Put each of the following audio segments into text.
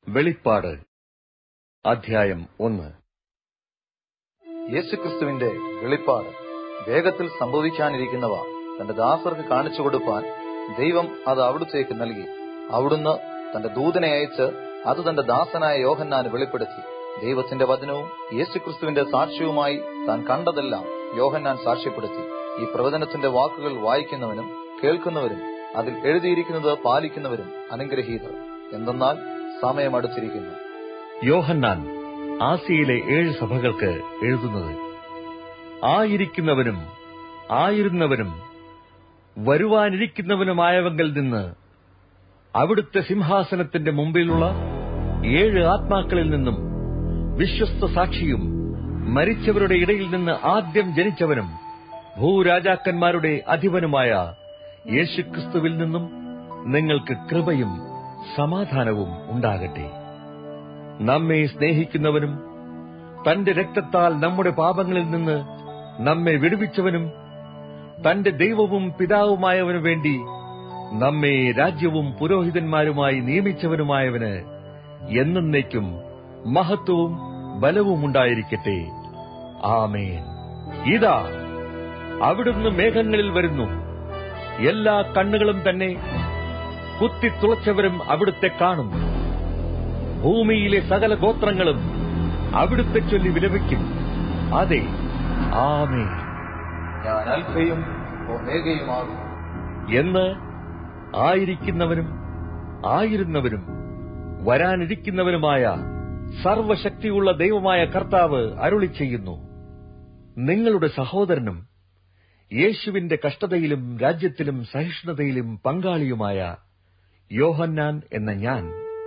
വെളിപ്പാട് അധ്യായം 1. യേശുക്രിസ്തുവിന്റെ വെളിപ്പാട്. വേഗത്തിൽ സംഭവിക്കാനിരിക്കുന്നവ തന്റെ ദാസർക്ക് കാണിച്ചു കൊടുപ്പാൻ ദൈവം അത് അവിടുത്തേക്ക് നൽകി. അവിടുന്ന് തന്റെ ദൂതനെ അയച്ച് അത് തന്റെ ദാസനായ യോഹന്നാന് വെളിപ്പെടുത്തി. ദൈവത്തിന്റെ വചനവും യേശുക്രിസ്തുവിന്റെ സാക്ഷ്യവുമായി താൻ കണ്ടതെല്ലാം യോഹന്നാൻ സാക്ഷ്യപ്പെടുത്തി. ഈ പ്രവചനത്തിന്റെ വാക്കുകൾ വായിക്കുന്നവനും കേൾക്കുന്നവരും അതിൽ എഴുതിയിരിക്കുന്നത് പാലിക്കുന്നവരും അനുഗ്രഹീതർ. എന്തെന്നാൽ സമയം അടുത്തിരിക്കുന്നു. യോഹന്നാൻ ആസിയയിലെ 7 സഭകൾക്ക് എഴുതുന്നത്: ആയിരിക്കുന്നവനും ആയിരുന്നവനും വരുവാനിരിക്കുന്നവനുമായവങ്കിൽ നിന്ന് അവിടുത്തെ സിംഹാസനത്തിന്റെ മുമ്പിലുള്ള 7 ആത്മാക്കളിൽ നിന്നും വിശ്വസ്ത സാക്ഷിയും മരിച്ചവരുടെ ഇടയിൽ നിന്ന് ആദ്യം ജനിച്ചവനും ഭൂരാജാക്കന്മാരുടെ അധിപനുമായ യേശുക്രിസ്തുവിൽ നിന്നും നിങ്ങൾക്ക് കൃപയും സമാധാനവും ഉണ്ടാകട്ടെ. നമ്മെ സ്നേഹിക്കുന്നവനും തന്റെ രക്തത്താൽ നമ്മുടെ പാപങ്ങളിൽ നിന്ന് നമ്മെ വിടുവിച്ചവനും തന്റെ ദൈവവും പിതാവുമായവനു വേണ്ടി നമ്മെ രാജ്യവും പുരോഹിതന്മാരുമായി നിയമിച്ചവനുമായവന് എന്നേക്കും മഹത്വവും ബലവും ഉണ്ടായിരിക്കട്ടെ. ആമേൻ. ഇതാ അവിടുന്ന് മേഘങ്ങളിൽ വരുന്നു. എല്ലാ കണ്ണുകളും തന്നെ കുത്തിത്തുളച്ചവരും അവിടുത്തെ കാണും. ഭൂമിയിലെ സകല ഗോത്രങ്ങളും അവിടുത്തെ ചൊല്ലി വിലപിക്കും. അതെ, ആമേൻ. ഞാൻ അൽഫയും ഒമേഗയുമാകും എന്ന് ആയിരിക്കുന്നവനും ആയിരുന്നവരും വരാനിരിക്കുന്നവനുമായ സർവശക്തിയുള്ള ദൈവമായ കർത്താവ് അരുളി ചെയ്യുന്നു. നിങ്ങളുടെ സഹോദരനും യേശുവിന്റെ കഷ്ടതയിലും രാജ്യത്തിലും സഹിഷ്ണുതയിലും പങ്കാളിയുമായ യോഹന്നാൻ എന്ന ഞാൻ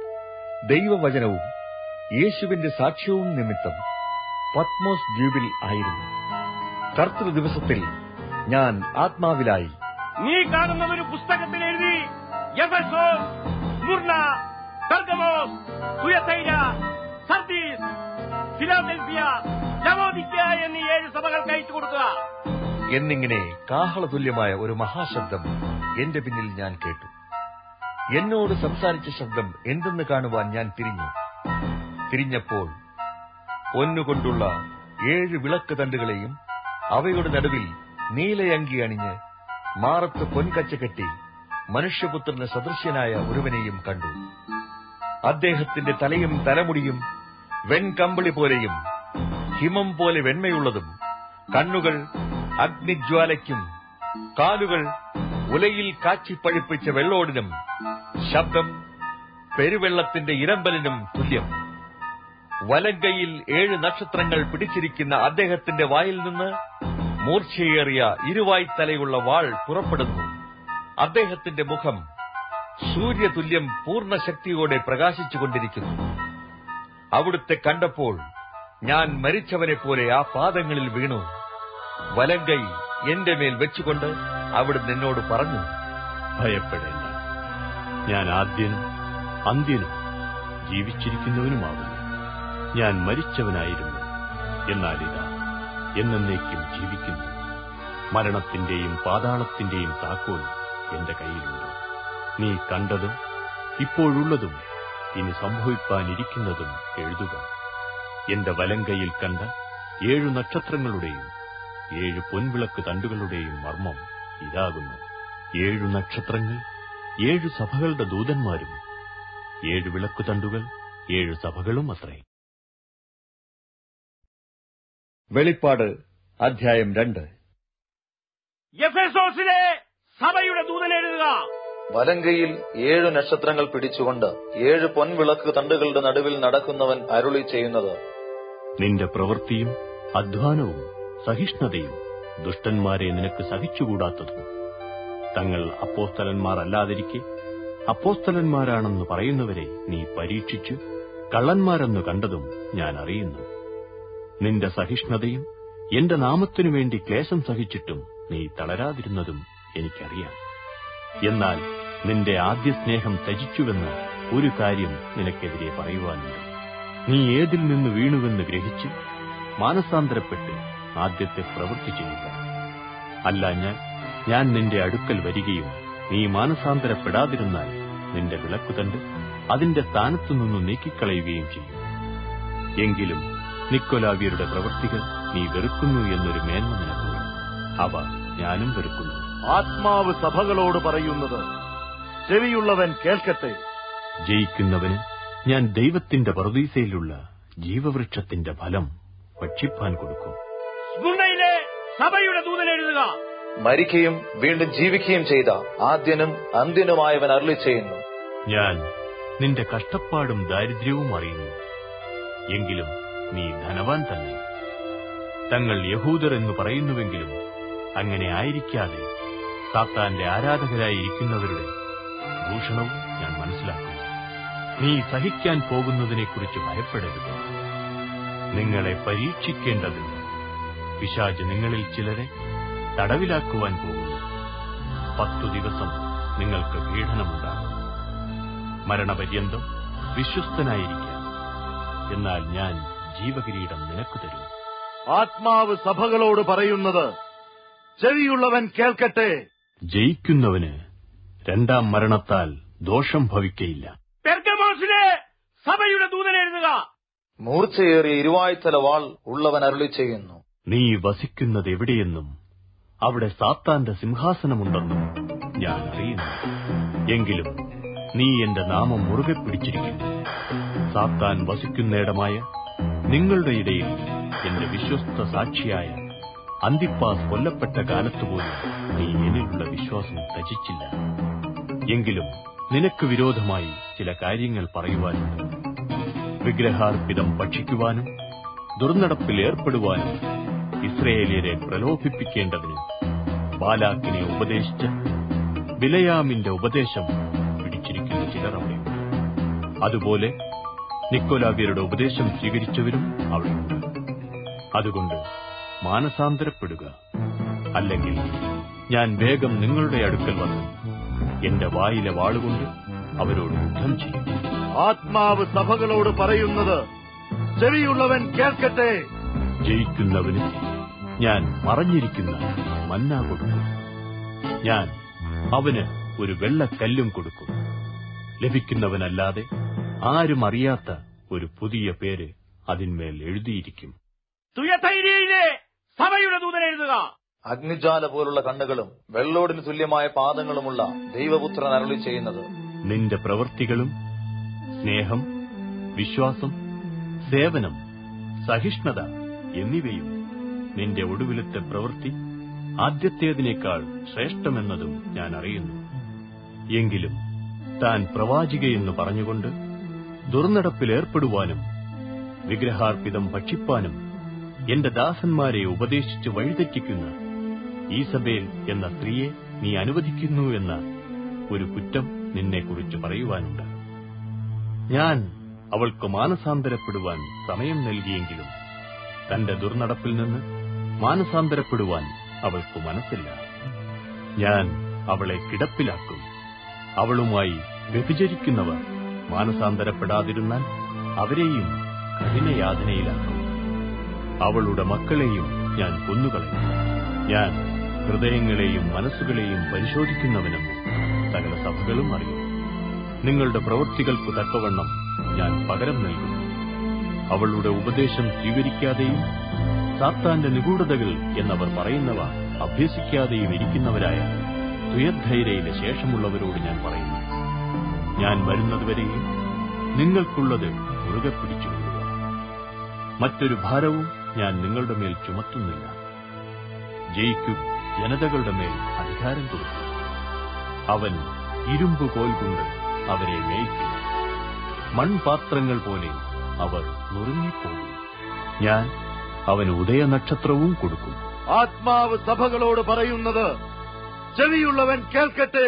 ദൈവവചനവും യേശുവിന്റെ സാക്ഷ്യവും നിമിത്തം പത്മോസ് ദ്വീപിൽ ആയിരുന്നു. കർത്തൃ ദിവസത്തിൽ ഞാൻ ആത്മാവിലായി നീ കാണുന്ന ഒരു പുസ്തകത്തിൽ എഴുതി Ephesus, Smyrna, Pergamos, Thyatira, Sardis, Philadelphia, Laodicea എന്നീ 7 സഭകൾക്ക് അയച്ചു കൊടുക്കുക എന്നിങ്ങനെ കാഹളതുല്യമായ ഒരു മഹാശബ്ദം എന്റെ പിന്നിൽ ഞാൻ കേട്ടു. എന്നോട് സംസാരിച്ച ശബ്ദം എന്തെന്ന് കാണുവാൻ ഞാൻ തിരിഞ്ഞപ്പോൾ പൊന്നുകൊണ്ടുള്ള 7 വിളക്ക് തണ്ടുകളെയും അവയുടെ നടുവിൽ നീലയങ്കി അണിഞ്ഞ് മാറത്ത് പൊൻകച്ച കെട്ടി മനുഷ്യപുത്രന് സദൃശ്യനായ ഒരുവനെയും കണ്ടു. അദ്ദേഹത്തിന്റെ തലയും തലമുടിയും വെൺകമ്പിളി പോലെയും ഹിമം പോലെ വെണ്മയുള്ളതും, കണ്ണുകൾ അഗ്നിജ്വാലയ്ക്കും കാലുകൾ ഉലയിൽ കാച്ചിപ്പഴിപ്പിച്ച വെള്ളോടിനും ശബ്ദം പെരുവെള്ളത്തിന്റെ ഇരമ്പലിനും തുല്യം. വലങ്കയിൽ 7 നക്ഷത്രങ്ങൾ പിടിച്ചിരിക്കുന്ന അദ്ദേഹത്തിന്റെ വായിൽ നിന്ന് മൂർച്ചയേറിയ ഇരുവായ്ത്തലയുള്ള വാൾ പുറപ്പെടുന്നു. അദ്ദേഹത്തിന്റെ മുഖം സൂര്യതുല്യം പൂർണ്ണശക്തിയോടെ പ്രകാശിച്ചുകൊണ്ടിരിക്കുന്നു. അവിടുത്തെ കണ്ടപ്പോൾ ഞാൻ മരിച്ചവനെ പോലെ ആ പാദങ്ങളിൽ വീണു. വലങ്കൈ എന്റെ മേൽ വെച്ചുകൊണ്ട് അവിടുന്ന് എന്നോട് പറഞ്ഞു: ഭയപ്പെടേണ്ട, ഞാൻ ആദ്യനും അന്ത്യനും ജീവിച്ചിരിക്കുന്നവനുമാകുന്നു. ഞാൻ മരിച്ചവനായിരുന്നു, എന്നാൽ ഇതാ എന്നേക്കും ജീവിക്കുന്നു. മരണത്തിന്റെയും പാതാളത്തിന്റെയും താക്കോൽ എന്റെ കയ്യിലുണ്ട്. നീ കണ്ടതും ഇപ്പോഴുള്ളതും ഇനി സംഭവിപ്പാനിരിക്കുന്നതും എഴുതുക. എന്റെ വലങ്കയിൽ കണ്ട 7 നക്ഷത്രങ്ങളുടെയും 7 പൊൻവിളക്ക് തണ്ടുകളുടെയും മർമ്മം ഇതാകുന്നു. 7 നക്ഷത്രങ്ങൾ 7 സഭകളുടെ ദൂതന്മാരും 7 വിളക്കുതണ്ടുകൾ 7 സഭകളും അത്രേ. വെളിപ്പാട് അധ്യായം 2. എഫെസോസിലെ സഭയുടെ ദൂതൻ എഴുതുക: വലങ്കയിൽ 7 നക്ഷത്രങ്ങൾ പിടിച്ചുകൊണ്ട് 7 പൊൻവിളക്ക് തണ്ടുകളുടെ നടുവിൽ നടക്കുന്നവൻ അരുളി ചെയ്യുന്നത്: നിന്റെ പ്രവൃത്തിയും അധ്വാനവും സഹിഷ്ണുതയും ദുഷ്ടന്മാരെ നിനക്ക് സഹിച്ചുകൂടാത്തതും, തങ്ങൾ അപ്പോസ്തലന്മാർ അല്ലാതിരിക്കെ അപ്പോസ്തലന്മാരാണെന്ന് പറയുന്നവരെ നീ പരീക്ഷിച്ചു കള്ളന്മാരെന്ന് കണ്ടതും ഞാൻ അറിയുന്നു. നിന്റെ സഹിഷ്ണുതയും എന്റെ നാമത്തിനു വേണ്ടി ക്ലേശം സഹിച്ചിട്ടും നീ തളരാതിരുന്നതും എനിക്കറിയാം. എന്നാൽ നിന്റെ ആദ്യ സ്നേഹം ത്യജിച്ചുവെന്ന് ഒരു കാര്യം നിനക്കെതിരെ പറയുവാനുണ്ട്. നീ ഏതിൽ നിന്ന് വീണുവെന്ന് ഗ്രഹിച്ച് മാനസാന്തരപ്പെട്ട് ആദ്യത്തെ പ്രവൃത്തി ചെയ്യുക. അല്ല, ഞാൻ നിന്റെ അടുക്കൽ വരികയും നീ മാനസാന്തരപ്പെടാതിരുന്നാൽ നിന്റെ വിളക്കുതണ്ട് അതിന്റെ സ്ഥാനത്തുനിന്ന് നീക്കിക്കളയുകയും ചെയ്യും. എങ്കിലും നിക്കൊലാവ്യരുടെ പ്രവൃത്തികൾ നീ വെറുക്കുന്നു എന്നൊരു മേന്മ നിനക്കുണ്ട്. അവ ഞാനും വെറുക്കുന്നു. ആത്മാവ് സഭകളോട് പറയുന്നത് ചെവിയുള്ളവൻ കേൾക്കട്ടെ. ജയിക്കുന്നവന് ഞാൻ ദൈവത്തിന്റെ പറുദീസയിലുള്ള ജീവവൃക്ഷത്തിന്റെ ഫലം ഭക്ഷിപ്പാൻ കൊടുക്കും. സ്മുർണ്ണയിലെ സഭയുടെ ദൂതൻ എഴുതുക. മരിക്കുകയും വീണ്ടും ജീവിക്കുകയും ചെയ്ത ആദ്യനും അന്ത്യനുമായവൻ അരുളി ചെയ്യുന്നു. ഞാൻ നിന്റെ കഷ്ടപ്പാടും ദാരിദ്ര്യവും അറിയുന്നു. എങ്കിലും നീ ധനവാൻ തന്നെ. തങ്ങൾ യഹൂദർ എന്ന് പറയുന്നുവെങ്കിലും അങ്ങനെ ആയിരിക്കാതെ സാത്താന്റെ ആരാധകരായിരിക്കുന്നവരുടെ ദൂഷണവും ഞാൻ മനസ്സിലാക്കുന്നു. നീ സഹിക്കാൻ പോകുന്നതിനെക്കുറിച്ച് ഭയപ്പെടരുത്. നിങ്ങളെ പരീക്ഷിക്കേണ്ടതിന് പിശാച് നിങ്ങളിൽ ചിലരെ തടവിലാക്കുവാൻ പോകുന്നു. 10 ദിവസം നിങ്ങൾക്ക് പീഡനമുണ്ടാകും. മരണപര്യന്തം വിശ്വസ്തനായിരിക്കാം. എന്നാൽ ഞാൻ ജീവകിരീടം നിനക്ക് തരും. ആത്മാവ് സഭകളോട് പറയുന്നത് ചെവിയുള്ളവൻ കേൾക്കട്ടെ. ജയിക്കുന്നവന് രണ്ടാം മരണത്താൽ ദോഷം ഭവിക്കയില്ല. പെർഗമോസിലെ സഭയുടെ ദൂതൻ എഴുതുക. മൂർച്ചയേറിയ ഇരുവായ്ത്തല വാൾ ഉള്ളവൻ അരുളി ചെയ്യുന്നു. നീ വസിക്കുന്നത് എവിടെയെന്നും അവിടെ സാത്താന്റെ സിംഹാസനമുണ്ടെന്നും ഞാൻ അറിയുന്നു. എങ്കിലും നീ എന്റെ നാമം മുറുകെ പിടിച്ചിരിക്കുന്നു. സാത്താൻ വസിക്കുന്നിടമായ നിങ്ങളുടെ ഇടയിൽ എന്റെ വിശ്വസ്ത സാക്ഷിയായ അന്തിപ്പാസ് കൊല്ലപ്പെട്ട കാലത്തുപോലും നീ എന്നിലുള്ള വിശ്വാസം ത്യജിച്ചില്ല. എങ്കിലും നിനക്ക് വിരോധമായി ചില കാര്യങ്ങൾ പറയുവാനുണ്ട്. വിഗ്രഹാർപ്പിതം ഭക്ഷിക്കുവാനും ദുർനടപ്പിൽ ഏർപ്പെടുവാനും ഇസ്രയേലിയരെ പ്രലോഭിപ്പിക്കേണ്ടതിന് ബാലാക്കിനെ ഉപദേശിച്ച് ബിലയാമിന്റെ ഉപദേശം പിടിച്ചിരിക്കുന്ന ചിലർ അവിടെയുണ്ട്. അതുപോലെ നിക്കൊലാവ്യരുടെ ഉപദേശം സ്വീകരിച്ചവരും അവിടെയുണ്ട്. അതുകൊണ്ട് മാനസാന്തരപ്പെടുക, അല്ലെങ്കിൽ ഞാൻ വേഗം നിങ്ങളുടെ അടുക്കൽ വന്ന് എന്റെ വായിലെ വാളുകൊണ്ട് അവരോട് യുദ്ധം ചെയ്യും. ആത്മാവ് സഭകളോട് പറയുന്നത് ചെവിയുള്ളവൻ കേൾക്കട്ടെ. ജയിക്കുന്നവന് ഞാൻ മറഞ്ഞിരിക്കുന്ന മന്ന കൊടുക്കും. ഞാൻ അവന് ഒരു വെള്ളക്കല്ലും കൊടുക്കും. ലഭിക്കുന്നവനല്ലാതെ ആരും അറിയാത്ത ഒരു പുതിയ പേര് അതിന്മേൽ എഴുതിയിരിക്കും. തുയഥൈരയിലെ സഭയുടെ ദൂതൻ എഴുതുക. അഗ്നിജ്വാല പോലുള്ള കണ്ണുകളും വെള്ളോടിന് തുല്യമായ പാദങ്ങളുമുള്ള ദൈവപുത്രൻ അരുളി ചെയ്യുന്നത്. നിന്റെ പ്രവൃത്തികളും സ്നേഹം, വിശ്വാസം, സേവനം, സഹിഷ്ണുത എന്നിവയും നിന്റെ ഒടുവിലത്തെ പ്രവൃത്തി ആദ്യത്തേതിനേക്കാൾ ശ്രേഷ്ഠമെന്നതും ഞാൻ അറിയുന്നു. എങ്കിലും താൻ പ്രവാചികയെന്ന് പറഞ്ഞുകൊണ്ട് ദുർനടപ്പിലേർപ്പെടുവാനും വിഗ്രഹാർപ്പിതം ഭക്ഷിപ്പാനും എന്റെ ദാസന്മാരെ ഉപദേശിച്ച് വഴിതെറ്റിക്കുന്ന ഈസബേൽ എന്ന സ്ത്രീയെ നീ അനുവദിക്കുന്നു എന്ന ഒരു കുറ്റം നിന്നെക്കുറിച്ച് പറയുവാനുണ്ട്. ഞാൻ അവൾക്ക് മാനസാന്തരപ്പെടുവാൻ സമയം നൽകിയെങ്കിലും തന്റെ ദുർനടപ്പിൽ നിന്ന് മാനസാന്തരപ്പെടുവാൻ അവൾക്ക് മനസ്സില്ല. ഞാൻ അവളെ കിടപ്പിലാക്കും. അവളുമായി വ്യഭിചരിക്കുന്നവർ മാനസാന്തരപ്പെടാതിരുന്നാൽ അവരെയും കഠിനയാതനയിലാക്കും. അവളുടെ മക്കളെയും ഞാൻ കൊന്നുകളയും. ഞാൻ ഹൃദയങ്ങളെയും മനസ്സുകളെയും പരിശോധിക്കുന്നവനെന്ന് സകല സഭകളും അറിയും. നിങ്ങളുടെ പ്രവൃത്തികൾക്കു തക്കവണ്ണം ഞാൻ പകരം നൽകും. അവളുടെ ഉപദേശം സ്വീകരിക്കാതെയും സാത്താന്റെ നിഗൂഢതകൾ എന്നവർ പറയുന്നവ അഭ്യസിക്കാതെയും ഇരിക്കുന്നവരായ തുയഥൈരയിലെ ശേഷമുള്ളവരോട് ഞാൻ പറയുന്നു, ഞാൻ വരുന്നതുവരെയും നിങ്ങൾക്കുള്ളത് മുറുകെ പിടിച്ചുകൊള്ളുക. മറ്റൊരു ഭാരവും ഞാൻ നിങ്ങളുടെ മേൽ ചുമത്തുന്നില്ല. ജയിക്കു ജനതകളുടെ മേൽ അധികാരം കൊടുക്കും. അവൻ ഇരുമ്പ് കോൽ കൊണ്ട് അവരെ മേയ്ക്കും. മൺപാത്രങ്ങൾ പോലെ അവർ നുറുങ്ങിപ്പോകും. ഞാൻ അവന് ഉദയനക്ഷത്രവും കൊടുക്കും. ആത്മാവ് സഭകളോട് പറയുന്നത് ചെവിയുള്ളവൻ കേൾക്കട്ടെ.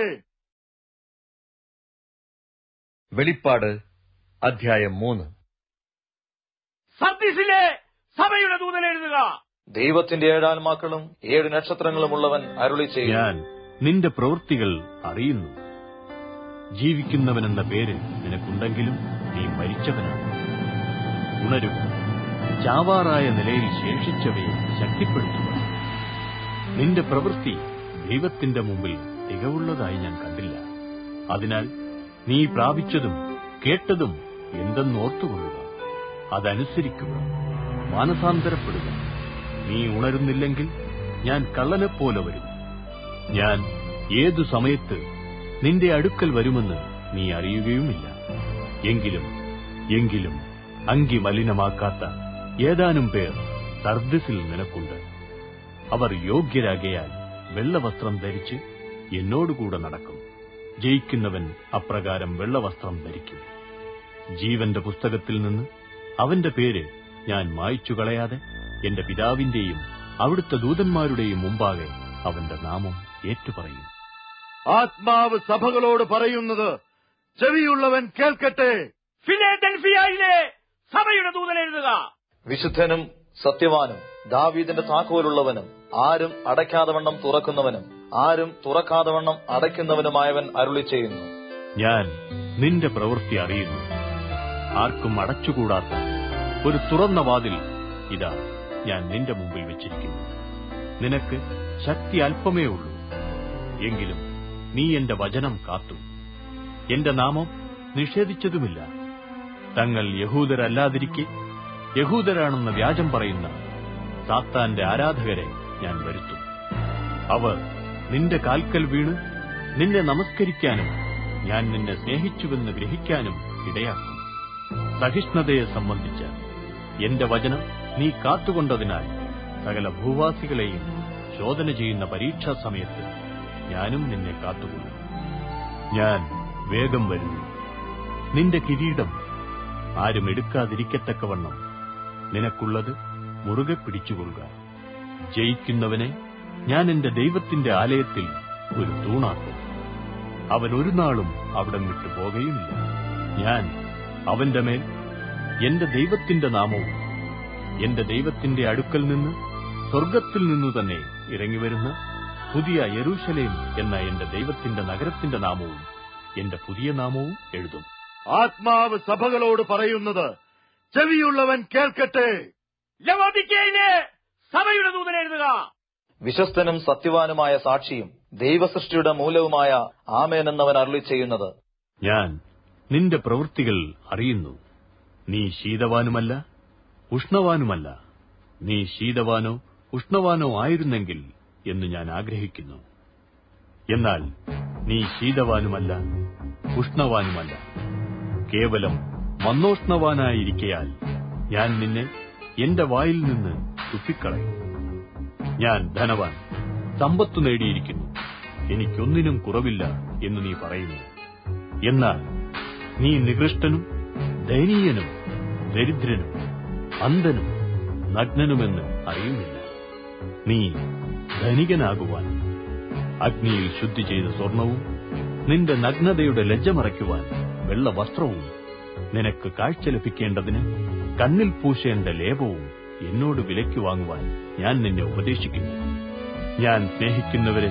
വെളിപ്പാട് അധ്യായം 3. സർദീസിലെ സഭയുടെ ദൂതൻ എഴുതുക. ദൈവത്തിന്റെ 7 ആത്മാക്കളും 7 നക്ഷത്രങ്ങളുമുള്ളവൻ അരുളി ചെയ്യും. ഞാൻ നിന്റെ പ്രവൃത്തികൾ അറിയുന്നു. ജീവിക്കുന്നവനെന്ന പേര് നിനക്കുണ്ടെങ്കിലും നീ മരിച്ചവനാണ്. ഉണരുക, ചാവാറായ നിലയിൽ ശേഷിച്ചവയെ ശക്തിപ്പെടുത്തുക. നിന്റെ പ്രവൃത്തി ദൈവത്തിന്റെ മുമ്പിൽ തികവുള്ളതായി ഞാൻ കണ്ടില്ല. അതിനാൽ നീ പ്രാപിച്ചതും കേട്ടതും എന്തെന്നോർത്തുകൊള്ളുക, അതനുസരിക്കുക, മാനസാന്തരപ്പെടുക. നീ ഉണരുന്നില്ലെങ്കിൽ ഞാൻ കള്ളനെപ്പോലെ വരും. ഞാൻ ഏതു സമയത്ത് നിന്റെ അടുക്കൽ വരുമെന്ന് നീ അറിയുകയുമില്ല. എങ്കിലും അങ്കി മലിനമാക്കാത്ത ഏതാനും പേർ സർദിസിൽ നിനക്കുണ്ട്. അവർ യോഗ്യരാകയാൽ വെള്ളവസ്ത്രം ധരിച്ച് എന്നോടുകൂടെ നടക്കും. ജയിക്കുന്നവൻ അപ്രകാരം വെള്ളവസ്ത്രം ധരിക്കും. ജീവന്റെ പുസ്തകത്തിൽ നിന്ന് അവന്റെ പേര് ഞാൻ മായ്ച്ചു കളയാതെ എന്റെ പിതാവിന്റെയും അവിടുത്തെ ദൂതന്മാരുടെയും മുമ്പാകെ അവന്റെ നാമം ഏറ്റുപറയും. ആത്മാവ് സഭകളോട് പറയുന്നത് ചെവിയുള്ളവൻ കേൾക്കട്ടെ. ഫിലദൽഫിയയിലെ സഭയുടെ ദൂതൻ എഴുതുക. വിശുദ്ധനും സത്യവാനും ദാവീദിന്റെ താക്കോലുള്ളവനും ആരും അടയ്ക്കാതവണ്ണം തുറക്കുന്നവനും ആരും തുറക്കാതവണ്ണം അടയ്ക്കുന്നവനുമായവൻ അരുളി ചെയ്യുന്നു. ഞാൻ നിന്റെ പ്രവൃത്തി അറിയുന്നു. ആർക്കും അടച്ചുകൂടാത്ത ഒരു തുറന്ന വാതിൽ ഇതാ ഞാൻ നിന്റെ മുമ്പിൽ വെച്ചിരിക്കുന്നു. നിനക്ക് ശക്തി അല്പമേ ഉള്ളൂ. എങ്കിലും നീ എന്റെ വചനം കാത്തു. എന്റെ നാമം നിഷേധിച്ചതുമില്ല. തങ്ങൾ യഹൂദരല്ലാതിരിക്കെ യഹൂദരാണെന്ന വ്യാജം പറയുന്ന സാത്താന്റെ ആരാധകരെ ഞാൻ വരുത്തും. അവർ നിന്റെ കാൽക്കൽ വീണ് നിന്നെ നമസ്കരിക്കാനും ഞാൻ നിന്നെ സ്നേഹിച്ചുവെന്ന് ഗ്രഹിക്കാനും ഇടയാക്കും. സഹിഷ്ണുതയെ സംബന്ധിച്ച എന്റെ വചനം നീ കാത്തുകൊണ്ടതിനാൽ സകല ഭൂവാസികളെയും ശോധന ചെയ്യുന്ന പരീക്ഷാ സമയത്ത് ഞാനും നിന്നെ കാത്തുകൊള്ളും. ഞാൻ വേഗം വരുന്നു. നിന്റെ കിരീടം ആരും എടുക്കാതിരിക്കത്തക്കവണ്ണം നിനക്കുള്ളത് മുറുകെ പിടിച്ചുകൊള്ളുക. ജയിക്കുന്നവനെ ഞാൻ എന്റെ ദൈവത്തിന്റെ ആലയത്തിൽ ഒരു തൂണാക്കും. അവൻ ഒരു നാളും അവിടം വിട്ടു പോകുകയുമില്ല. ഞാൻ അവന്റെ മേൽ എന്റെ ദൈവത്തിന്റെ നാമവും എന്റെ ദൈവത്തിന്റെ അടുക്കൽ നിന്ന് സ്വർഗ്ഗത്തിൽ നിന്നു തന്നെ ഇറങ്ങിവരുന്ന പുതിയ യെരൂശലേം എന്ന എന്റെ ദൈവത്തിന്റെ നഗരത്തിന്റെ നാമവും എന്റെ പുതിയ നാമവും എഴുതും. ആത്മാവ് സഭകളോട് പറയുന്നത് ചെവിയുള്ളവൻ കേൾക്കട്ടെ. ലവോദിക്കയിലെ സഭയുടെ ദൂതൻ എഴുതുക. വിശ്വസ്തനും സത്യവാനുമായ സാക്ഷിയും ദൈവസൃഷ്ടിയുടെ മൂലവുമായ ആമേൻ എന്നവൻ അരുളി ചെയ്യുന്നത്. ഞാൻ നിന്റെ പ്രവൃത്തികൾ അറിയുന്നു. നീ ശീതവാനുമല്ല ഉഷ്ണവാനുമല്ല. നീ ശീതവാനോ ഉഷ്ണവാനോ ആയിരുന്നെങ്കിൽ എന്ന് ഞാൻ ആഗ്രഹിക്കുന്നു. എന്നാൽ നീ ശീതവാനുമല്ല ഉഷ്ണവാനുമല്ല, കേവലം മന്നോഷ്ണവാനായിരിക്കയാൽ ഞാൻ നിന്നെ എന്റെ വായിൽ നിന്ന് തുപ്പിക്കളയും. ഞാൻ ധനവാൻ, സമ്പത്തു നേടിയിരിക്കുന്നു, എനിക്കൊന്നിനും കുറവില്ല എന്ന് നീ പറയുന്നു. എന്നാൽ നീ നികൃഷ്ടനും ദയനീയനും ദരിദ്രനും അന്ധനും നഗ്നനുമെന്ന് അറിയുന്നില്ല. നീ ധനികനാകുവാൻ അഗ്നിയിൽ ശുദ്ധി ചെയ്ത സ്വർണവും നിന്റെ നഗ്നതയുടെ ലജ്ജ മറയ്ക്കുവാൻ വെള്ളവസ്ത്രവും നിനക്ക് കാഴ്ച ലഭിക്കേണ്ടതിന് കണ്ണിൽ പൂശേണ്ട ലേപവും എന്നോട് വിലയ്ക്ക് വാങ്ങുവാൻ ഞാൻ നിന്നെ ഉപദേശിക്കുന്നു. ഞാൻ സ്നേഹിക്കുന്നവരെ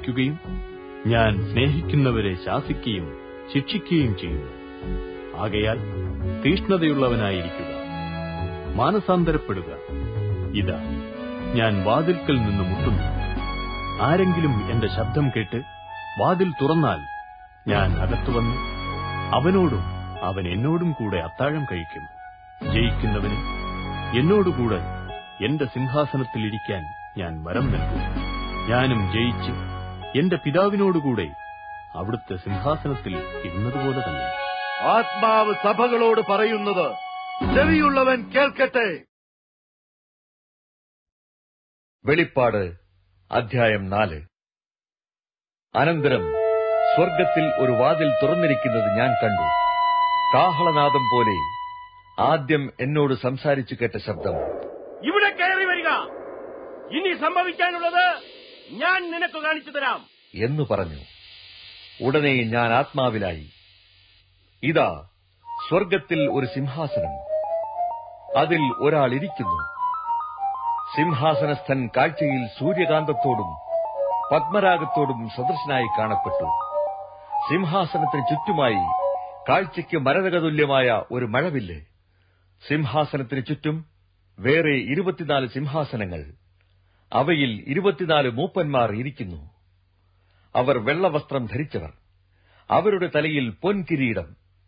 ശാസിക്കുകയും ശിക്ഷിക്കുകയും ചെയ്യുന്നു. ആകയാൽ തീഷ്ണതയുള്ളവനായിരിക്കുക, മാനസാന്തരപ്പെടുക. ഇതാ ഞാൻ വാതിൽക്കൽ നിന്ന് മുട്ടുന്നു. ആരെങ്കിലും എന്റെ ശബ്ദം കേട്ട് വാതിൽ തുറന്നാൽ ഞാൻ അകത്തുവന്ന് അവനോടും അവൻ എന്നോടും കൂടെ അത്താഴം കഴിക്കും. ജയിക്കുന്നവന് എന്നോടുകൂടെ എന്റെ സിംഹാസനത്തിൽ ഇരിക്കാൻ ഞാൻ വരം നൽകും. ഞാനും ജയിച്ച് എന്റെ പിതാവിനോടുകൂടെ അവിടുത്തെ സിംഹാസനത്തിൽ ഇരുന്നതുപോലെ തന്നെ. ആത്മാവ് സഭകളോട് പറയുന്നത് ചെവിയുള്ളവൻ കേൾക്കട്ടെ. വെളിപ്പാട് അധ്യായം 4. അനന്തരം സ്വർഗ്ഗത്തിൽ ഒരു വാതിൽ തുറന്നിരിക്കുന്നത് ഞാൻ കണ്ടു. കാഹളനാദം പോലെ ആദ്യം എന്നോട് സംസാരിച്ചു കേട്ട ശബ്ദം, ഇവിടെ കയറി വരിക, ഇനി സംഭവിക്കാനുള്ളത് ഞാൻ നിനക്ക് കാണിച്ചു തരാം എന്നു പറഞ്ഞു. ഉടനെ ഞാൻ ആത്മാവിലായി. ഇതാ സ്വർഗ്ഗത്തിൽ ഒരു സിംഹാസനം, അതിൽ ഒരാൾ ഇരിക്കുന്നു. സിംഹാസനസ്ഥൻ കാഴ്ചയിൽ സൂര്യകാന്തത്തോടും പത്മരാഗത്തോടും സദൃശനായി കാണപ്പെട്ടു. സിംഹാസനത്തിന് ചുറ്റുമായി കാഴ്ചയ്ക്ക് മരതകതുല്യമായ ഒരു മഴവില്ല്. സിംഹാസനത്തിന് ചുറ്റും വേറെ 24 സിംഹാസനങ്ങൾ. അവയിൽ 24 മൂപ്പന്മാർ ഇരിക്കുന്നു. അവർ വെള്ളവസ്ത്രം ധരിച്ചവർ. അവരുടെ തലയിൽ പൊൻകിരീടം.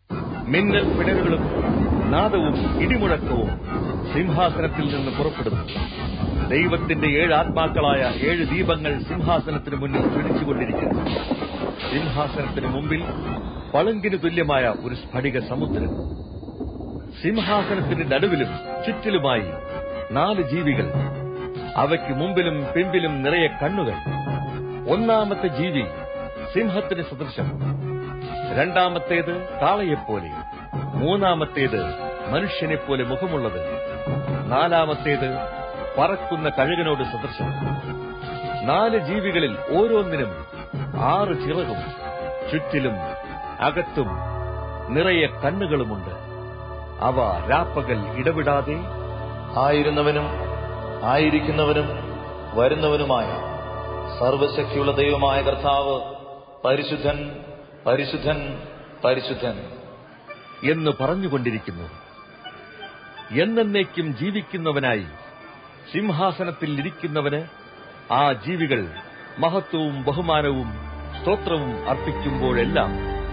മിന്നൽ പിണരുകളും നാദവും ഇടിമുഴക്കവും സിംഹാസനത്തിൽ നിന്ന് പുറപ്പെടുന്നു. ദൈവത്തിന്റെ 7 ആത്മാക്കളായ 7 ദീപങ്ങൾ സിംഹാസനത്തിന് മുന്നിൽ പിടിച്ചുകൊണ്ടിരിക്കുന്നു. സിംഹാസനത്തിന് മുമ്പിൽ പളുങ്കിന് തുല്യമായ ഒരു സ്ഫടിക സമുദ്രം. സിംഹാസനത്തിന്റെ നടുവിലും ചുറ്റിലുമായി 4 ജീവികൾ. അവയ്ക്ക് മുമ്പിലും പിമ്പിലും നിറയെ കണ്ണുകൾ. ഒന്നാമത്തെ ജീവി സിംഹത്തിന് സദൃശം, രണ്ടാമത്തേത് കാളയെപ്പോലെ, മൂന്നാമത്തേത് മനുഷ്യനെപ്പോലെ മുഖമുള്ളത്, നാലാമത്തേത് പറക്കുന്ന കഴുകനോട് സദൃശം. 4 ജീവികളിൽ ഓരോന്നിനും 6 ചിറകും ചുറ്റിലും അകത്തും നിറയെ കണ്ണുകളുമുണ്ട്. അവ രാപ്പകൽ ഇടവിടാതെ ആയിരുന്നവനും ആയിരിക്കുന്നവനും വരുന്നവനുമായ സർവശക്തിയുള്ള ദൈവമായ കർത്താവ് പരിശുദ്ധൻ, പരിശുദ്ധൻ, പരിശുദ്ധൻ എന്ന് പറഞ്ഞുകൊണ്ടിരിക്കുന്നു. എന്നേക്കും ജീവിക്കുന്നവനായി സിംഹാസനത്തിൽ ഇരിക്കുന്നവന് ആ ജീവികൾ മഹത്വവും ബഹുമാനവും സ്തോത്രവും അർപ്പിക്കുമ്പോഴെല്ലാം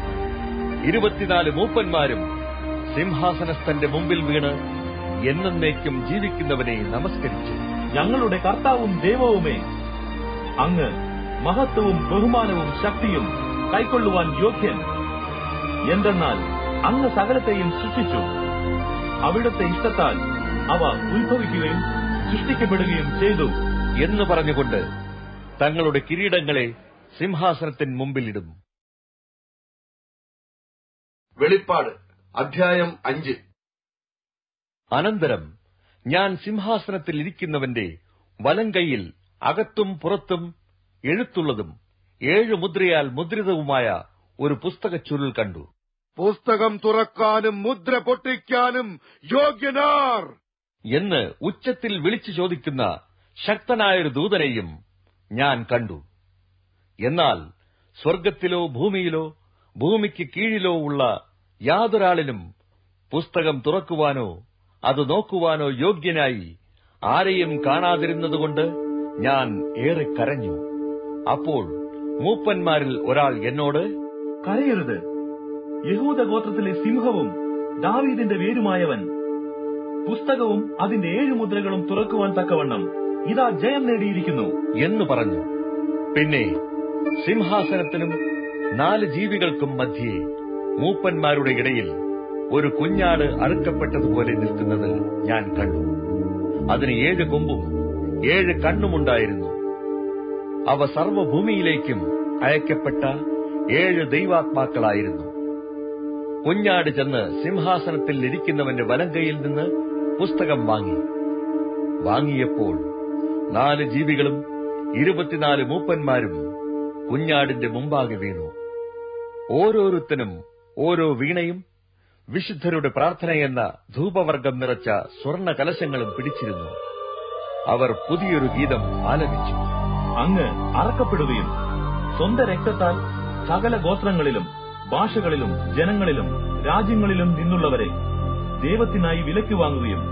24 മൂപ്പന്മാരും സിംഹാസനസ്ഥന്റെ മുമ്പിൽ വീണ് എന്നേക്കും ജീവിക്കുന്നവനെ നമസ്കരിച്ചു. ഞങ്ങളുടെ കർത്താവും ദൈവവുമേ, അങ്ങ് മഹത്വവും ബഹുമാനവും ശക്തിയും കൈക്കൊള്ളുവാൻ യോഗ്യൻ. എന്തെന്നാൽ അങ്ങ് സകലത്തെയും സൃഷ്ടിച്ചു. അവിടുത്തെ ഇഷ്ടത്താൽ അവ ഉത്ഭവിക്കുകയും സൃഷ്ടിക്കപ്പെടുകയും ചെയ്തു എന്ന് പറഞ്ഞുകൊണ്ട് തങ്ങളുടെ കിരീടങ്ങളെ സിംഹാസനത്തിന് മുമ്പിലിടും. വെളിപ്പാട് അധ്യായം 5. അനന്തരം ഞാൻ സിംഹാസനത്തിൽ ഇരിക്കുന്നവന്റെ വലങ്കൈയിൽ അകത്തും പുറത്തും എഴുത്തുള്ളതും 7 മുദ്രയാൽ മുദ്രിതവുമായ ഒരു പുസ്തക ചുരുൾ കണ്ടു. പുസ്തകം തുറക്കാനും മുദ്ര പൊട്ടിക്കാനും യോഗ്യനാർ എന്ന് ഉച്ചത്തിൽ വിളിച്ചു ചോദിക്കുന്ന ശക്തനായൊരു ദൂതനെയും ഞാൻ കണ്ടു. എന്നാൽ സ്വർഗത്തിലോ ഭൂമിയിലോ ഭൂമിക്ക് കീഴിലോ ഉള്ള യാതൊരാളിനും പുസ്തകം തുറക്കുവാനോ അത് നോക്കുവാനോ യോഗ്യനായി ആരെയും കാണാതിരുന്നതുകൊണ്ട് ഞാൻ ഏറെ കരഞ്ഞു. അപ്പോൾ മൂപ്പന്മാരിൽ ഒരാൾ എന്നോട്, കരയരുത്, യഹൂദ ഗോത്രത്തിലെ സിംഹവും ദാവീദിന്റെ വേരുമായവൻ പുസ്തകവും അതിന്റെ 7 മുദ്രകളും തുറക്കുവാൻ തക്കവണ്ണം ഇതാ ജയം നേടിയിരിക്കുന്നു എന്ന് പറഞ്ഞു. പിന്നെ സിംഹാസനത്തിനും 4 ജീവികൾക്കും മധ്യേ മൂപ്പന്മാരുടെ ഇടയിൽ ഒരു കുഞ്ഞാട് അറുക്കപ്പെട്ടതുപോലെ നിൽക്കുന്നത് ഞാൻ കണ്ടു. അതിന് 7 കൊമ്പും 7 കണ്ണുമുണ്ടായിരുന്നു. അവ സർവ്വഭൂമിയിലേക്കും അയക്കപ്പെട്ട 7 ദൈവാത്മാക്കളായിരുന്നു. കുഞ്ഞാട് ചെന്ന് സിംഹാസനത്തിൽ ഇരിക്കുന്നവന്റെ വലങ്കയിൽ നിന്ന് പുസ്തകം വാങ്ങിയപ്പോൾ 4 ജീവികളും 24 മൂപ്പന്മാരും കുഞ്ഞാടിന്റെ മുമ്പാകെ വീണു. ഓരോരുത്തനും ഓരോ വീണയും വിശുദ്ധരുടെ പ്രാർത്ഥനയെന്ന ധൂപവർഗം നിറച്ച സ്വർണ്ണ കലശങ്ങളും പിടിച്ചിരുന്നു. അവർ പുതിയൊരു ഗീതം ആലപിച്ചു. അങ്ങ് അറക്കപ്പെടുകയും സ്വന്തം രക്തത്താൽ സകല ഗോത്രങ്ങളിലും ഭാഷകളിലും ജനങ്ങളിലും രാജ്യങ്ങളിലും നിന്നുള്ളവരെ ദൈവത്തിനായി വിലയ്ക്ക് വാങ്ങുകയും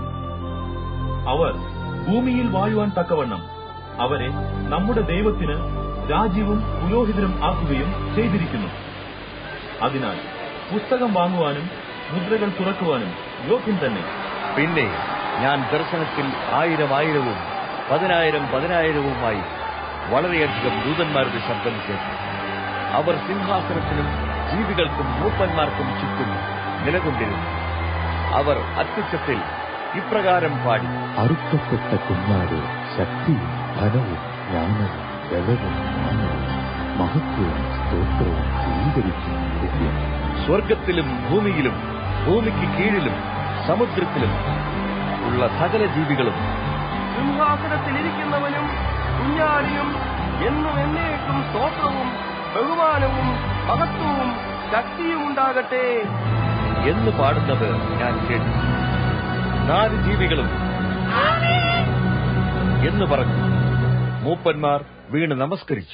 അവർ ഭൂമിയിൽ വാഴുവാൻ തക്കവണ്ണം അവരെ നമ്മുടെ ദൈവത്തിന് രാജ്യവും പുരോഹിതരും ആക്കുകയും ചെയ്തിരിക്കുന്നു. അതിനാൽ പുസ്തകം വാങ്ങുവാനും മുദ്രകൾ തുറക്കുവാനും യോഗ്യൻ തന്നെ. പിന്നെ ഞാൻ ദർശനത്തിൽ 1000 10,000 വളരെയധികം ദൂതന്മാരുടെ ശബ്ദം കേട്ടു. അവർ സിംഹാസനത്തിനും ജീവികൾക്കും മൂപ്പന്മാർക്കും ചുറ്റും നിലകൊണ്ടിരുന്നു. അവർ അത്യുച്ചത്തിൽ ഇപ്രകാരം പാടി: അറുക്കപ്പെട്ട കുഞ്ഞാട് ശക്തിയും ധനവും ജ്ഞാനവും ബലവും മാനവും മഹത്വവും സ്തോത്രവും സ്വീകരിക്കും. സ്വർഗത്തിലും ഭൂമിയിലും ഭൂമിക്ക് കീഴിലും സമുദ്രത്തിലും ഉള്ള സകല ജീവികളും സിംഹാസനത്തിലിരിക്കുന്നവനും കുഞ്ഞാടിയും എന്നും എന്നേക്കും സ്തോത്രവും ബഹുമാനവും മഹത്വവും ശക്തിയും ഉണ്ടാകട്ടെ എന്ന് പാടുന്നത് ഞാൻ കേട്ടു. 4 ജീവികളും എന്ന് പറഞ്ഞു. മൂപ്പന്മാർ വീണ് നമസ്കരിച്ചു.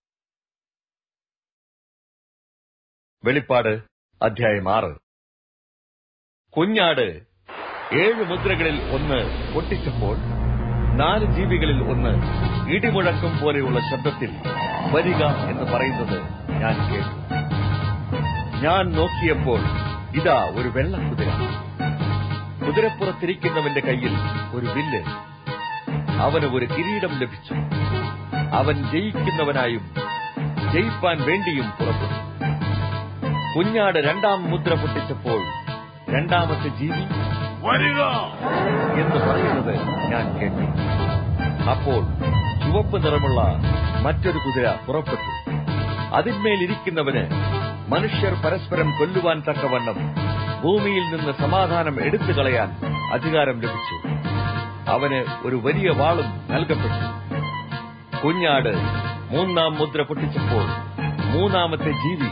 വെളിപ്പാട് അധ്യായം 6. കുഞ്ഞാട് 7 മുദ്രകളിൽ ഒന്ന് പൊട്ടിച്ചപ്പോൾ 4 ജീവികളിൽ ഒന്ന് ഇടിമുഴക്കം പോലെയുള്ള ശബ്ദത്തിൽ വരിക എന്ന് പറയുന്നത് ഞാൻ കേട്ടു. ഞാൻ നോക്കിയപ്പോൾ ഇതാ ഒരു വെള്ള കുതിര. കുതിരപ്പുറത്തിരിക്കുന്നവന്റെ കയ്യിൽ ഒരു വില്ല്. അവന് ഒരു കിരീടം ലഭിച്ചു. അവൻ ജയിക്കുന്നവനായും ജയിപ്പാൻ വേണ്ടിയും പുറപ്പെട്ടു. കുഞ്ഞാട് രണ്ടാം മുദ്ര പൊട്ടിച്ചപ്പോൾ രണ്ടാമത്തെ ജീവി വരിക എന്ന് പറയുന്നത് ഞാൻ കേട്ടു. അപ്പോൾ ചുവപ്പ് നിറമുള്ള മറ്റൊരു കുതിര പുറപ്പെട്ടു. അതിന്മേലിരിക്കുന്നവന് മനുഷ്യർ പരസ്പരം കൊല്ലുവാൻ തക്കവണ്ണം ഭൂമിയിൽ നിന്ന് സമാധാനം എടുത്തു കളയാൻ അധികാരം ലഭിച്ചു. അവന് ഒരു വലിയ വാളും നൽകപ്പെട്ടു. കുഞ്ഞാട് മൂന്നാം മുദ്ര പൊട്ടിച്ചപ്പോൾ മൂന്നാമത്തെ ജീവി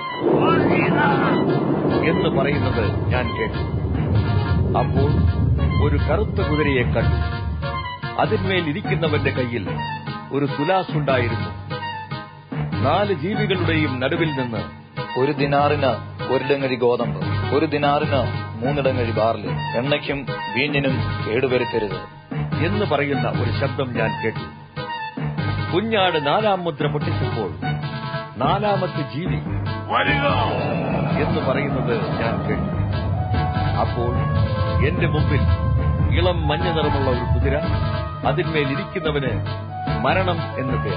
എന്ന് പറയുന്നത് ഞാൻ കേട്ടു. അപ്പോൾ ഒരു കറുത്ത കുതിരയെ കണ്ടു. അതിന്മേൽ ഇരിക്കുന്നവന്റെ കയ്യിൽ ഒരു തുലാസുണ്ടായിരുന്നു. 4 ജീവികളുടെയും നടുവിൽ നിന്ന് 1 ദിനാറിന് 1 ഇടങ്ങഴി ഗോതമ്പ്, 1 ദിനാറിന് 3 ഇടങ്ങഴി ബാർലി, എണ്ണയ്ക്കും വീഞ്ഞിനും കേടുവരുത്തരുത് എന്ന് പറയുന്ന ഒരു ശബ്ദം ഞാൻ കേട്ടു. കുഞ്ഞാട് 4-ാം മുദ്ര പൊട്ടിച്ചപ്പോൾ 4-ാമത്തെ ജീവി വരിക എന്ന് പറയുന്നത് ഞാൻ കേട്ടു. അപ്പോൾ എന്റെ മുമ്പിൽ ഇളം മഞ്ഞ നിറമുള്ള ഒരു കുതിര, അതിന്മേൽ ഇരിക്കുന്നവന് മരണം എന്ന് പേർ.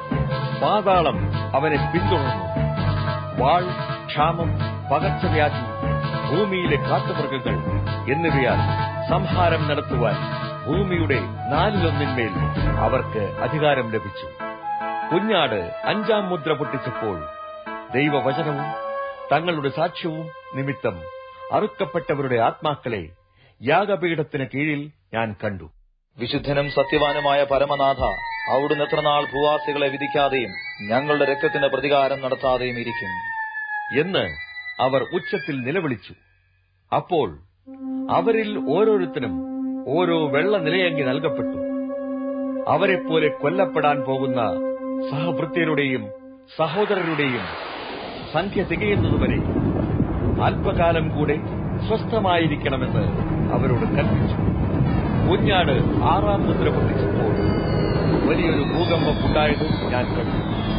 പാതാളം അവനെ പിന്തുടർന്നു. വാൾ, ക്ഷാമം, പകർച്ചവ്യാധി, ഭൂമിയിലെ കാട്ടുമൃഗങ്ങൾ എന്നിവയാൽ സംഹാരം നടത്തുവാൻ ഭൂമിയുടെ 4-1 അവർക്ക് അധികാരം ലഭിച്ചു. കുഞ്ഞാട് 5-ാം മുദ്ര പൊട്ടിച്ചപ്പോൾ ദൈവവചനവും തങ്ങളുടെ സാക്ഷ്യവും നിമിത്തം അറുക്കപ്പെട്ടവരുടെ ആത്മാക്കളെ യാഗപീഠത്തിന് കീഴിൽ ഞാൻ കണ്ടു. വിശുദ്ധനും സത്യവാനുമായ പരമനാഥ, അവിടുന്ന് എത്രനാൾ ഭൂവാസികളെ വിധിക്കാതെയും ഞങ്ങളുടെ രക്തത്തിന് പ്രതികാരം നടത്താതെയും ഇരിക്കും എന്ന് അവർ ഉച്ചത്തിൽ നിലവിളിച്ചു. അപ്പോൾ അവരിൽ ഓരോരുത്തരും ഓരോ വെള്ള നിലയങ്കി നൽകപ്പെട്ടു. അവരെപ്പോലെ കൊല്ലപ്പെടാൻ പോകുന്ന സഹഭൃത്യരുടെയും സഹോദരരുടെയും സംഖ്യ തികയുന്നതുവരെ അല്പകാലം കൂടെ സ്വസ്ഥമായിരിക്കണമെന്ന് അവരോട് കൽപ്പിച്ചു. കുഞ്ഞാട് 6-ാം മുദ്ര പൊട്ടിച്ചപ്പോൾ വലിയൊരു ഭൂകമ്പം ഉണ്ടായത് ഞാൻ കണ്ടു.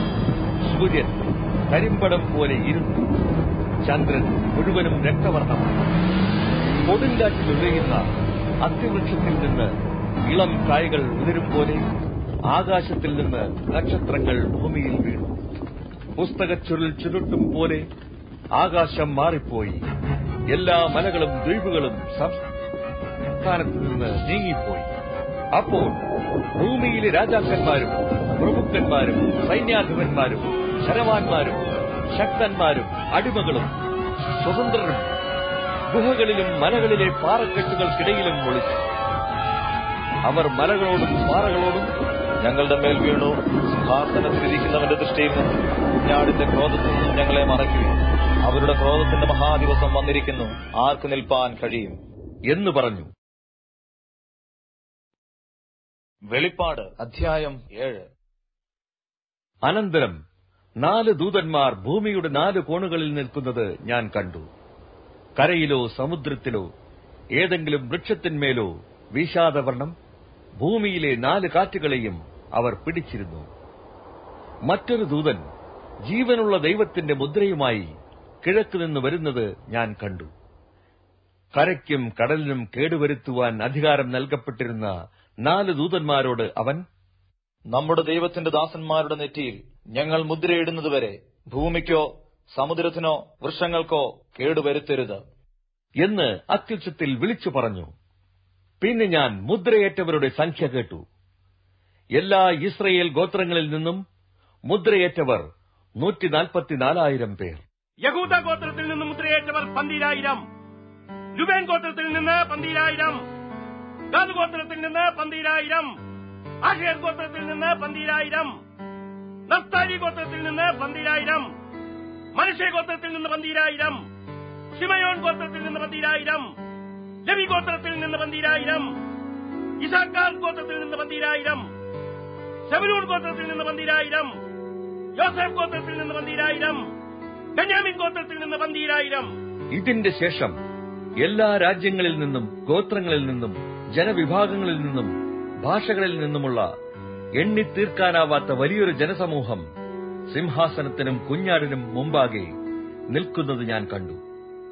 സൂര്യൻ കരിമ്പടം പോലെ ഇരുന്നു. ചന്ദ്രൻ മുഴുവനും രക്തവർണ്ണമാണ്. കൊടുങ്കാറ്റിൽ ഉലയുന്ന അത്തിവൃക്ഷത്തിൽ നിന്ന് ഇളം കായകൾ ഉതിരും പോലെ ആകാശത്തിൽ നിന്ന് നക്ഷത്രങ്ങൾ ഭൂമിയിൽ വീണു. പുസ്തകച്ചുരുൾ ചുരുട്ടും പോലെ ആകാശം മാറിപ്പോയി. എല്ലാ മലകളും ദ്വീപുകളും സംസ്ഥാനത്ത് നിന്ന് നീങ്ങിപ്പോയി. അപ്പോൾ ഭൂമിയിലെ രാജാക്കന്മാരും പ്രഭുക്കന്മാരും സൈന്യാധിപന്മാരും ശരവാന്മാരും ശക്തന്മാരും അടിമകളും സ്വതന്ത്രരും ഗുഹകളിലും മലകളിലെ പാറക്കെട്ടുകൾക്കിടയിലും ഒളിച്ചു. അവർ മലകളോടും പാറകളോടും ഞങ്ങളുടെ മേൽ വീണു, സിംഹാസനത്തിലിരിക്കുന്നവന്റെ ദൃഷ്ടിയിൽ നിന്നും കുഞ്ഞാടിന്റെ ക്രോധത്തിൽ നിന്നും ഞങ്ങളെ മറയ്ക്കുകയും അവരുടെ ക്രോധത്തിന്റെ മഹാദിവസം വന്നിരിക്കുന്നു, ആർക്ക് നിൽപ്പാൻ കഴിയും എന്ന് പറഞ്ഞു. വെളിപ്പാട് അധ്യായം 7. അനന്തരം 4 ദൂതന്മാർ ഭൂമിയുടെ 4 കോണുകളിൽ നിൽക്കുന്നത് ഞാൻ കണ്ടു. കരയിലോ സമുദ്രത്തിലോ ഏതെങ്കിലും വൃക്ഷത്തിന്മേലോ വീശാതെ വണ്ണം ഭൂമിയിലെ 4 കാറ്റുകളെയും അവർ പിടിച്ചിരുന്നു. മറ്റൊരു ദൂതൻ ജീവനുള്ള ദൈവത്തിന്റെ മുദ്രയുമായി കിഴക്കുനിന്ന് വരുന്നത് ഞാൻ കണ്ടു. കരയ്ക്കും കടലിനും കേടുവരുത്തുവാൻ അധികാരം നൽകപ്പെട്ടിരുന്ന 4 ദൂതന്മാരോട് അവൻ, നമ്മുടെ ദൈവത്തിന്റെ ദാസന്മാരുടെ നെറ്റിയിൽ ഞങ്ങൾ മുദ്രയിടുന്നതുവരെ ഭൂമിക്കോ സമുദ്രത്തിനോ വൃക്ഷങ്ങൾക്കോ കേടുവരുത്തരുത് എന്ന് അത്യുച്ചത്തിൽ വിളിച്ചു പറഞ്ഞു. പിന്നെ ഞാൻ മുദ്രയേറ്റവരുടെ സംഖ്യ കേട്ടു. എല്ലാ ഇസ്രയേൽ ഗോത്രങ്ങളിൽ നിന്നും മുദ്രയേറ്റവർ 144,000 പേർ. യഹൂദ ഗോത്രത്തിൽ നിന്ന് മുദ്രയേറ്റവർ 12,000, ലുബേൻ ഗോത്രത്തിൽ നിന്ന് 12,000, ഗാദ് ഗോത്രത്തിൽ നിന്ന് 12,000, ആഷേർ ഗോത്രത്തിൽ നിന്ന് 12,000, നഫ്താലി ഗോത്രത്തിൽ നിന്ന് 12,000, മനശ്ശെ ഗോത്രത്തിൽ നിന്ന് 12,000, ശിമയോൻ ഗോത്രത്തിൽ നിന്ന് 12,000, ലെവി ഗോത്രത്തിൽ നിന്ന് 12,000, ഇസാക്കാർ ഗോത്രത്തിൽ നിന്ന് 12,000, സെബൂലൂൻ ഗോത്രത്തിൽ നിന്ന് 12,000, യോസേഫ് ഗോത്രത്തിൽ നിന്ന് 12,000, ബെന്യാമിൻ ഗോത്രത്തിൽ നിന്ന് 12,000. ഇതിന്റെ ശേഷം എല്ലാ രാജ്യങ്ങളിൽ നിന്നും ഗോത്രങ്ങളിൽ നിന്നും ജനവിഭാഗങ്ങളിൽ നിന്നും ഭാഷകളിൽ നിന്നുമുള്ള എണ്ണിത്തീർക്കാനാവാത്ത വലിയൊരു ജനസമൂഹം സിംഹാസനത്തിനും കുഞ്ഞാടിനും മുമ്പാകെ നിൽക്കുന്നത് ഞാൻ കണ്ടു.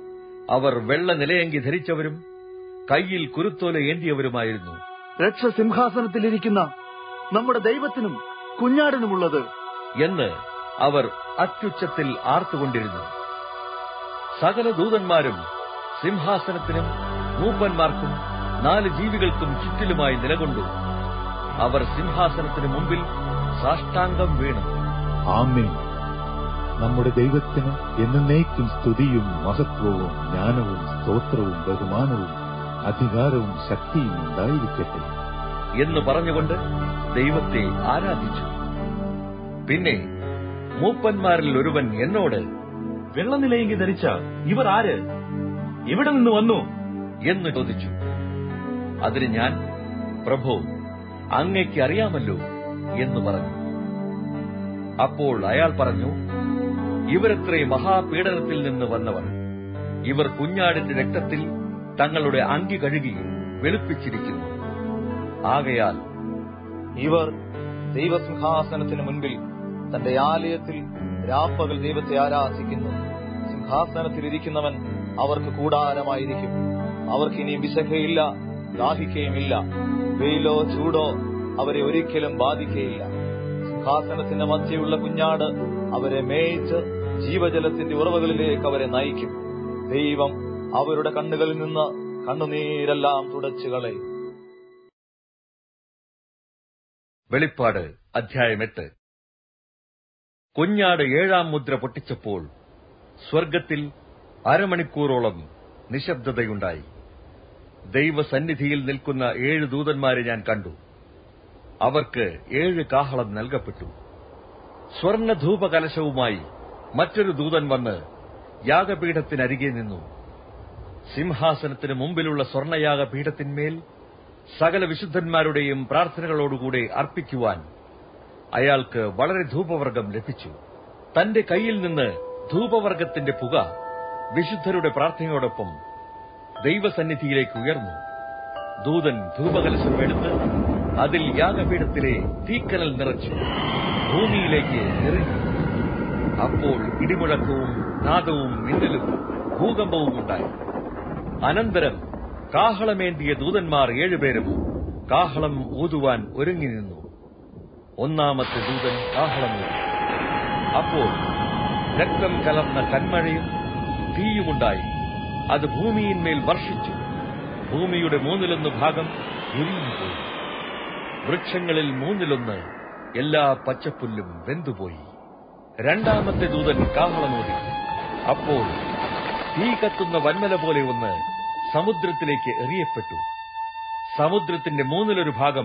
അവർ വെള്ള നിലയങ്കി ധരിച്ചവരും കയ്യിൽ കുരുത്തോല ഏന്തിയവരുമായിരുന്നു. രക്ഷ സിംഹാസനത്തിലിരിക്കുന്ന നമ്മുടെ ദൈവത്തിനും കുഞ്ഞാടിനുമുള്ളത് എന്ന് അവർ അത്യുച്ചത്തിൽ ആർത്തുകൊണ്ടിരുന്നു. സകല ദൂതന്മാരും സിംഹാസനത്തിനും മൂപ്പന്മാർക്കും 4 ജീവികൾക്കും ചുറ്റിലുമായി നിലകൊണ്ടു. അവർ സിംഹാസനത്തിനു മുമ്പിൽ സാഷ്ടാംഗം വീണു. ആമേൻ. നമ്മുടെ ദൈവത്തിന് എന്നേക്കും സ്തുതിയും മഹത്വവും ജ്ഞാനവും സ്തോത്രവും ബഹുമാനവും അധികാരവും ശക്തിയും ഉണ്ടായിരിക്കട്ടെ എന്ന് പറഞ്ഞുകൊണ്ട് ദൈവത്തെ ആരാധിച്ചു. പിന്നെ മൂപ്പന്മാരിൽ ഒരുവൻ എന്നോട്, വെള്ളനിലയെങ്കിൽ ധരിച്ച ഇവർ ആര്? എവിടെ നിന്ന് വന്നു എന്ന് ചോദിച്ചു. അതിന് ഞാൻ, പ്രഭു, അങ്ങയ്ക്ക് അറിയാമല്ലോ എന്ന് പറഞ്ഞു. അപ്പോൾ അയാൾ പറഞ്ഞു, ഇവരത്രേ മഹാപീഡനത്തിൽ നിന്ന് വന്നവർ. ഇവർ കുഞ്ഞാടിന്റെ രക്തത്തിൽ തങ്ങളുടെ അങ്കി കഴുകി വെളുപ്പിച്ചിരിക്കുന്നു. ആകയാൽ ഇവർ ദൈവസിംഹാസനത്തിന് മുൻപിൽ തന്റെ ആലയത്തിൽ രാപ്പകൽ ദൈവത്തെ ആരാധിക്കുന്നു. സിംഹാസനത്തിലിരിക്കുന്നവൻ അവർക്ക് കൂടാരമായിരിക്കും. അവർക്കിനി വിശക്കയില്ല, ദാഹിക്കുകയുമില്ല. വെയിലോ ചൂടോ അവരെ ഒരിക്കലും ബാധിക്കുകയില്ല. സിംഹാസനത്തിന്റെ മധ്യയുള്ള കുഞ്ഞാട് അവരെ മേയിച്ച് ജീവജലത്തിന്റെ ഉറവകളിലേക്ക് അവരെ നയിക്കും. ദൈവം അവരുടെ കണ്ണുകളിൽ നിന്ന് കണ്ണുനീരെല്ലാം തുടച്ചു കളയും. വെളിപ്പാട് അധ്യായം 8. കുഞ്ഞാട് 7-ാം മുദ്ര പൊട്ടിച്ചപ്പോൾ സ്വർഗത്തിൽ അരമണിക്കൂറോളം നിശബ്ദതയുണ്ടായി. ദൈവസന്നിധിയിൽ നിൽക്കുന്ന 7 ദൂതന്മാരെ ഞാൻ കണ്ടു. അവർക്ക് 7 കാഹളം നൽകപ്പെട്ടു. സ്വർണ്ണധൂപകലശവുമായി മറ്റൊരു ദൂതൻ വന്ന് യാഗപീഠത്തിനരികെ നിന്നു. സിംഹാസനത്തിന് മുമ്പിലുള്ള സ്വർണ്ണയാഗപീഠത്തിന്മേൽ സകല വിശുദ്ധന്മാരുടെയും പ്രാർത്ഥനകളോടുകൂടെ അർപ്പിക്കുവാൻ അയാൾക്ക് വളരെ ധൂപവർഗം ലഭിച്ചു. തന്റെ കയ്യിൽ നിന്ന് ധൂപവർഗത്തിന്റെ പുക വിശുദ്ധരുടെ പ്രാർത്ഥനയോടൊപ്പം ദൈവസന്നിധിയിലേക്ക് ഉയർന്നു. ദൂതൻ ധൂപകലശമെടുത്ത് അതിൽ യാഗപീഠത്തിലെ തീക്കനൽ നിറച്ചു ഭൂമിയിലേക്ക് എറിഞ്ഞു. അപ്പോൾ ഇടിമുഴക്കവും നാദവും മിന്നലും ഭൂകമ്പവും ഉണ്ടായി. അനന്തരം കാഹളമേന്തിയ ദൂതന്മാർ 7 പേരും കാഹളം ഊതുവാൻ ഒരുങ്ങി നിന്നു. 1-ാമത്തെ ദൂതൻ കാഹളമൂതി. അപ്പോൾ രക്തം കലർന്ന കന്മഴയും തീയുമുണ്ടായി. അത് ഭൂമിയിന്മേൽ വർഷിച്ചു. ഭൂമിയുടെ 1/3 ഭാഗം എരിഞ്ഞുപോയി. വൃക്ഷങ്ങളിൽ 1/3 എല്ലാ പച്ചപ്പുല്ലും വെന്തുപോയി. 2-ാമത്തെ ദൂതൻ കാഹളമൂതി. അപ്പോൾ തീ കത്തുന്ന വന്മല പോലെ ഒന്ന് സമുദ്രത്തിലേക്ക് എറിയപ്പെട്ടു. സമുദ്രത്തിന്റെ 1/3 ഭാഗം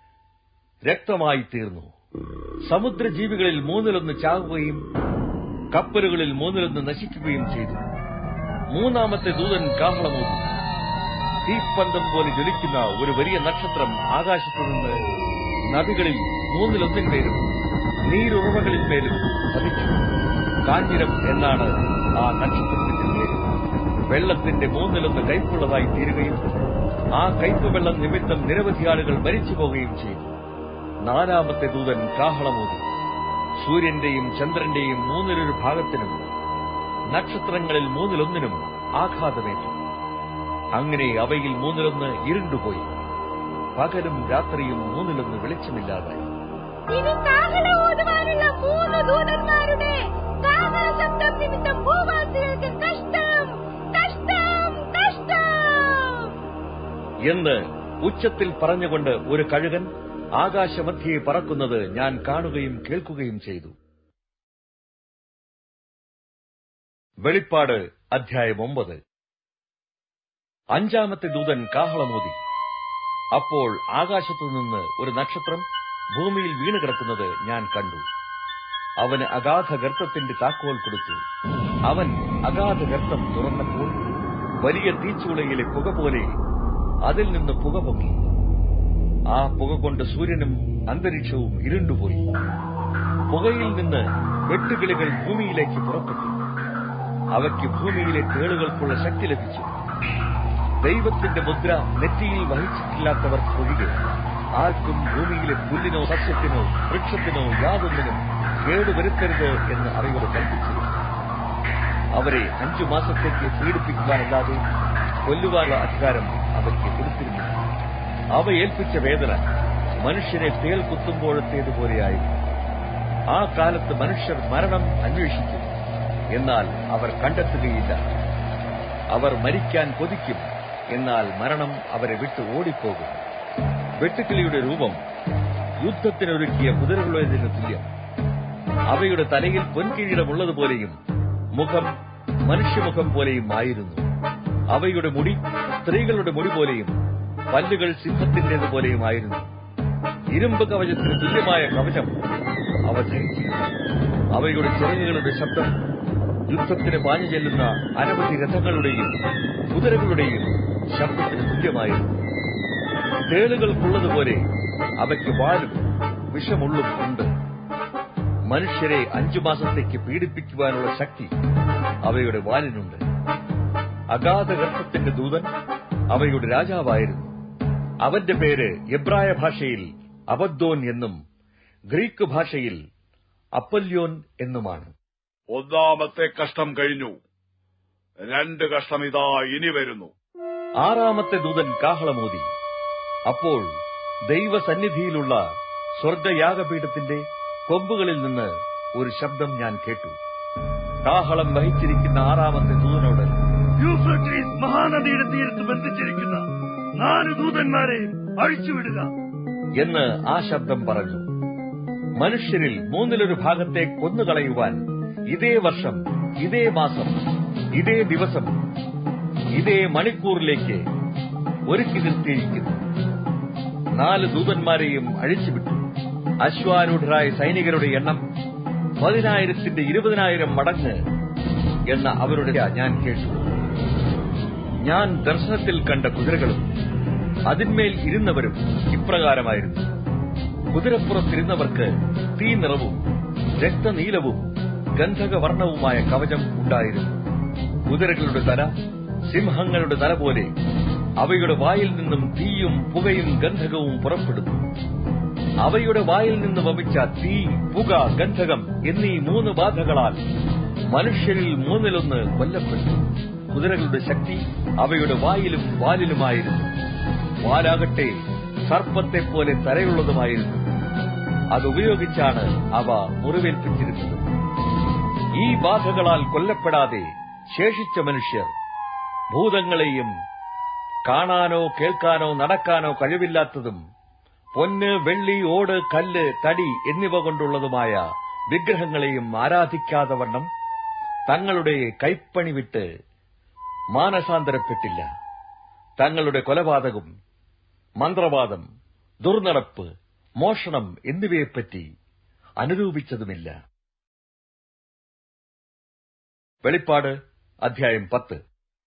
രക്തമായി തീർന്നു. സമുദ്രജീവികളിൽ 1/3 ചാവുകയും കപ്പലുകളിൽ 1/3 നശിക്കുകയും ചെയ്തു. 3-ാമത്തെ ദൂതൻ കാഹളമൂതി. തീപ്പന്തം പോലെ ജ്വലിക്കുന്ന ഒരു വലിയ നക്ഷത്രം ആകാശത്തുനിന്ന് നദികളിൽ 1/3 നീരുറവകളിന്മേലും പതിച്ചു. കാഞ്ഞിരം എന്നാണ് ആ നക്ഷത്രത്തിന്റെ പേര്. വെള്ളത്തിന്റെ 1/3 കയ്പുള്ളതായി തീരുകയും ആ കയ്പ് വെള്ളം നിമിത്തം നിരവധി ആളുകൾ മരിച്ചു പോവുകയും ചെയ്തു. 4-ാമത്തെ ദൂതൻ കാഹളമൂതി. സൂര്യന്റെയും ചന്ദ്രന്റെയും 1/3 ഭാഗത്തിനും നക്ഷത്രങ്ങളിൽ 1/3 ആഘാതമേറ്റു. അങ്ങനെ അവയിൽ 1/3 ഇരുണ്ടുപോയി. പകലും രാത്രിയും 1/3 വെളിച്ചമില്ലാതായി. ഇനി കാഹളം ഊതുവാനുള്ള 3 ദൂതന്മാരുടെ കാഹള ശബ്ദം നിമിത്തം ഭൂവാസികൾക്ക് കഷ്ടം, കഷ്ടം, കഷ്ടം എന്ന് ഉച്ചത്തിൽ പറഞ്ഞുകൊണ്ട് ഒരു കഴുകൻ ആകാശമധ്യേ പറക്കുന്നത് ഞാൻ കാണുകയും കേൾക്കുകയും ചെയ്തു. വെളിപ്പാട് അധ്യായം 9. 5-ാമത്തെ ദൂതൻ കാഹളമൂതി. അപ്പോൾ ആകാശത്തുനിന്ന് ഒരു നക്ഷത്രം ഭൂമിയിൽ വീണുകിടക്കുന്നത് ഞാൻ കണ്ടു. അവന് അഗാധ ഗർത്തത്തിന്റെ താക്കോൽ കൊടുത്തു. അവൻ അഗാധ ഗർത്തം തുറന്നപ്പോൾ വലിയ തീച്ചൂളയിലെ പുക പോലെ അതിൽ നിന്ന് പുക പൊങ്ങി. ആ പുക കൊണ്ട് സൂര്യനും അന്തരീക്ഷവും ഇരുണ്ടുപോയി. പുകയിൽ നിന്ന് വെട്ടുകിളികൾ ഭൂമിയിലേക്ക് പുറപ്പെട്ടു. അവയ്ക്ക് ഭൂമിയിലെ തേളുകൾക്കുള്ള ശക്തി ലഭിച്ചു. ദൈവത്തിന്റെ മുദ്ര നെറ്റിയിൽ വഹിച്ചിട്ടില്ലാത്തവർക്കൊഴികെ ആർക്കും ഭൂമിയിലെ പുല്ലിനോ സസ്യത്തിനോ വൃക്ഷത്തിനോ യാതൊന്നിനും കേടുവരുത്തരുത് എന്ന് അറിവർ കൽപ്പിച്ചിരുന്നു. അവരെ 5 മാസത്തേക്ക് പീഡിപ്പിക്കുവാനല്ലാതെ കൊല്ലുവാനുള്ള അധികാരം അവയ്ക്ക് കൊടുത്തിരുന്നില്ല. അവ ഏൽപ്പിച്ച വേദന മനുഷ്യനെ തേൾ കുത്തുമ്പോഴത്തേതുപോലെയായിരുന്നു. ആ കാലത്ത് മനുഷ്യർ മരണം അന്വേഷിക്കും, എന്നാൽ അവർ കണ്ടെത്തുകയില്ല. അവർ മരിക്കാൻ കൊതിക്കും, എന്നാൽ മരണം അവരെ വിട്ട് ഓടിപ്പോകും. വെട്ടുക്കിളിയുടെ രൂപം യുദ്ധത്തിനൊരുക്കിയ കുതിരകളുടേതിന് തുല്യം. അവയുടെ തലയിൽ പൊൻകിരീടമുള്ളതുപോലെയും മുഖം മനുഷ്യമുഖം പോലെയും ആയിരുന്നു. അവയുടെ മുടി സ്ത്രീകളുടെ മുടി പോലെയും പല്ലുകൾ സിംഹത്തിന്റേതുപോലെയുമായിരുന്നു. ഇരുമ്പ് കവചത്തിന് തുല്യമായ കവചം അവ ധരിച്ചിരുന്നു. അവയുടെ ചിറകുകളുടെ ശബ്ദം യുദ്ധത്തിന് പാഞ്ഞു ചെല്ലുന്ന അനവധി രഥങ്ങളുടെയും കുതിരകളുടെയും ശബ്ദത്തിന് തുല്യമായിരുന്നു. തേളുകൾക്കുള്ളതുപോലെ അവയ്ക്ക് വാലും വിഷമുള്ളും ഉണ്ട്. മനുഷ്യരെ 5 മാസത്തേക്ക് പീഡിപ്പിക്കുവാനുള്ള ശക്തി അവയുടെ വാലിനുണ്ട്. അഗാധ ഗർഭത്തിന്റെ ദൂതൻ അവയുടെ രാജാവായിരുന്നു. അവന്റെ പേര് എബ്രായ ഭാഷയിൽ അബദ്ദോൻ എന്നും ഗ്രീക്ക് ഭാഷയിൽ അപ്പല്യോൻ എന്നുമാണ്. ഒന്നാമത്തെ കഷ്ടം കഴിഞ്ഞു, 2 കഷ്ടം ഇതാ ഇനി വരുന്നു. 6ാമത്തെ ദൂതൻ കാഹളമോതി. അപ്പോൾ ദൈവസന്നിധിയിലുള്ള സ്വർഗയാഗപീഠത്തിന്റെ കൊമ്പുകളിൽ നിന്ന് ഒരു ശബ്ദം ഞാൻ കേട്ടു. കാഹളം വഹിച്ചിരിക്കുന്ന 6ാമത്തെ ദൂതനോട്, യൂഫ്രട്ടീസ് മഹാനദിയുടെ തീരത്ത് ബന്ധിച്ചിരിക്കുന്ന 4 ദൂതന്മാരെയും അഴിച്ചുവിടുക എന്ന് ആ ശബ്ദം പറഞ്ഞു. മനുഷ്യരിൽ 1/3 ഭാഗത്തെ കൊന്നുകളയുവാൻ ഇതേ വർഷം, ഇതേ മാസം, ഇതേ ദിവസം, ഇതേ മണിക്കൂറിലേക്ക് ഒരുക്കി നിർത്തിയിരിക്കുന്നു. 4 ദൂതന്മാരെയും അഴിച്ചുവിട്ടു. അശ്വാരൂഢരായ സൈനികരുടെ എണ്ണം 10,000-ന്റെ 20,000 മടങ്ങ് എന്ന അവരുടെ ഞാൻ കേട്ടു. ഞാൻ ദർശനത്തിൽ കണ്ട കുതിരകളും അതിന്മേൽ ഇരുന്നവരും ഇപ്രകാരമായിരുന്നു. കുതിരപ്പുറത്തിരുന്നവർക്ക് തീ നിറവും രക്തനീലവും ഗന്ധകവർണവുമായ കവചം ഉണ്ടായിരുന്നു. കുതിരകളുടെ തല സിംഹങ്ങളുടെ തല പോലെ അവയുടെ വായിൽ നിന്നും തീയും പുകയും ഗന്ധകവും പുറപ്പെടുന്നു. അവയുടെ വായിൽ നിന്ന് വമിച്ച തീ, പുക, ഗന്ധകം എന്നീ 3 ബാധകളാൽ മനുഷ്യരിൽ 1/3 കൊല്ലപ്പെട്ടു. കുതിരകളുടെ ശക്തി അവയുടെ വായിലും വാലിലുമായിരുന്നു. വാലാകട്ടെ സർപ്പത്തെപ്പോലെ തലയുള്ളതുമായിരുന്നു. അതുപയോഗിച്ചാണ് അവ മുറിവേൽപ്പിച്ചിരുന്നത്. ഈ ബാധകളാൽ കൊല്ലപ്പെടാതെ ശേഷിച്ച മനുഷ്യർ ഭൂതങ്ങളെയും കാണാനോ കേൾക്കാനോ നടക്കാനോ കഴിവില്ലാത്തതും പൊന്ന്, വെള്ളി, ഓട്, കല്ല്, തടി എന്നിവ കൊണ്ടുള്ളതുമായ വിഗ്രഹങ്ങളെയും ആരാധിക്കാതെ വണ്ണം തങ്ങളുടെ കൈപ്പണി വിട്ട് മാനസാന്തരപ്പെട്ടില്ല. തങ്ങളുടെ കൊലപാതകം, മന്ത്രവാദം, ദുർനടപ്പ്, മോഷണം എന്നിവയെപ്പറ്റി അനുരൂപിച്ചതുമില്ല. വെളിപ്പാട് അധ്യായം 10.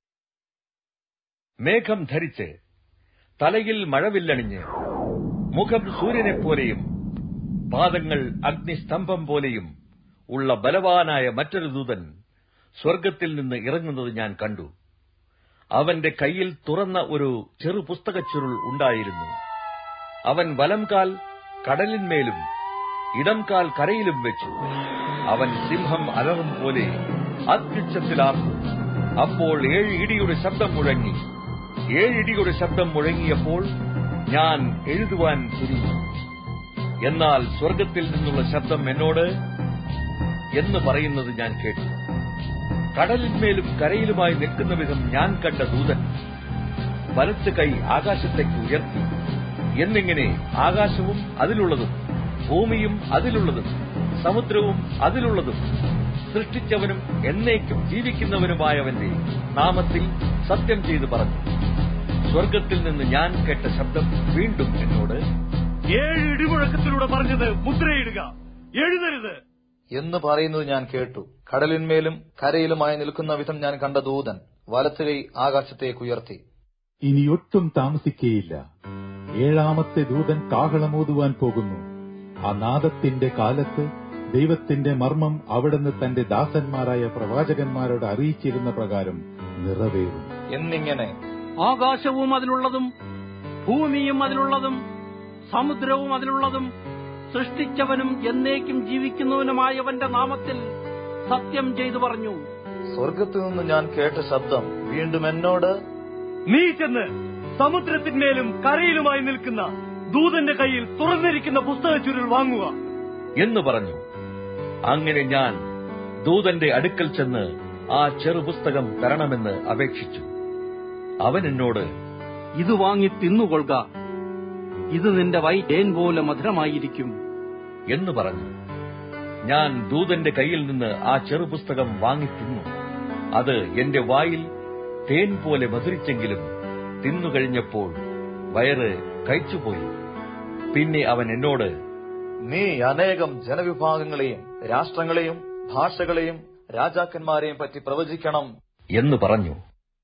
മേഘം ധരിച്ച് തലയിൽ മഴവില്ലണിഞ്ഞ് മുഖം സൂര്യനെപ്പോലെയും പാദങ്ങൾ അഗ്നിസ്തംഭം പോലെയും ഉള്ള ബലവാനായ മറ്റൊരു ദൂതൻ സ്വർഗ്ഗത്തിൽ നിന്ന് ഇറങ്ങുന്നത് ഞാൻ കണ്ടു. അവന്റെ കയ്യിൽ തുറന്ന ഒരു ചെറു പുസ്തകച്ചുരുൾ ഉണ്ടായിരുന്നു. അവൻ വലംകാൽ കടലിന്മേലും ഇടംകാൽ കരയിലും വെച്ചു. അവൻ സിംഹം അലറും പോലെ അത്യുച്ചത്തിലാർന്നു. അപ്പോൾ 7 ഇടിയുടെ ശബ്ദം മുഴങ്ങി. 7 ഇടിയുടെ ശബ്ദം മുഴങ്ങിയപ്പോൾ ഞാൻ എഴുതുവാൻ തുനിഞ്ഞു. എന്നാൽ സ്വർഗ്ഗത്തിൽ നിന്നുള്ള ശബ്ദം എന്നോട് എന്ന് പറയുന്നത് ഞാൻ കേട്ടു. കടലിന്മേലും കരയിലുമായി നിൽക്കുന്ന വിധം ഞാൻ കണ്ട ദൂതൻ വലത്ത് കൈ ആകാശത്തേക്ക് ഉയർത്തി. എന്നിങ്ങനെ ആകാശവും അതിലുള്ളതും ഭൂമിയും അതിലുള്ളതും സമുദ്രവും അതിലുള്ളതും സൃഷ്ടിച്ചവനും എന്നേക്കും ജീവിക്കുന്നവനുമായവന്റെ നാമത്തിൽ സത്യം ചെയ്തു പറഞ്ഞു. സ്വർഗ്ഗത്തിൽ നിന്ന് ഞാൻ കേട്ട ശബ്ദം വീണ്ടും എന്നോട്, 7 ഇടിമുഴക്കത്തിലൂടെ പറഞ്ഞത് മുദ്രയിടുക, എഴുതരുത് എന്ന് പറയുന്നത് ഞാൻ കേട്ടു. കടലിന്മേലും കരയിലുമായി നിൽക്കുന്ന വിധം ഞാൻ കണ്ട ദൂതൻ വലത്തുകൈ ആകാശത്തേക്ക് ഉയർത്തി. ഇനിയൊട്ടും താമസിക്കേയില്ല. 7ാമത്തെ ദൂതൻ കാഹളമോതുവാൻ പോകുന്നു. ആ നാദത്തിന്റെ കാലത്ത് ദൈവത്തിന്റെ മർമ്മം അവിടുന്ന് തന്റെ ദാസന്മാരായ പ്രവാചകന്മാരോട് അറിയിച്ചിരുന്ന പ്രകാരം നിറവേറും എന്നിങ്ങനെ ആകാശവും അതിലുള്ളതും ഭൂമിയും അതിലുള്ളതും സമുദ്രവും അതിലുള്ളതും സൃഷ്ടിച്ചവനും എന്നേക്കും ജീവിക്കുന്നവനുമായവന്റെ നാമത്തിൽ സത്യം ചെയ്തു പറഞ്ഞു. സ്വർഗത്തിൽ നിന്ന് ഞാൻ കേട്ട ശബ്ദം വീണ്ടും എന്നോട്, നീ ചെന്ന് സമുദ്രത്തിന്മേലും കരയിലുമായി നിൽക്കുന്ന ദൂതന്റെ കയ്യിൽ തുറന്നിരിക്കുന്ന പുസ്തക ചുരുൾ വാങ്ങുക എന്ന് പറഞ്ഞു. അങ്ങനെ ഞാൻ ദൂതന്റെ അടുക്കൽ ചെന്ന് ആ ചെറുപുസ്തകം തരണമെന്ന് അപേക്ഷിച്ചു. അവൻ എന്നോട്, ഇത് വാങ്ങി തിന്നുകൊള്ളുക, ഇത് നിന്റെ തേൻ പോലെ മധുരമായിരിക്കും എന്ന് പറഞ്ഞു. ഞാൻ ദൂതന്റെ കയ്യിൽ നിന്ന് ആ ചെറുപുസ്തകം വാങ്ങി തിന്നു. അത് എന്റെ വായിൽ തേൻ പോലെ മധുരിച്ചെങ്കിലും തിന്നുകഴിഞ്ഞപ്പോൾ വയറ് കഴിച്ചുപോയി. പിന്നെ അവൻ എന്നോട്, നീ അനേകം ജനവിഭാഗങ്ങളെയും രാഷ്ട്രങ്ങളെയും ഭാഷകളെയും രാജാക്കന്മാരെയും പറ്റി പ്രവചിക്കണം എന്ന് പറഞ്ഞു.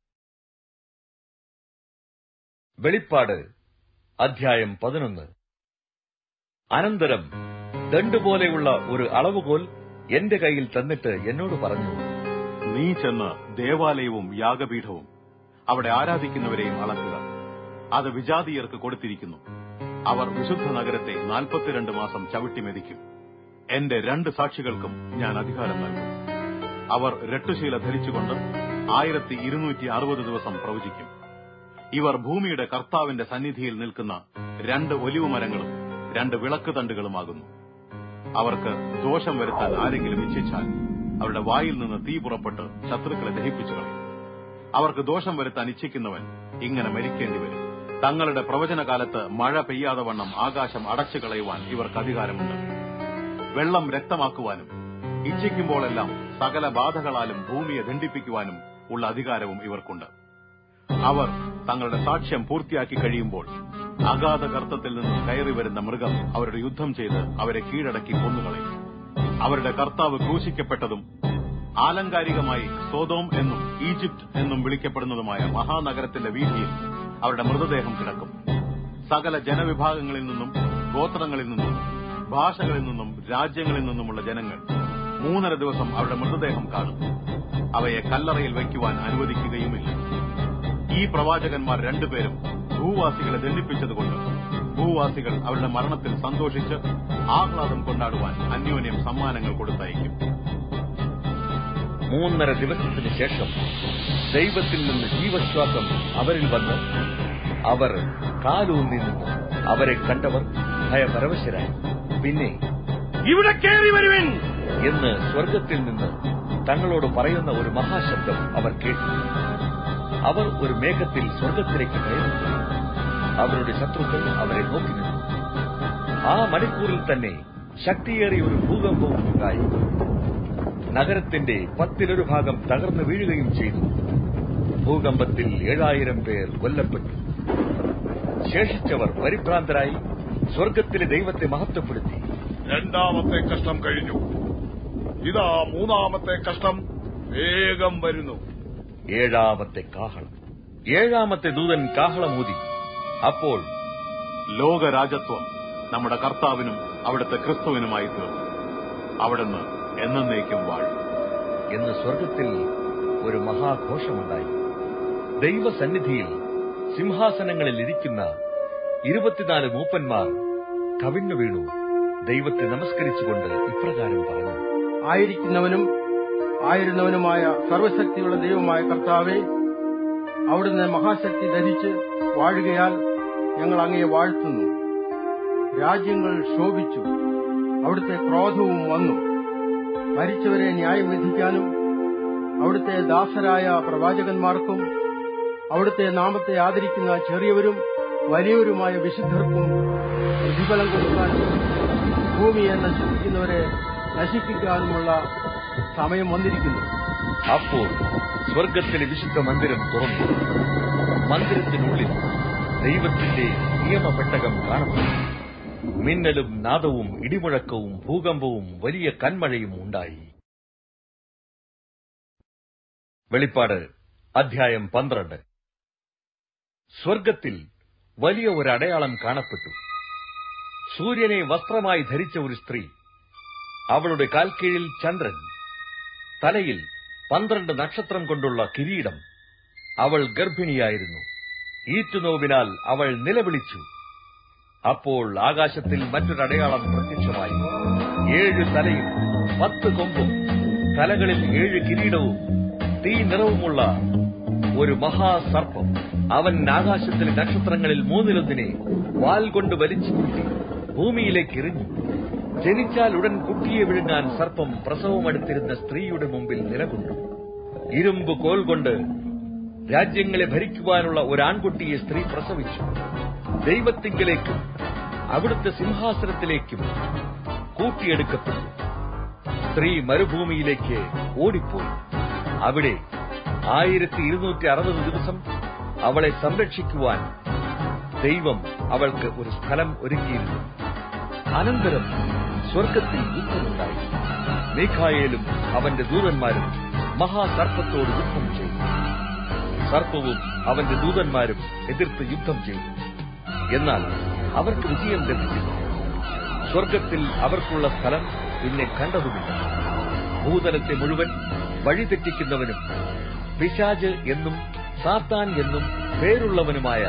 വെളിപ്പാട് അധ്യായം 11. അനന്തരം ദണ്ടുപോലെയുള്ള ഒരു അളവുകോൽ എന്റെ കയ്യിൽ തന്നിട്ട് എന്നോട് പറഞ്ഞു, നീ ചെന്ന് ദേവാലയവും യാഗപീഠവും അവിടെ ആരാധിക്കുന്നവരെയും അളക്കുക. അത് വിജാതീയർക്ക് കൊടുത്തിരിക്കുന്നു. അവർ വിശുദ്ധ നഗരത്തെ 42 മാസം ചവിട്ടിമെതിക്കും. എന്റെ 2 സാക്ഷികൾക്കും ഞാൻ അധികാരം നൽകും. അവർ രട്ടുശീല ധരിച്ചുകൊണ്ട് 1260 ദിവസം പ്രവചിക്കും. ഇവർ ഭൂമിയുടെ കർത്താവിന്റെ സന്നിധിയിൽ നിൽക്കുന്ന 2 ഒലിവ് മരങ്ങളും 2 വിളക്ക് തണ്ടുകളുമാകുന്നു. അവർക്ക് ദോഷം വരുത്താൻ ആരെങ്കിലും ഇച്ഛിച്ചാൽ അവരുടെ വായിൽ നിന്ന് തീ പുറപ്പെട്ട് ശത്രുക്കളെ ദഹിപ്പിച്ചു കളയും. അവർക്ക് ദോഷം വരുത്താൻ ഇച്ഛിക്കുന്നവൻ ഇങ്ങനെ മരിക്കേണ്ടി വരും. തങ്ങളുടെ പ്രവചനകാലത്ത് മഴ പെയ്യാതെ വണ്ണം ആകാശം അടച്ചു കളയുവാൻ ഇവർക്ക് അധികാരമുണ്ട്. വെള്ളം രക്തമാക്കുവാനും ഇച്ഛിക്കുമ്പോഴെല്ലാം സകല ബാധകളാലും ഭൂമിയെ ദണ്ഡിപ്പിക്കുവാനും ഉള്ള അധികാരവും ഇവർക്കുണ്ട്. അവർ തങ്ങളുടെ സാക്ഷ്യം പൂർത്തിയാക്കി കഴിയുമ്പോൾ അഗാധ ഗർത്തത്തിൽ നിന്ന് കയറി വരുന്ന മൃഗം അവരുടെ യുദ്ധം ചെയ്ത് അവരെ കീഴടക്കി കൊന്നുകളയും. അവരുടെ കർത്താവ് ക്രൂശിക്കപ്പെട്ടതും ആലങ്കാരികമായി സോദോം എന്നും ഈജിപ്റ്റ് എന്നും വിളിക്കപ്പെടുന്നതുമായ മഹാനഗരത്തിന്റെ വീതിയിൽ അവരുടെ മൃതദേഹം കിടക്കും. സകല ജനവിഭാഗങ്ങളിൽ നിന്നും ഗോത്രങ്ങളിൽ നിന്നും ഭാഷകളിൽ നിന്നും രാജ്യങ്ങളിൽ നിന്നുമുള്ള ജനങ്ങൾ 3.5 ദിവസം അവരുടെ മൃതദേഹം കാണും. അവയെ കല്ലറയിൽ വയ്ക്കുവാൻ അനുവദിക്കുകയുമില്ല. ഈ പ്രവാചകന്മാർ 2 പേരും ഭൂവാസികളെ ദണ്ഡിപ്പിച്ചതുകൊണ്ട് ഭൂവാസികൾ അവരുടെ മരണത്തിൽ സന്തോഷിച്ച് ആഹ്ലാദം കൊണ്ടാടുവാൻ അന്യോന്യം സമ്മാനങ്ങൾ കൊടുത്തയക്കും. 3.5 ദിവസത്തിന് ശേഷം ദൈവത്തിൽ നിന്ന് ജീവശ്വാസം അവരിൽ വന്ന് അവർ കാലൂന്നി നിന്നു. അവരെ കണ്ടവർ ഭയപരവശരായി. പിന്നെ ഇവിടെ കയറി വരുവിൻ എന്ന് സ്വർഗത്തിൽ നിന്ന് തങ്ങളോട് പറയുന്ന ഒരു മഹാശബ്ദം അവർ കേട്ടു. അവർ ഒരു മേഘത്തിൽ സ്വർഗത്തിലേക്ക് കയറി. അവരുടെ ശത്രുക്കൾ അവരെ നോക്കി നിന്നു. ആ മണിക്കൂറിൽ തന്നെ ശക്തിയേറിയ ഒരു ഭൂകമ്പവും ഉണ്ടായി. നഗരത്തിന്റെ 10 ഭാഗം തകർന്നു വീഴുകയും ചെയ്തു. ഭൂകമ്പത്തിൽ 7000 പേർ കൊല്ലപ്പെട്ടു. ശേഷിച്ചവർ പരിഭ്രാന്തരായി സ്വർഗത്തിലെ ദൈവത്തെ മഹത്വപ്പെടുത്തി. 2ാമത്തെ കഷ്ടം കഴിഞ്ഞു. ഇതാ 3ാമത്തെ കഷ്ടം വേഗം വരുന്നു. 7ാമത്തെ കാഹളം. 7ാമത്തെ ദൂതൻ കാഹളമൂതി. അപ്പോൾ ലോകരാജത്വം നമ്മുടെ കർത്താവിനും അവിടുത്തെ ക്രിസ്തുവിനുമായി തീർന്നു. അവിടുന്ന് എന്നേക്കും വാഴും എന്ന് സ്വർഗത്തിൽ ഒരു മഹാഘോഷമുണ്ടായി. ദൈവസന്നിധിയിൽ സിംഹാസനങ്ങളിൽ ഇരിക്കുന്ന 24 മൂപ്പന്മാർ കവിഞ്ഞു വീണു ദൈവത്തെ നമസ്കരിച്ചുകൊണ്ട് ഇപ്രകാരം പറഞ്ഞു: ആയിരിക്കുന്നവനും ആയിരുന്നവനുമായ സർവശക്തിയുള്ള ദൈവമായ കർത്താവേ, അവിടുന്ന് മഹാശക്തി ധരിച്ച് വാഴുകയാൽ ഞങ്ങൾ അങ്ങയെ വാഴ്ത്തുന്നു. രാജ്യങ്ങൾ ശോഭിച്ചു, അവിടുത്തെ ക്രോധവും വന്നു. മരിച്ചവരെ ന്യായം വിധിക്കാനും അവിടുത്തെ ദാസരായ പ്രവാചകന്മാർക്കും അവിടുത്തെ നാമത്തെ ആദരിക്കുന്ന ചെറിയവരും വലിയവരുമായ വിശുദ്ധർക്കും പ്രതിഫലം കൊടുക്കാനും ഭൂമിയെ നശിപ്പിക്കുന്നവരെ നശിപ്പിക്കാനുമുള്ള സമയം വന്നിരിക്കുന്നു. അപ്പോൾ സ്വർഗത്തിലെ വിശുദ്ധ മന്ദിരം തുറന്നു. മന്ദിരത്തിനുള്ളിൽ ദൈവത്തിന്റെ നിയമപെട്ടകം കാണപ്പെട്ടു. മിന്നലും നാദവും ഇടിമുഴക്കവും ഭൂകമ്പവും വലിയ കന്മഴയും ഉണ്ടായി. വെളിപ്പാട് അധ്യായം 12. സ്വർഗത്തിൽ വലിയ ഒരു അടയാളം കാണപ്പെട്ടു. സൂര്യനെ വസ്ത്രമായി ധരിച്ച ഒരു സ്ത്രീ. അവളുടെ കാൽക്കീഴിൽ ചന്ദ്രൻ, തലയിൽ 12 നക്ഷത്രം കൊണ്ടുള്ള കിരീടം. അവൾ ഗർഭിണിയായിരുന്നു. ഈറ്റുനോവിനാൽ അവൾ നിലവിളിച്ചു. അപ്പോൾ ആകാശത്തിൽ മറ്റൊരടയാളം പ്രത്യക്ഷമായി. 7 തലയും 10 കൊമ്പും, തലകളിൽ 7 കിരീടവും തീ നിറവുമുള്ള ഒരു മഹാസർപ്പം. അവൻ ആകാശത്തിലെ നക്ഷത്രങ്ങളിൽ 1/3 വാൽ കൊണ്ട് വലിച്ചു കൂട്ടി ഭൂമിയിലേക്ക് എറിഞ്ഞു. ജനിച്ചാൽ ഉടൻ കുട്ടിയെ വിഴുങ്ങാൻ സർപ്പം പ്രസവമെടുത്തിരുന്ന സ്ത്രീയുടെ മുമ്പിൽ നിലകൊണ്ടു. ഇരുമ്പ് കോൽ കൊണ്ട് രാജ്യങ്ങളെ ഭരിക്കുവാനുള്ള ഒരു ആൺകുട്ടിയെ സ്ത്രീ പ്രസവിച്ചു. ദൈവത്തിങ്കലേക്കും അവിടുത്തെ സിംഹാസനത്തിലേക്കും കൂട്ടിയെടുക്കപ്പെട്ടു. സ്ത്രീ മരുഭൂമിയിലേക്ക് ഓടിപ്പോയി. അവിടെ 1260 ദിവസം അവളെ സംരക്ഷിക്കുവാൻ ദൈവം അവൾക്ക് ഒരു സ്ഥലം ഒരുക്കിയിരുന്നു. അനന്തരം സ്വർഗത്തിൽ യുദ്ധമുണ്ടായി. മീഖായേലും അവന്റെ ദൂതന്മാരും മഹാസർപ്പത്തോട് യുദ്ധം ചെയ്തു. സർപ്പവും അവന്റെ ദൂതന്മാരും എതിർത്ത് യുദ്ധം ചെയ്തു. എന്നാൽ അവർക്ക് വിജയം ലഭിച്ചില്ല. സ്വർഗത്തിൽ അവർക്കുള്ള സ്ഥലം പിന്നെ കണ്ടതുമില്ല. ഭൂതലത്തെ മുഴുവൻ വഴിതെറ്റിക്കുന്നവനും പിശാച് എന്നും സാത്താൻ എന്നും പേരുള്ളവനുമായ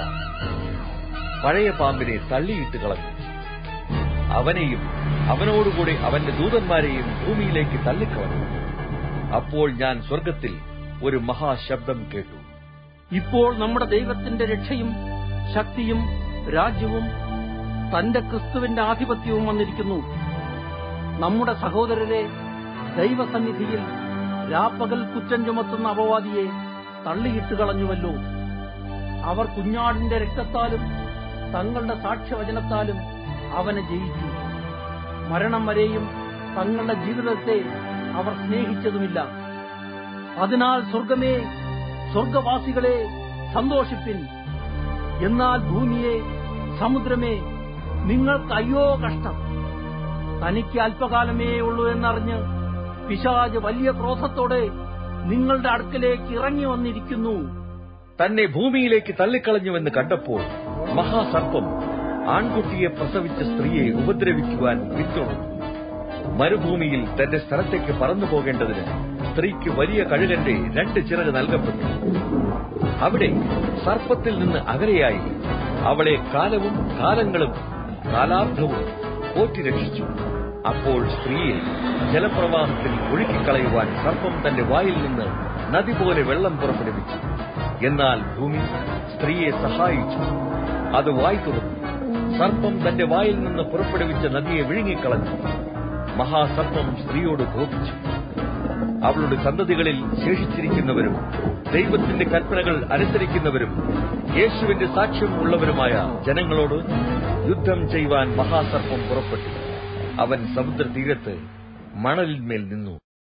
പഴയ പാമ്പിനെ തള്ളിയിട്ട് കളഞ്ഞു. അവനെയും അവനോടുകൂടി അവന്റെ ദൂതന്മാരെയും ഭൂമിയിലേക്ക് തള്ളിക്കളഞ്ഞു. അപ്പോൾ ഞാൻ സ്വർഗത്തിൽ ഒരു മഹാശബ്ദം കേട്ടു. ഇപ്പോൾ നമ്മുടെ ദൈവത്തിന്റെ രക്ഷയും ശക്തിയും രാജ്യവും തന്റെ ക്രിസ്തുവിന്റെ ആധിപത്യവും വന്നിരിക്കുന്നു. നമ്മുടെ സഹോദരരെ ദൈവസന്നിധിയിൽ രാപ്പകൽ കുറ്റം ചുമത്തുന്ന അപവാദിയെ തള്ളിയിട്ട് കളഞ്ഞുവല്ലോ. അവർ കുഞ്ഞാടിന്റെ രക്തത്താലും തങ്ങളുടെ സാക്ഷ്യവചനത്താലും അവനെ ജയിച്ചു. മരണം വരെയും തങ്ങളുടെ ജീവിതത്തെ അവർ സ്നേഹിച്ചതുമില്ല. അതിനാൽ സ്വർഗമേ, സ്വർഗവാസികളെ സന്തോഷിപ്പിൻ. എന്നാൽ ഭൂമിയെ, സമുദ്രമേ, നിങ്ങൾക്ക് അയ്യോ കഷ്ടം. തനിക്ക് അല്പകാലമേ ഉള്ളൂ എന്നറിഞ്ഞ് പിശാച് വലിയ ക്രോധത്തോടെ നിങ്ങളുടെ അടുക്കലേക്ക് ഇറങ്ങി വന്നിരിക്കുന്നു. തന്നെ ഭൂമിയിലേക്ക് തള്ളിക്കളഞ്ഞുവെന്ന് കണ്ടപ്പോൾ മഹാസർപ്പം ആൺകുട്ടിയെ പ്രസവിച്ച സ്ത്രീയെ ഉപദ്രവിക്കുവാൻ പിന്തുടർന്നു. മരുഭൂമിയിൽ തന്റെ സ്ഥലത്തേക്ക് പറന്നു പോകേണ്ടതിന് സ്ത്രീക്ക് വലിയ കഴുകന്റെ 2 ചിറക് നൽകപ്പെട്ടു. അവിടെ സർപ്പത്തിൽ നിന്ന് അകലെയായി അവളെ കാലവും കാലങ്ങളും കാലാർദ്ധവും പോറ്റി രക്ഷിച്ചു. അപ്പോൾ സ്ത്രീയെ ജലപ്രവാഹത്തിൽ ഒഴുക്കിക്കളയുവാൻ സർപ്പം തന്റെ വായിൽ നിന്ന് നദി പോലെ വെള്ളം പുറപ്പെടുവിച്ചു. എന്നാൽ ഭൂമി സ്ത്രീയെ സഹായിച്ചു. അത് വായ് തുറന്നു. സർപ്പം തന്റെ വായിൽ നിന്ന് പുറപ്പെടുവിച്ച നദിയെ വിഴുങ്ങിക്കളഞ്ഞു. മഹാസർപ്പം സ്ത്രീയോട് കോപിച്ചു. അവളുടെ സന്തതികളിൽ ശേഷിച്ചിരിക്കുന്നവരും ദൈവത്തിന്റെ കൽപ്പനകൾ അനുസരിക്കുന്നവരും യേശുവിന്റെ സാക്ഷ്യം ഉള്ളവരുമായ ജനങ്ങളോട് യുദ്ധം ചെയ്യുവാൻ മഹാസർപ്പം പുറപ്പെട്ടു. അവൻ സമുദ്രതീരത്ത് മണലിന്മേൽ നിന്നു.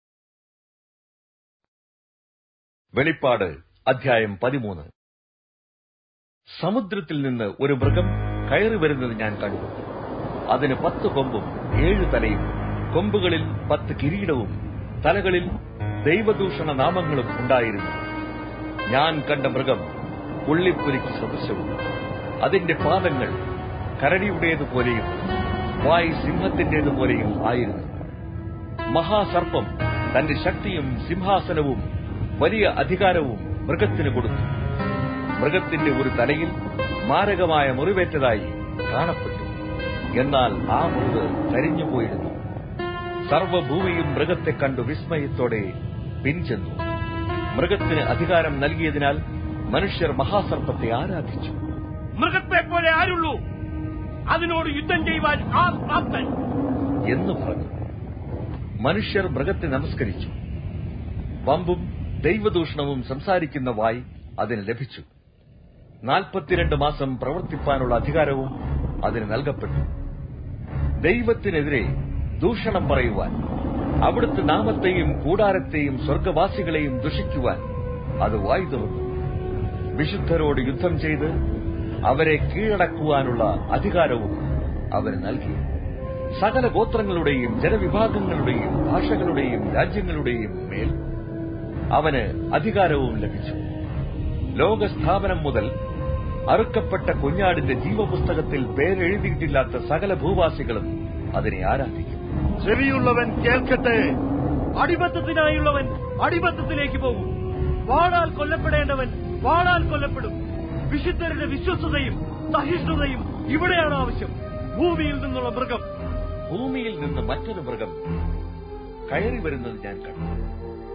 വെളിപ്പാട് അധ്യായം 13. സമുദ്രത്തിൽ നിന്ന് ഒരു മൃഗം കയറി വരുന്നത് ഞാൻ കണ്ടു. അതിന് 10 കൊമ്പും 7 തലയും, കൊമ്പുകളിൽ 10 കിരീടവും തലകളിൽ ദൈവദൂഷണ നാമങ്ങളും ഉണ്ടായിരുന്നു. ഞാൻ കണ്ട മൃഗം പുള്ളിപ്പുലിക്ക് സദൃശവും. അതിന്റെ പാദങ്ങൾ കരടിയുടേതുപോലെയും വായ് സിംഹത്തിന്റേതുപോലെയും ആയിരുന്നു. മഹാസർപ്പം തന്റെ ശക്തിയും സിംഹാസനവും വലിയ അധികാരവും മൃഗത്തിന് കൊടുത്തു. മൃഗത്തിന്റെ ഒരു തലയിൽ മാരകമായ മുറിവേറ്റതായി കാണപ്പെട്ടു. എന്നാൽ ആ മുറിവ് കരിഞ്ഞുപോയിരുന്നു. സർവ്വഭൂമിയും മൃഗത്തെ കണ്ടു വിസ്മയത്തോടെ പിൻചെന്നു. മൃഗത്തിന് അധികാരം നൽകിയതിനാൽ മനുഷ്യർ മഹാസർപ്പത്തെ ആരാധിച്ചു. മൃഗത്തെ പോലെ ആരുള്ളൂ? അതിനോട് യുദ്ധം ചെയ്യുവാൻ ആർ പ്രാപ്തൻ എന്ന് പറഞ്ഞു. മനുഷ്യർ മൃഗത്തെ നമസ്കരിച്ചു. വമ്പും ദൈവദൂഷണവും സംസാരിക്കുന്ന വായ് അതിന് ലഭിച്ചു. 42 മാസം പ്രവർത്തിപ്പാനുള്ള അധികാരവും അതിന് നൽകപ്പെട്ടു. ദൈവത്തിനെതിരെ ദൂഷണം പറയുവാൻ, അവിടുത്തെ നാമത്തെയും കൂടാരത്തെയും സ്വർഗവാസികളെയും ദുഷിക്കുവാൻ അത് വായ് തുറന്നു. വിശുദ്ധരോട് യുദ്ധം ചെയ്ത് അവരെ കീഴടക്കുവാനുള്ള അധികാരവും അവന് നൽകി. സകല ഗോത്രങ്ങളുടെയും ജനവിഭാഗങ്ങളുടെയും ഭാഷകളുടെയും രാജ്യങ്ങളുടെയും മേൽ അവന് അധികാരവും ലഭിച്ചു. ലോകസ്ഥാപനം മുതൽ അറുക്കപ്പെട്ട കുഞ്ഞാടിന്റെ ജീവപുസ്തകത്തിൽ പേരെഴുതിയിട്ടില്ലാത്ത സകല ഭൂവാസികളും അതിനെ ആരാധിക്കും. ചെവിയുള്ളവൻ കേൾക്കട്ടെ. അടിമത്തത്തിനായുള്ളവൻ അടിമത്തത്തിലേക്ക് പോകും. വാളാൽ കൊല്ലപ്പെടേണ്ടവൻ വാളാൽ കൊല്ലപ്പെടും. വിശുദ്ധരുടെ വിശ്വസ്തതയും സഹിഷ്ണുതയും ഇവിടെയാണ് ആവശ്യം. ഭൂമിയിൽ നിന്നുള്ള മൃഗം, ഭൂമിയിൽ നിന്ന് മറ്റൊരു മൃഗം കയറി വരുന്നത് ഞാൻ കണ്ടു.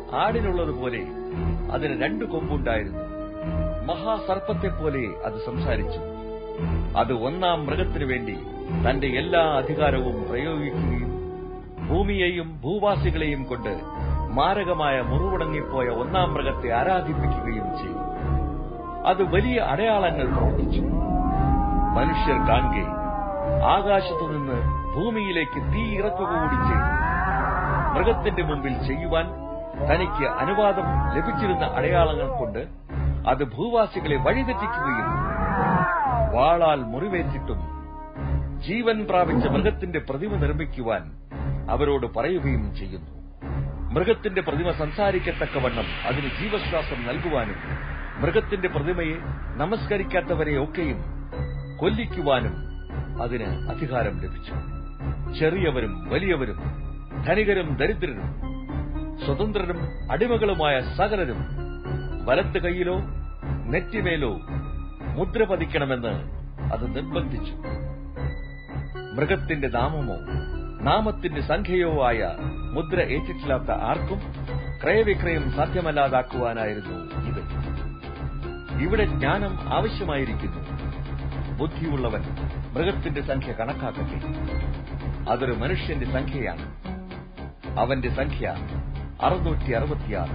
ആടിനുള്ളതുപോലെ അതിന് 2 കൊമ്പുണ്ടായിരുന്നു. മഹാസർപ്പത്തെപ്പോലെ അത് സംസാരിച്ചു. അത് 1-ാം മൃഗത്തിനു വേണ്ടി തന്റെ എല്ലാ അധികാരവും പ്രയോഗിക്കുകയും ഭൂമിയെയും ഭൂവാസികളെയും കൊണ്ട് മാരകമായ മുറിവുടങ്ങിപ്പോയ 1-ാം മൃഗത്തെ ആരാധിപ്പിക്കുകയും ചെയ്തു. അത് വലിയ അടയാളങ്ങൾ പ്രവർത്തിച്ചു. മനുഷ്യർ കാണുകെ ആകാശത്തുനിന്ന് ഭൂമിയിലേക്ക് തീ ഇറക്കുക കൂടി ചെയ്തു. മൃഗത്തിന്റെ മുമ്പിൽ ചെയ്യുവാൻ തനിക്ക് അനുവാദം ലഭിച്ചിരുന്ന അടയാളങ്ങൾ കൊണ്ട് അത് ഭൂവാസികളെ വഴിതെറ്റിക്കുകയും വാളാൽ മുറിവേറ്റിട്ടും ജീവൻ പ്രാപിച്ച മൃഗത്തിന്റെ പ്രതിമ നിർമ്മിക്കുവാൻ അവരോട് പറയുകയും ചെയ്യുന്നു. മൃഗത്തിന്റെ പ്രതിമ സംസാരിക്കത്തക്കവണ്ണം അതിന് ജീവശ്വാസം നൽകുവാനും മൃഗത്തിന്റെ പ്രതിമയെ നമസ്കരിക്കാത്തവരെ ഒക്കെയും കൊല്ലിക്കുവാനും അതിന് അധികാരം ലഭിച്ചു. ചെറിയവരും വലിയവരും, ധനികരും ദരിദ്രരും, സ്വതന്ത്രരും അടിമകളുമായ സകലരും വലത്ത് കൈയിലോ നെറ്റിമേലോ മുദ്ര പതിക്കണമെന്ന് അത് നിർബന്ധിച്ചു. മൃഗത്തിന്റെ നാമമോ നാമത്തിന്റെ സംഖ്യയോ ആയ മുദ്ര ഏറ്റിട്ടില്ലാത്ത ആർക്കും ക്രയവിക്രയം സാധ്യമല്ലാതാക്കുവാനായിരുന്നു ഇത്. ഇവിടെ ജ്ഞാനം ആവശ്യമായിരിക്കുന്നു. ബുദ്ധിയുള്ളവൻ മൃഗത്തിന്റെ സംഖ്യ കണക്കാക്കട്ടെ. അതൊരു മനുഷ്യന്റെ സംഖ്യയാണ്. അവന്റെ സംഖ്യ 666.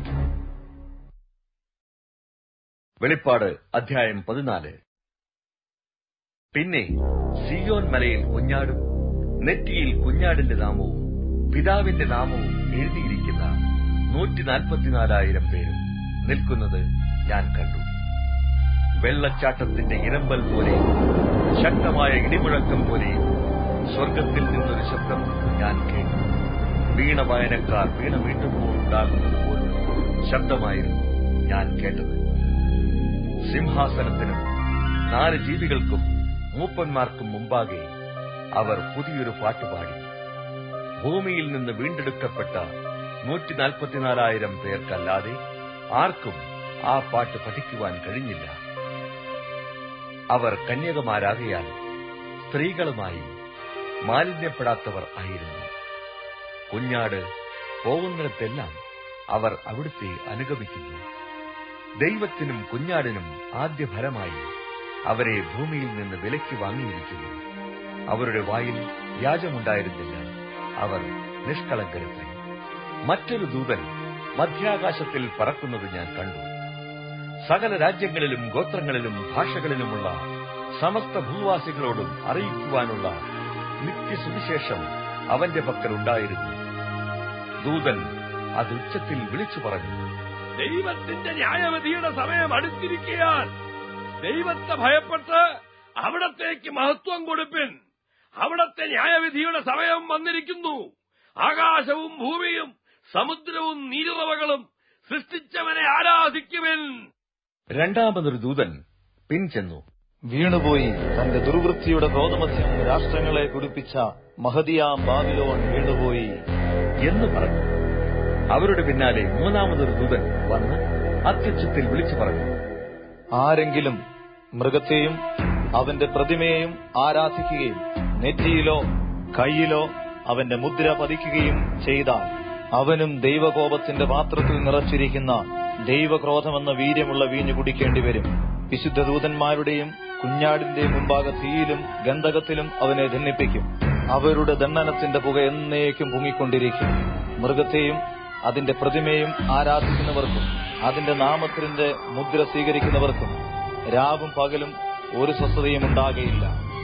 വെളിപ്പാട് അധ്യായം 14. പിന്നെ സിയോൻ മലയിൽ കുഞ്ഞാടും നെറ്റിയിൽ കുഞ്ഞാടിന്റെ നാമവും പിതാവിന്റെ നാമവും എഴുതിയിരിക്കുന്ന 144,000 പേരും നിൽക്കുന്നത് ഞാൻ കണ്ടു. വെള്ളച്ചാട്ടത്തിന്റെ ഇരമ്പൽ പോലെ ശക്തമായ ഇടിമുഴക്കം പോലെ സ്വർഗത്തിൽ നിന്നൊരു ശബ്ദം ഞാൻ കേട്ടു. വീണ വായനക്കാർ വീണ വീണ്ടുമ്പോൾ ഉണ്ടാകുന്നത് പോലെ ശബ്ദമായിരുന്നു ഞാൻ കേട്ടത്. സിംഹാസനത്തിനും 4 ജീവികൾക്കും മൂപ്പന്മാർക്കും മുമ്പാകെ അവർ പുതിയൊരു പാട്ടുപാടി. ഭൂമിയിൽ നിന്ന് വീണ്ടെടുക്കപ്പെട്ട 144,000 പേർക്കല്ലാതെ ആർക്കും ആ പാട്ട് പഠിക്കുവാൻ കഴിഞ്ഞില്ല. അവർ കന്യകമാരാകയാൽ സ്ത്രീകളുമായി മാലിന്യപ്പെടാത്തവർ ആയിരുന്നു. കുഞ്ഞാട് പോകുന്നിടത്തെല്ലാം അവർ അവിടുത്തെ അനുഗമിക്കുന്നു. ദൈവത്തിനും കുഞ്ഞാടിനും ആദ്യഫലമായി അവരെ ഭൂമിയിൽ നിന്ന് വിലയ്ക്ക് വാങ്ങിയിരിക്കുന്നു. അവരുടെ വായിൽ വ്യാജമുണ്ടായിരുന്നില്ല. അവർ നിഷ്കളങ്കരത്രേ. മറ്റൊരു ദൂതൻ മധ്യാകാശത്തിൽ പറക്കുന്നത് ഞാൻ കണ്ടു. സകല രാജ്യങ്ങളിലും ഗോത്രങ്ങളിലും ഭാഷകളിലുമുള്ള സമസ്ത ഭൂവാസികളോടും അറിയിക്കുവാനുള്ള നിത്യസുവിശേഷം അവന്റെ പക്കൽ ഉണ്ടായിരുന്നു. ദൂതൻ അത് ഉച്ചത്തിൽ വിളിച്ചു പറഞ്ഞു, ദൈവത്തിന്റെ ന്യായവിധിയുടെ സമയം അടുത്തിരിക്കയാൽ ദൈവത്തെ ഭയപ്പെട്ട് അവിടത്തേക്ക് മഹത്വം കൊടുപ്പിൻ. അവിടത്തെ ന്യായവിധിയുടെ സമയം വന്നിരിക്കുന്നു. ആകാശവും ഭൂമിയും സമുദ്രവും നീരുറവകളും സൃഷ്ടിച്ചവനെ ആരാധിക്കുവിൻ. രണ്ടാമതൊരു ദൂതൻ പിൻചെന്നു. വീണുപോയി തന്റെ ദുർവൃത്തിയുടെ ക്രോധമധ്യം രാഷ്ട്രങ്ങളെ കുടിപ്പിച്ച മഹതിയാം ബാബിലോൺ വീണുപോയി എന്ന് പറഞ്ഞു. അവരുടെ പിന്നാലെ മൂന്നാമതൊരു ദൂതൻ വന്ന് അത്യുച്ചത്തിൽ വിളിച്ചു പറഞ്ഞു, ആരെങ്കിലും മൃഗത്തെയും അവന്റെ പ്രതിമയെയും ആരാധിക്കുകയും നെറ്റിയിലോ കൈയിലോ അവന്റെ മുദ്ര പതിക്കുകയും ചെയ്താൽ അവനും ദൈവകോപത്തിന്റെ പാത്രത്തിൽ നിറച്ചിരിക്കുന്ന ദൈവക്രോധമെന്ന വീര്യമുള്ള വീഞ്ഞു കുടിക്കേണ്ടി വരും. വിശുദ്ധ ദൂതന്മാരുടെയും കുഞ്ഞാടിന്റെയും മുമ്പാകെ തീയിലും ഗന്ധകത്തിലും അവനെ ദണ്ഡിപ്പിക്കും. അവരുടെ ദണ്ഡനത്തിന്റെ പുക എന്നേക്കും പൊങ്ങിക്കൊണ്ടിരിക്കും. മൃഗത്തെയും അതിന്റെ പ്രതിമയും ആരാധിക്കുന്നവർക്കും അതിന്റെ നാമത്തിന്റെ മുദ്ര സ്വീകരിക്കുന്നവർക്കും രാവും പകലും ഒരു സ്വസ്ഥതയും ഉണ്ടാകയില്ല.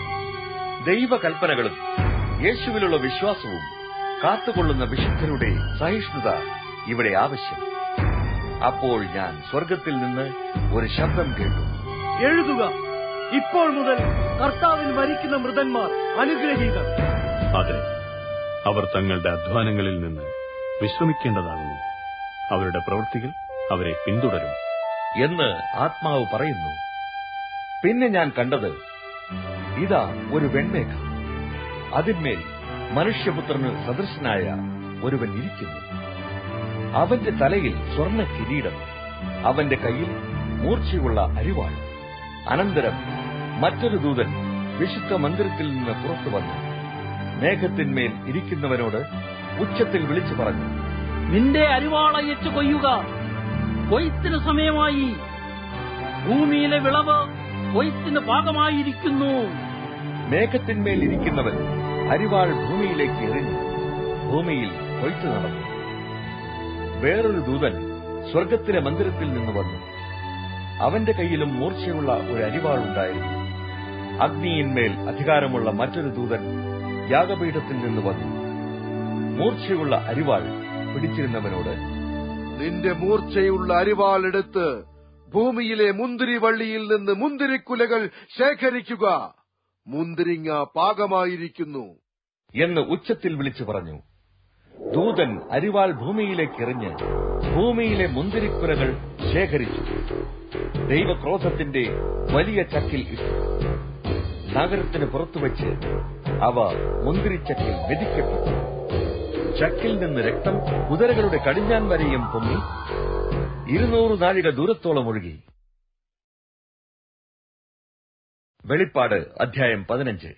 ദൈവകൽപ്പനകളും യേശുവിലുള്ള വിശ്വാസവും കാത്തുകൊള്ളുന്ന വിശുദ്ധരുടെ സഹിഷ്ണുത ഇവിടെ ആവശ്യം. അപ്പോൾ ഞാൻ സ്വർഗത്തിൽ നിന്ന് ഒരു ശബ്ദം കേട്ടു, എഴുതുക, ഇപ്പോൾ മുതൽ കർത്താവിൽ വരിക്കുന്ന മൃതന്മാർ അനുഗ്രഹീതർ. അതെ, അവർ തങ്ങളുടെ അധ്വാനങ്ങളിൽ നിന്ന് വിശ്രമിക്കേണ്ടതാകുന്നു. അവരുടെ പ്രവൃത്തികൾ അവരെ പിന്തുടരും എന്ന് ആത്മാവ് പറയുന്നു. പിന്നെ ഞാൻ കണ്ടത്, ഇതാ ഒരു വെൺമേഘം, അതിന്മേൽ മനുഷ്യപുത്രന് സദൃശനായ ഒരുവൻ ഇരിക്കുന്നു. അവന്റെ തലയിൽ സ്വർണ്ണ കിരീടം, അവന്റെ കയ്യിൽ മൂർച്ചയുള്ള അരിവാൾ. അനന്തരം മറ്റൊരു ദൂതൻ വിശുദ്ധ മന്ദിരത്തിൽ നിന്ന് പുറത്തു വന്നു മേഘത്തിന്മേൽ ഇരിക്കുന്നവനോട് ഉച്ചത്തിൽ വിളിച്ചു പറഞ്ഞു, നിന്റെ അരിവാളയച്ചു കൊയ്യുക. കൊയ്ത്തിന് സമയമായി. ഭൂമിയിലെ വിളവ് കൊയ്ത്തിന് പാകമായിരിക്കുന്നു. മേഘത്തിന്മേൽ ഇരിക്കുന്നവൻ അരിവാൾ ഭൂമിയിലേക്ക് എറിഞ്ഞു. ഭൂമിയിൽ കൊയ്ത്ത് നടന്നു. വേറൊരു ദൂതൻ സ്വർഗത്തിലെ മന്ദിരത്തിൽ നിന്ന് വന്നു. അവന്റെ കയ്യിലും മൂർച്ചയുള്ള ഒരു അരിവാൾ ഉണ്ടായിരുന്നു. അഗ്നിയിന്മേൽ അധികാരമുള്ള മറ്റൊരു ദൂതൻ യാഗപീഠത്തിൽ നിന്ന് വന്നു. മൂർച്ചയുള്ള അരിവാൾ പിടിച്ചിരുന്നവനോട്, നിന്റെ മൂർച്ചയുള്ള അരിവാൾ എടുത്ത് ഭൂമിയിലെ മുന്തിരിവള്ളിയിൽ നിന്ന് മുന്തിരിക്കുലകൾ ശേഖരിക്കുക. മുന്തിരിങ്ങ പാകമായിരിക്കുന്നു എന്ന് ഉച്ചത്തിൽ വിളിച്ചു പറഞ്ഞു. ദൂതൻ അരിവാൾ ഭൂമിയിലേക്ക് എറിഞ്ഞ് ഭൂമിയിലെ മുന്തിരിക്കുലകൾ ശേഖരിച്ചു. ദൈവക്രോധത്തിന്റെ വലിയ ചക്കിൽ ഇട്ടു. നഗരത്തിന് പുറത്തുവച്ച് അവ മുന്തിരിച്ചക്കിൽ മെതിക്കപ്പെട്ടു. ചക്കിൽ നിന്ന് രക്തം കുതിരകളുടെ കടിഞ്ഞാൻ വരെയും പൊങ്ങി 200 നാഴിക ദൂരത്തോളം ഒഴുകി. വെളിപ്പാട് അധ്യായം 15.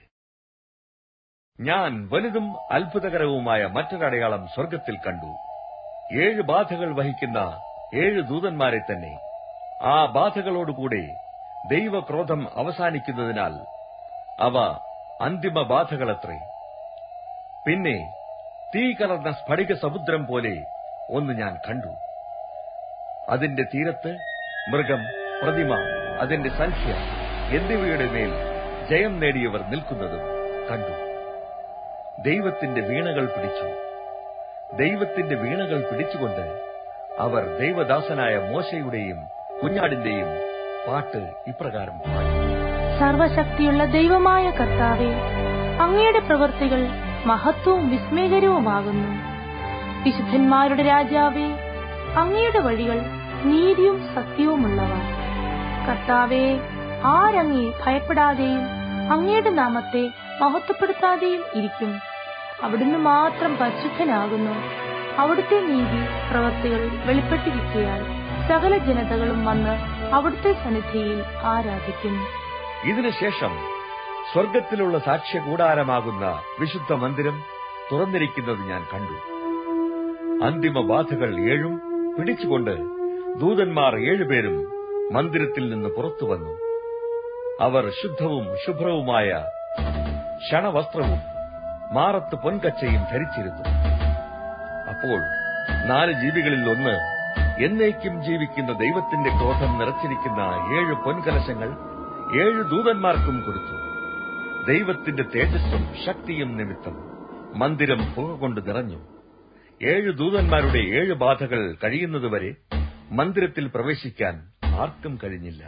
ഞാൻ വലുതും അത്ഭുതകരവുമായ മറ്റൊരടയാളം സ്വർഗത്തിൽ കണ്ടു. 7 ബാധകൾ വഹിക്കുന്ന 7 ദൂതന്മാരെ തന്നെ. ആ ബാധകളോടുകൂടെ ദൈവക്രോധം അവസാനിക്കുന്നതിനാൽ അവ അന്തിമ ബാധകളത്രേ. പിന്നെ തീ കലർന്ന സ്ഫടിക സമുദ്രം പോലെ ഒന്ന് ഞാൻ കണ്ടു. അതിന്റെ തീരത്ത് മൃഗം, പ്രതിമ, അതിന്റെ സംഖ്യ എന്നിവയുടെ മേൽ ജയം നേടിയവർ നിൽക്കുന്നതും കണ്ടു. ദൈവത്തിന്റെ വീണകൾ പിടിച്ചു. ദൈവത്തിന്റെ വീണകൾ പിടിച്ചുകൊണ്ട് അവർ ദൈവദാസനായ മോശയുടെയും കുഞ്ഞാടിന്റെയും പാട്ട് ഇപ്രകാരം പാടി. സർവശക്തിയുള്ള ദൈവമായ കർത്താവേ, അങ്ങയുടെ പ്രവൃത്തികൾ മഹത്വവും വിസ്മയകരവുമാകുന്നു. വിശുദ്ധന്മാരുടെ രാജാവേ, അങ്ങയുടെ വഴികൾ നീതിയും സത്യവുമുള്ളവ. കർത്താവേ, ആരങ്ങയെ ഭയപ്പെടാതെയും അങ്ങയുടെ നാമത്തെ മഹത്വപ്പെടുത്താതെയും ഇരിക്കും. അവിടുന്ന് മാത്രം പരിശുദ്ധനാകുന്നു. അവിടുത്തെ നീതി പ്രവൃത്തികൾ വെളിപ്പെട്ടിരിക്കയാൽ സകല ജനതകളും വന്ന് അവിടുത്തെ സന്നിധിയിൽ ആരാധിക്കും. ഇതിനുശേഷം സ്വർഗത്തിലുള്ള സാക്ഷ്യകൂടാരമാകുന്ന വിശുദ്ധ മന്ദിരം തുറന്നിരിക്കുന്നത് ഞാൻ കണ്ടു. അന്തിമ ബാധകൾ 7 പിടിച്ചുകൊണ്ട് ദൂതന്മാർ 7 പേരും മന്ദിരത്തിൽ നിന്ന് പുറത്തു വന്നു. അവർ ശുദ്ധവും ശുഭ്രവുമായ ശണവസ്ത്രവും മാറത്ത് പൊൻകച്ചയും ധരിച്ചിരുന്നു. അപ്പോൾ 4 ജീവികളിൽ ഒന്ന് എന്നേക്കും ജീവിക്കുന്ന ദൈവത്തിന്റെ ക്രോധം നിറച്ചിരിക്കുന്ന 7 പൊൻകലശങ്ങൾ 7 ദൂതന്മാർക്കും കൊടുത്തു. ദൈവത്തിന്റെ തേജസ്സും ശക്തിയും നിമിത്തം മന്ദിരം പുകകൊണ്ട് നിറഞ്ഞു. 7 ദൂതന്മാരുടെ 7 ബാധകൾ കഴിയുന്നതുവരെ മന്ദിരത്തിൽ പ്രവേശിക്കാൻ ആർക്കും കഴിഞ്ഞില്ല.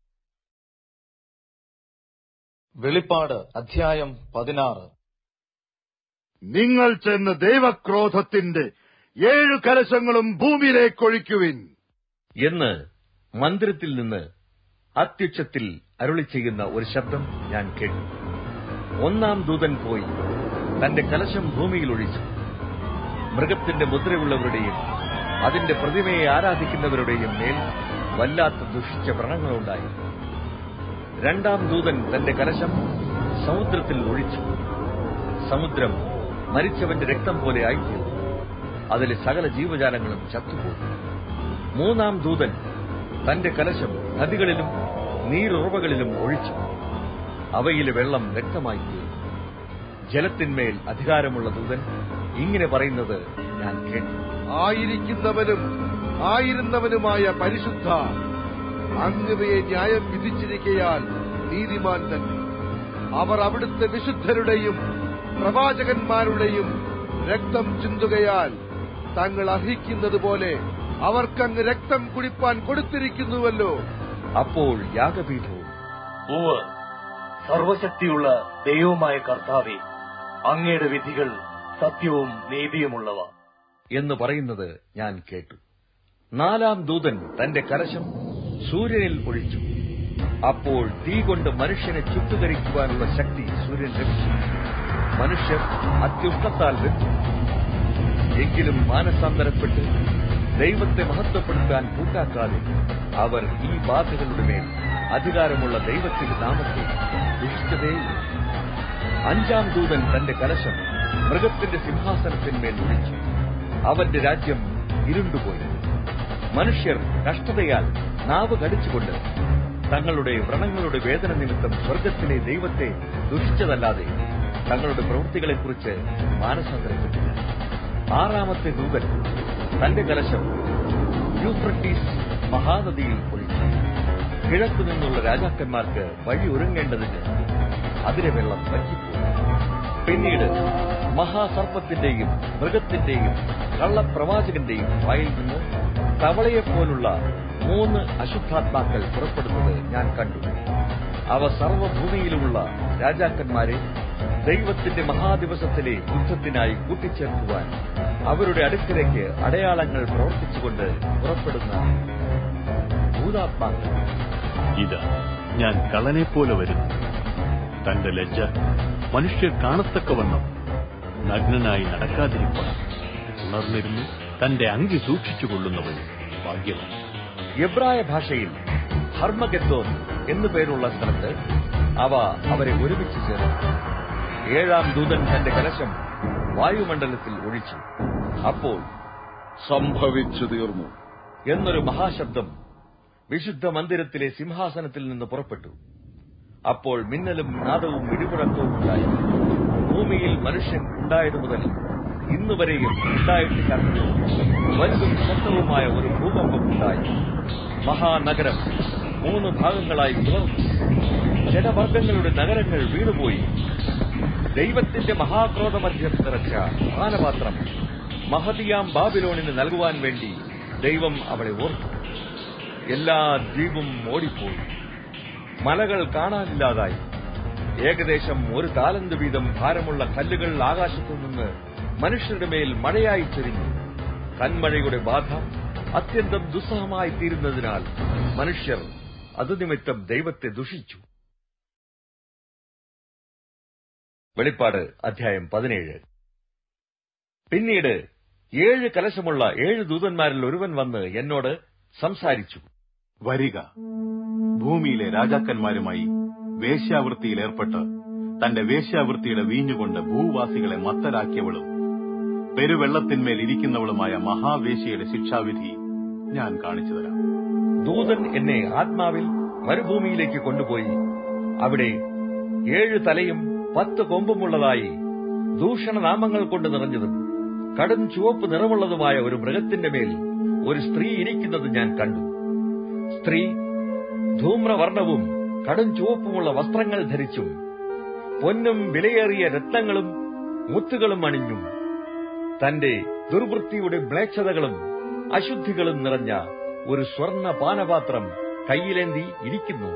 വെളിപ്പാട് അധ്യായം 16. നിങ്ങൾ ചെന്ന് ദൈവക്രോധത്തിന്റെ 7 കലശങ്ങളും ഭൂമിയിലേക്കൊഴിക്കുവിൻ എന്ന് മന്ദിരത്തിൽ നിന്ന് അത്യുച്ചത്തിൽ അരുളി ചെയ്യുന്ന ഒരു ശബ്ദം ഞാൻ കേട്ടു. 1-ാം ദൂതൻ പോയി തന്റെ കലശം ഭൂമിയിൽ ഒഴിച്ചു. മൃഗത്തിന്റെ മുദ്രയുള്ളവരുടെയും അതിന്റെ പ്രതിമയെ ആരാധിക്കുന്നവരുടെയും മേൽ വല്ലാത്ത ദുഷിച്ച വ്രണങ്ങളുണ്ടായി. 2-ാം ദൂതൻ തന്റെ കലശം സമുദ്രത്തിൽ ഒഴിച്ചു. സമുദ്രം മരിച്ചവന്റെ രക്തം പോലെ ആയിത്തീർന്നു. അതിലെ സകല ജീവജാലങ്ങളും ചത്തുപോയി. 3-ാം ദൂതൻ തന്റെ കലശം നദികളിലും നീരുറവകളിലും ഒഴിച്ചു. അവയിലെ വെള്ളം രക്തമായി തീർന്നു. ജലത്തിന്മേൽ അധികാരമുള്ള ദൂതൻ ഇങ്ങനെ പറയുന്നത് ഞാൻ കേട്ടു. ആയിരിക്കുന്നവനും ആയിരുന്നവനുമായ പരിശുദ്ധ, അങ്ങവയെ ന്യായം വിധിച്ചിരിക്കയാൽ നീതിമാൻ തന്നെ. അവർ അവിടുത്തെ വിശുദ്ധരുടെയും പ്രവാചകന്മാരുടെയും രക്തം ചിന്തുകയാൽ തങ്ങൾ അർഹിക്കുന്നത് പോലെ അവർക്കങ്ങ് രക്തം കുടിപ്പാൻ കൊടുത്തിരിക്കുന്നുവല്ലോ. അപ്പോൾ യാഗപീഠവും, സർവശക്തിയുള്ള ദൈവമായ കർത്താവേ, അങ്ങയുടെ വിധികൾ സത്യവും നീതിയുമുള്ളവ എന്ന് പറയുന്നത് ഞാൻ കേട്ടു. 4-ാം ദൂതൻ തന്റെ കലശം സൂര്യനിൽ ഒഴിച്ചു. അപ്പോൾ തീ കൊണ്ട് മനുഷ്യനെ ചുട്ടുകരിക്കുവാനുള്ള ശക്തി സൂര്യൻ ലഭിച്ചു. മനുഷ്യർ അത്യുഷ്ണത്താൽ വെച്ചു. എങ്കിലും മാനസാന്തരപ്പെട്ട് ദൈവത്തെ മഹത്വപ്പെടുത്താൻ കൂട്ടാക്കാതെ അവർ ഈ ബാധകളുടെ മേൽ അധികാരമുള്ള ദൈവത്തിന്റെ നാമത്തെ ദുഷിച്ചതേയില്ല. 5-ാം ദൂതൻ തന്റെ കലശം മൃഗത്തിന്റെ സിംഹാസനത്തിന്മേൽ ഒഴിച്ചു. അവന്റെ രാജ്യം ഇരുണ്ടുപോയി. മനുഷ്യർ കഷ്ടതയാൽ നാവ് കടിച്ചുകൊണ്ട് തങ്ങളുടെ വ്രണങ്ങളുടെ വേദന നിമിത്തം സ്വർഗത്തിലെ ദൈവത്തെ ദുഷിച്ചതല്ലാതെ തങ്ങളുടെ പ്രവൃത്തികളെക്കുറിച്ച് മാനസാന്തരപ്പെട്ടില്ല. ആറാമത്തെ ദൂതൻ തന്റെ കലശം യൂഫ്രട്ടീസ് മഹാനദിയിൽ ഒഴിച്ചു. കിഴക്കു നിന്നുള്ള രാജാക്കന്മാർക്ക് വഴി ഒരുങ്ങേണ്ടതിന് അതിലെ വെള്ളം വറ്റിപ്പോയി. പിന്നീട് മഹാസർപ്പത്തിന്റെയും മൃഗത്തിന്റെയും കള്ളപ്രവാചകന്റെയും വായിൽ നിന്ന് തവളയെപ്പോലുള്ള 3 അശുദ്ധാത്മാക്കൾ പുറപ്പെടുന്നത് ഞാൻ കണ്ടു. അവ സർവ്വഭൂമിയിലുമുള്ള രാജാക്കന്മാരെ ദൈവത്തിന്റെ മഹാദിവസത്തിലെ യുദ്ധത്തിനായി കൂട്ടിച്ചേർക്കുവാൻ അവരുടെ അടുക്കലേക്ക് അടയാളങ്ങൾ പ്രവർത്തിച്ചുകൊണ്ട് പുറപ്പെടുന്ന ഭൂതാത്മാക്കൾ. ഇതാ ഞാൻ കള്ളനെപ്പോലെ വരുന്നു. തന്റെ ലജ്ജ മനുഷ്യർ കാണത്തക്കവണ്ണം നഗ്നനായി നടക്കാതിരിപ്പാൻ ഉണർന്നിരുന്നു തന്റെ അങ്കി സൂക്ഷിച്ചുകൊള്ളുന്നവൻ ഭാഗ്യവാൻ. എബ്രായ ഭാഷയിൽ ഹർമഗെദ്ദോൻ എന്നു പേരുള്ള സ്ഥലത്ത് അവ അവരെ ഒരുമിച്ച് ചേർന്നു. 7-ാം ദൂതൻ തന്റെ കലശം വായുമണ്ഡലത്തിൽ ഒഴിച്ചു. അപ്പോൾ സംഭവിച്ചു തീർന്നു എന്നൊരു മഹാശബ്ദം വിശുദ്ധ മന്ദിരത്തിലെ സിംഹാസനത്തിൽ നിന്ന് പുറപ്പെട്ടു. അപ്പോൾ മിന്നലും നാദവും ഇടിമുഴക്കവും ഉണ്ടായി. ഭൂമിയിൽ മനുഷ്യൻ ഉണ്ടായതു മുതൽ ഇന്നുവരെയും ഉണ്ടായിട്ടില്ലാത്ത വലുതും ശക്തവുമായ ഒരു ഭൂകമ്പം ഉണ്ടായി. മഹാനഗരം 3 ഭാഗങ്ങളായി പിളർന്നു. ജനവർഗങ്ങളുടെ നഗരങ്ങൾ വീണുപോയി. ദൈവത്തിന്റെ മഹാക്രോധമധ്യം നിറച്ച പാനപാത്രം മഹതിയാം ബാബിലോണിന് നൽകുവാൻ വേണ്ടി ദൈവം അവളെ ഓർത്തു. എല്ലാ ദ്വീപും ഓടിപ്പോയി. മലകൾ കാണാനില്ലാതായി. ഏകദേശം 1 താലന്ത് വീതം ഭാരമുള്ള കല്ലുകൾ ആകാശത്തുനിന്ന് മനുഷ്യരുടെ മേൽ മഴയായി ചൊരിഞ്ഞു. കന്മഴയുടെ ബാധ അത്യന്തം ദുസ്സഹമായി തീരുന്നതിനാൽ മനുഷ്യർ അതുനിമിത്തം ദൈവത്തെ ദുഷിച്ചു. വെളിപ്പാട് അധ്യായം 17. പിന്നീട് 7 കലശമുള്ള 7 ദൂതന്മാരിൽ ഒരുവൻ വന്ന് എന്നോട് സംസാരിച്ചു. വരിക, ഭൂമിയിലെ രാജാക്കന്മാരുമായി വേശ്യാവൃത്തിയിൽ ഏർപ്പെട്ട് തന്റെ വേശ്യാവൃത്തിയുടെ വീഞ്ഞുകൊണ്ട് ഭൂവാസികളെ മത്തരാക്കിയവളും പെരുവെള്ളത്തിന്മേൽ ഇരിക്കുന്നവളുമായ മഹാവേശ്യയുടെ ശിക്ഷാവിധി ഞാൻ കാണിച്ചു തരാം. ദൂതൻ എന്നെ ആത്മാവിൽ മരുഭൂമിയിലേക്ക് കൊണ്ടുപോയി. അവിടെ 7 തലയും 10 കൊമ്പുമുള്ളതായി ദൂഷണനാമങ്ങൾ കൊണ്ട് നിറഞ്ഞതും കടും ചുവപ്പ് നിറമുള്ളതുമായ ഒരു മൃഗത്തിന്റെ മേൽ ഒരു സ്ത്രീ ഇരിക്കുന്നത് ഞാൻ കണ്ടു. സ്ത്രീ ധൂമ്രവർണ്ണവും കടും ചുവപ്പുമുള്ള വസ്ത്രങ്ങൾ ധരിച്ചും പൊന്നും വിലയേറിയ രത്നങ്ങളും മുത്തുകളും അണിഞ്ഞും തന്റെ ദുർവൃത്തിയുടെ മ്ലേച്ഛതകളും അശുദ്ധികളും നിറഞ്ഞ ഒരു സ്വർണ്ണ പാനപാത്രം കയ്യിലേന്തി ഇരിക്കുന്നു.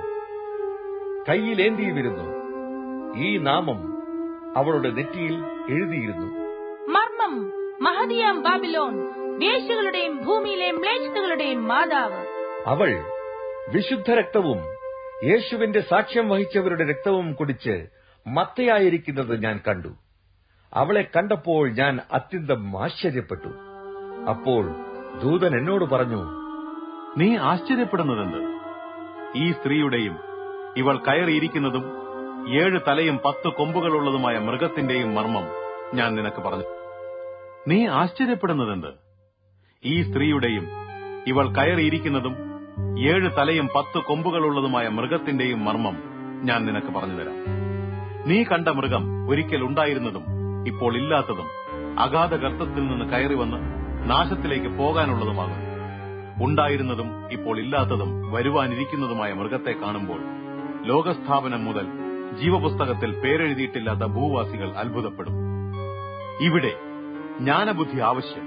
കയ്യിലേന്തിയുമിരുന്നു. ഈ നാമം അവളുടെ നെറ്റിയിൽ എഴുതിയിരുന്നു: മർമ്മം, മഹതിയാം ബാബിലോൺ, വേശ്യകളുടെയും ഭൂമിയിലെ മ്ലേച്ഛതകളുടെയും മാതാവ്. അവൾ വിശുദ്ധ രക്തവും യേശുവിന്റെ സാക്ഷ്യം വഹിച്ചവരുടെ രക്തവും കുടിച്ച് മത്തയായിരിക്കുന്നത് ഞാൻ കണ്ടു. അവളെ കണ്ടപ്പോൾ ഞാൻ അത്യന്തം ആശ്ചര്യപ്പെട്ടു. അപ്പോൾ ദൂതൻ എന്നോട് പറഞ്ഞു, നീ ആശ്ചര്യപ്പെടുന്നതെന്ത്? ഈ സ്ത്രീയുടെയും ഇവൾ കയറിയിരിക്കുന്നതും 7 തലയും 10 കൊമ്പുകളുള്ളതുമായ മൃഗത്തിന്റെയും മർമ്മം ഞാൻ നിനക്ക് പറഞ്ഞു. നീ ആശ്ചര്യപ്പെടുന്നതെന്ത്? ഈ സ്ത്രീയുടെയും ഇവൾ കയറിയിരിക്കുന്നതും 7 തലയും 10 കൊമ്പുകളുള്ളതുമായ മൃഗത്തിന്റെയും മർമ്മം ഞാൻ നിനക്ക് പറഞ്ഞുതരാം. നീ കണ്ട മൃഗം ഒരിക്കൽ ഉണ്ടായിരുന്നതും ഇപ്പോൾ ഇല്ലാത്തതും അഗാധ ഗർത്തത്തിൽ നിന്ന് കയറി വന്ന് നാശത്തിലേക്ക് പോകാനുള്ളതുമാകുന്നു. ഉണ്ടായിരുന്നതും ഇപ്പോൾ ഇല്ലാത്തതും വരുവാനിരിക്കുന്നതുമായ മൃഗത്തെ കാണുമ്പോൾ ലോകസ്ഥാപനം മുതൽ ജീവപുസ്തകത്തിൽ പേരെഴുതിയിട്ടില്ലാത്ത ഭൂവാസികൾ അത്ഭുതപ്പെടും. ഇവിടെ ജ്ഞാനബുദ്ധി ആവശ്യം.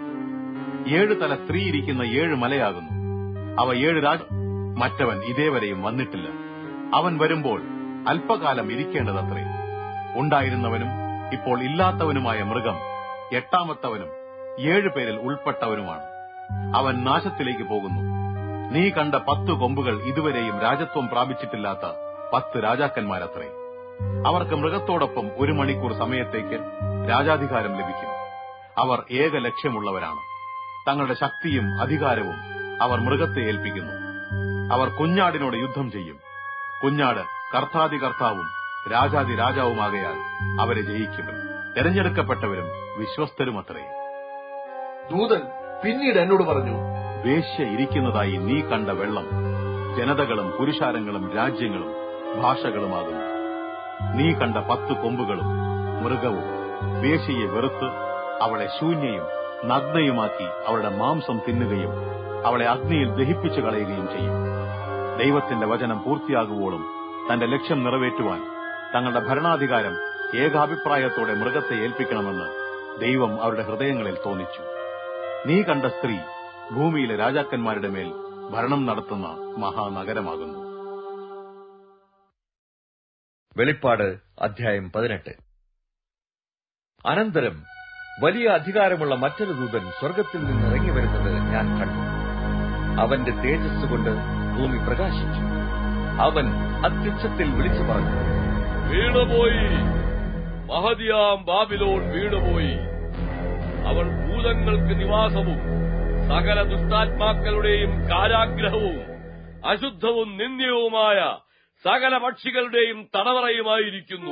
7 തല സ്ത്രീ ഇരിക്കുന്ന 7 മലയാകുന്നു. അവ 7 രാജ. മറ്റവൻ ഇതേവരെയും വന്നിട്ടില്ല. അവൻ വരുമ്പോൾ അല്പകാലം ഇരിക്കേണ്ടതത്രേ. ഉണ്ടായിരുന്നവനും ഇപ്പോൾ ഇല്ലാത്തവനുമായ മൃഗം 8ാമത്തവനും 7 പേരിൽ ഉൾപ്പെട്ടവനുമാണ്. അവൻ നാശത്തിലേക്ക് പോകുന്നു. നീ കണ്ട 10 കൊമ്പുകൾ ഇതുവരെയും രാജത്വം പ്രാപിച്ചിട്ടില്ലാത്ത 10 രാജാക്കന്മാരത്രേ. അവർക്ക് മൃഗത്തോടൊപ്പം 1 മണിക്കൂർ സമയത്തേക്ക് രാജാധികാരം ലഭിക്കും. അവർ ഏക ലക്ഷ്യമുള്ളവരാണ്. തങ്ങളുടെ ശക്തിയും അധികാരവും അവർ മൃഗത്തെ ഏൽപ്പിക്കുന്നു. അവർ കുഞ്ഞാടിനോട് യുദ്ധം ചെയ്യും. കുഞ്ഞാട് കർത്താധികർത്താവും രാജാതി രാജാവുമാകയാൽ അവരെ ജയിക്കും. തെരഞ്ഞെടുക്കപ്പെട്ടവരും വിശ്വസ്തരുമത്രേ. ദൂതൻ പിന്നീട് എന്നോട് പറഞ്ഞു, വേശ്യ ഇരിക്കുന്നതായി നീ കണ്ട വെള്ളം ജനതകളും പുരുഷാരങ്ങളും രാജ്യങ്ങളും ഭാഷകളുമാകുന്നു. നീ കണ്ട 10 കൊമ്പുകളും മൃഗവും വേശ്യയെ വെറുത്ത് അവളെ ശൂന്യയും നഗ്നയുമാക്കി അവളുടെ മാംസം തിന്നുകയും അവളെ അഗ്നിയിൽ ദഹിപ്പിച്ചു കളയുകയും ചെയ്യും. ദൈവത്തിന്റെ വചനം പൂർത്തിയാകുവോളം തന്റെ ലക്ഷ്യം നിറവേറ്റുവാൻ തങ്ങളുടെ ഭരണാധികാരം ഏകാഭിപ്രായത്തോടെ മൃഗത്തെ ഏൽപ്പിക്കണമെന്ന് ദൈവം അവരുടെ ഹൃദയങ്ങളിൽ തോന്നിച്ചു. നീ കണ്ട സ്ത്രീ ഭൂമിയിലെ രാജാക്കന്മാരുടെ മേൽ ഭരണം നടത്തുന്ന മഹാനഗരമാകുന്നു. വെളിപ്പാട് അധ്യായം 18. അനന്തരം വലിയ അധികാരമുള്ള മറ്റൊരു ദൂതൻ സ്വർഗ്ഗത്തിൽ നിന്ന് ഇറങ്ങി വരുന്നത് ഞാൻ കണ്ടു. അവന്റെ തേജസ് കൊണ്ട് ഭൂമി പ്രകാശിച്ചു. അവൻ അത്യുച്ചത്തിൽ വിളിച്ചു പറഞ്ഞു, വീണുപോയി, മഹതിയാം ബാബിലോൺ വീണുപോയി. അവൾ ഭൂതങ്ങൾക്ക് നിവാസവും സകല ദുഷ്ടാത്മാക്കളുടെയും കാരാഗ്രഹവും അശുദ്ധവും നിന്ദ്യവുമായ സകല പക്ഷികളുടെയും തടവറയുമായിരിക്കുന്നു.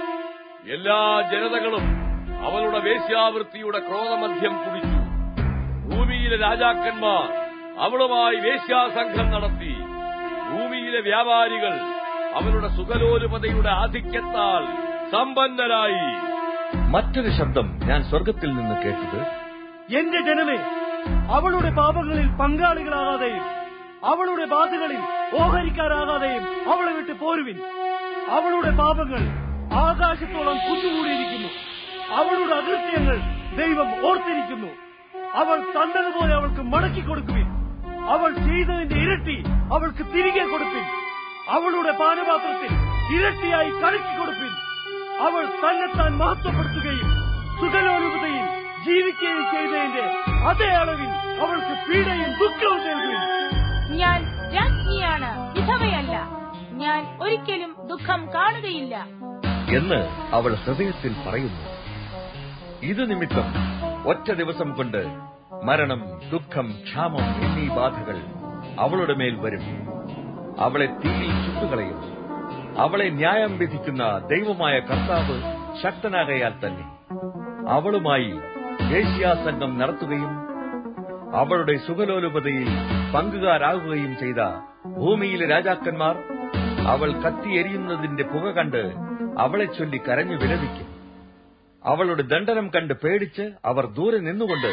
എല്ലാ ജനതകളും അവളുടെ വേശ്യാവൃത്തിയുടെ ക്രോധമദ്യം കുടിച്ചു. ഭൂമിയിലെ രാജാക്കന്മാർ അവളുമായി വേശ്യാസംഘം നടത്തി. ഭൂമിയിലെ വ്യാപാരികൾ അവളുടെ സുഖലോലുപതയുടെ ആധിക്യത്താൽ സമ്പന്നരായി. മറ്റൊരു ശബ്ദം ഞാൻ സ്വർഗ്ഗത്തിൽ നിന്ന് കേട്ടത്, എന്റെ ജനമേ, അവളുടെ പാപങ്ങളിൽ പങ്കാളികളാകാതെയും അവളുടെ ബാധകളിൽ ഓഹരിക്കാരാകാതെയും അവളെ വിട്ട് പോരുവിൻ. അവളുടെ പാപങ്ങൾ ആകാശത്തോളം കുന്നുകൂടിയിരിക്കുന്നു. അവളുടെ അകൃത്യങ്ങൾ ദൈവം ഓർത്തിരിക്കുന്നു. അവൾ തന്നതുപോലെ അവൾക്ക് മടക്കി കൊടുക്കുവിൻ. അവൾ ചെയ്തതിന്റെ ഇരട്ടി അവൾക്ക് തിരികെ കൊടുപ്പിൻ. അവളുടെ പാനപാത്രത്തിൽ ഇരട്ടിയായി കലക്കി കൊടുപ്പിൻ. അവൾ തന്നെത്താൻ മഹത്വപ്പെടുത്തുകയും സുഖലോലുപതയിൽ ജീവിക്കുകയും ചെയ്തതിന്റെ അതേ അളവിൽ അവൾക്ക് പീഡയും ദുഃഖവും നൽകുവിൻ. ഞാൻ രാജ്ഞിയാണ്, വിധവയല്ല. ഞാൻ ഒരിക്കലും ദുഃഖം കാണുകയില്ല എന്ന് അവൾ ഹൃദയത്തിൽ പറയുന്നു. ഇത് നിമിത്തം ഒറ്റ ദിവസം കൊണ്ട് മരണം, ദുഃഖം, ക്ഷാമം എന്നീ ബാധകൾ അവളുടെ മേൽ വരും. അവളെ തീയിൽ ചുട്ടുകളയും. അവളെ ന്യായം വിധിക്കുന്ന ദൈവമായ കർത്താവ് ശക്തനാകയാൽ തന്നെ അവളുമായി വേശ്യാസംഗം നടത്തുകയും അവളുടെ സുഖലോലുപതയിൽ പങ്കുകാരാകുകയും ചെയ്ത ഭൂമിയിലെ രാജാക്കന്മാർ അവൾ കത്തിയെരിയുന്നതിന്റെ പുക കണ്ട് അവളെ ചൊല്ലി കരഞ്ഞു വിലപിക്കും. അവളുടെ ദണ്ഡനം കണ്ട് പേടിച്ച് അവർ ദൂരെ നിന്നുകൊണ്ട്,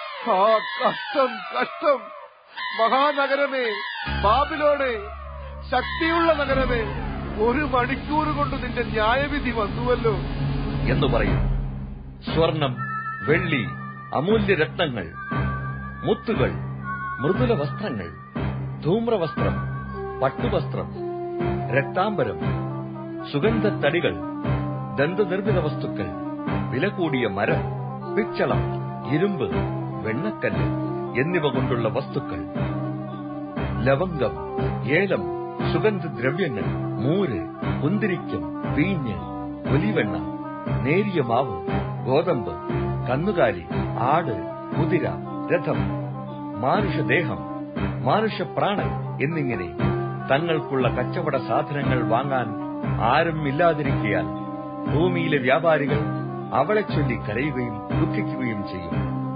കഷ്ടം കഷ്ടം, മഹാനഗരമേ, ബാബിലോണേ, ശക്തിയുള്ള നഗരമേ, 1 മണിക്കൂർ കൊണ്ട് നിന്റെ ന്യായവിധി വന്നുവല്ലോ എന്ന് പറയും. സ്വർണം, വെള്ളി, അമൂല്യരത്നങ്ങൾ, മുത്തുകൾ, മൃദുല വസ്ത്രങ്ങൾ, ധൂമ്രവസ്ത്രം, പട്ടുവസ്ത്രം, രക്താംബരം, സുഗന്ധത്തടികൾ, ദന്തനിർമ്മിത വസ്തുക്കൾ, വില കൂടിയ മരം, പിച്ചളം, ഇരുമ്പ്, വെണ്ണക്കല്ല് എന്നിവ കൊണ്ടുള്ള വസ്തുക്കൾ, ലവംഗം, ഏലം, സുഗന്ധദ്രവ്യങ്ങൾ, മൂര്, കുന്തിരിക്കം, വീഞ്ഞ്, ഒലിവെണ്ണ, നേരിയ മാവ്, ഗോതമ്പ്, കന്നുകാലി, ആട്, കുതിര, രഥം, മാനുഷദേഹം, മാനുഷപ്രാണൻ എന്നിങ്ങനെ തങ്ങൾക്കുള്ള കച്ചവട സാധനങ്ങൾ വാങ്ങാൻ ആരും ഇല്ലാതിരിക്കയാൽ ഭൂമിയിലെ വ്യാപാരികൾ അവളെ ചൊല്ലി കരയുകയും ദുഃഖിക്കുകയും ചെയ്യും.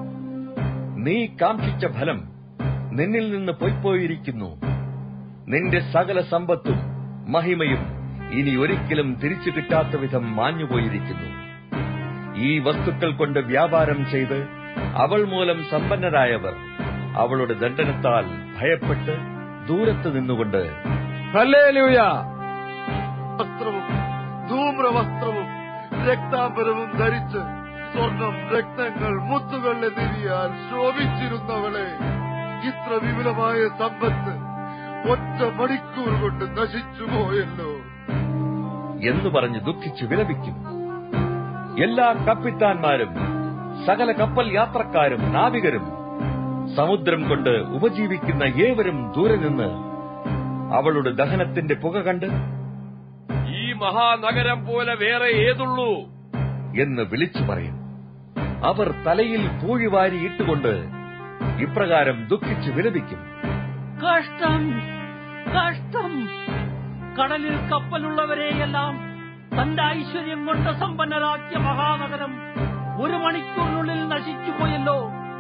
നീ കാംക്ഷിച്ച ഫലം നിന്നിൽ നിന്ന് പൊയ്പോയിരിക്കുന്നു. നിന്റെ സകല സമ്പത്തും മഹിമയും ഇനി ഒരിക്കലും തിരിച്ചു കിട്ടാത്ത വിധം മാഞ്ഞുപോയിരിക്കുന്നു. ഈ വസ്തുക്കൾ കൊണ്ട് വ്യാപാരം ചെയ്ത് അവൾ മൂലം സമ്പന്നരായവർ അവളുടെ ദണ്ഡനത്താൽ ഭയപ്പെട്ട് ദൂരത്ത് നിന്നുകൊണ്ട്, ഹല്ലേലൂയ, വസ്ത്രവും ധൂമ്രവസ്ത്രവും രക്താംബരവും ധരിച്ച് സ്വർണം, രക്തങ്ങൾ, മുത്തുകൾ എന്നിവയാൽ ശോഭിച്ചിരുന്നവളെ, ഇത്ര വിപുലമായ സമ്പത്ത് 1 മണിക്കൂർ കൊണ്ട് നശിച്ചുപോയല്ലോ എന്ന് പറഞ്ഞ് ദുഃഖിച്ചു വിലപിക്കും. എല്ലാ കപ്പിത്താന്മാരും സകല കപ്പൽ യാത്രക്കാരും നാവികരും സമുദ്രം കൊണ്ട് ഉപജീവിക്കുന്ന ഏവരും ദൂരെ നിന്ന് അവളുടെ ദഹനത്തിന്റെ പുക കണ്ട്, ഈ മഹാനഗരം പോലെ വേറെ ഏതുള്ളൂ എന്ന് വിളിച്ചു പറയും. അവർ തലയിൽ പൂഴിവാരി ഇട്ടുകൊണ്ട് ഇപ്രകാരം ദുഃഖിച്ചു വിലപിക്കും. കഷ്ടം കഷ്ടം, കടലിൽ കപ്പലുള്ളവരെയെല്ലാം തന്റെ ഐശ്വര്യം കൊണ്ട് സമ്പന്നരാക്കിയ മഹാനഗരം 1 മണിക്കൂറിനുള്ളിൽ നശിച്ചുപോയല്ലോ.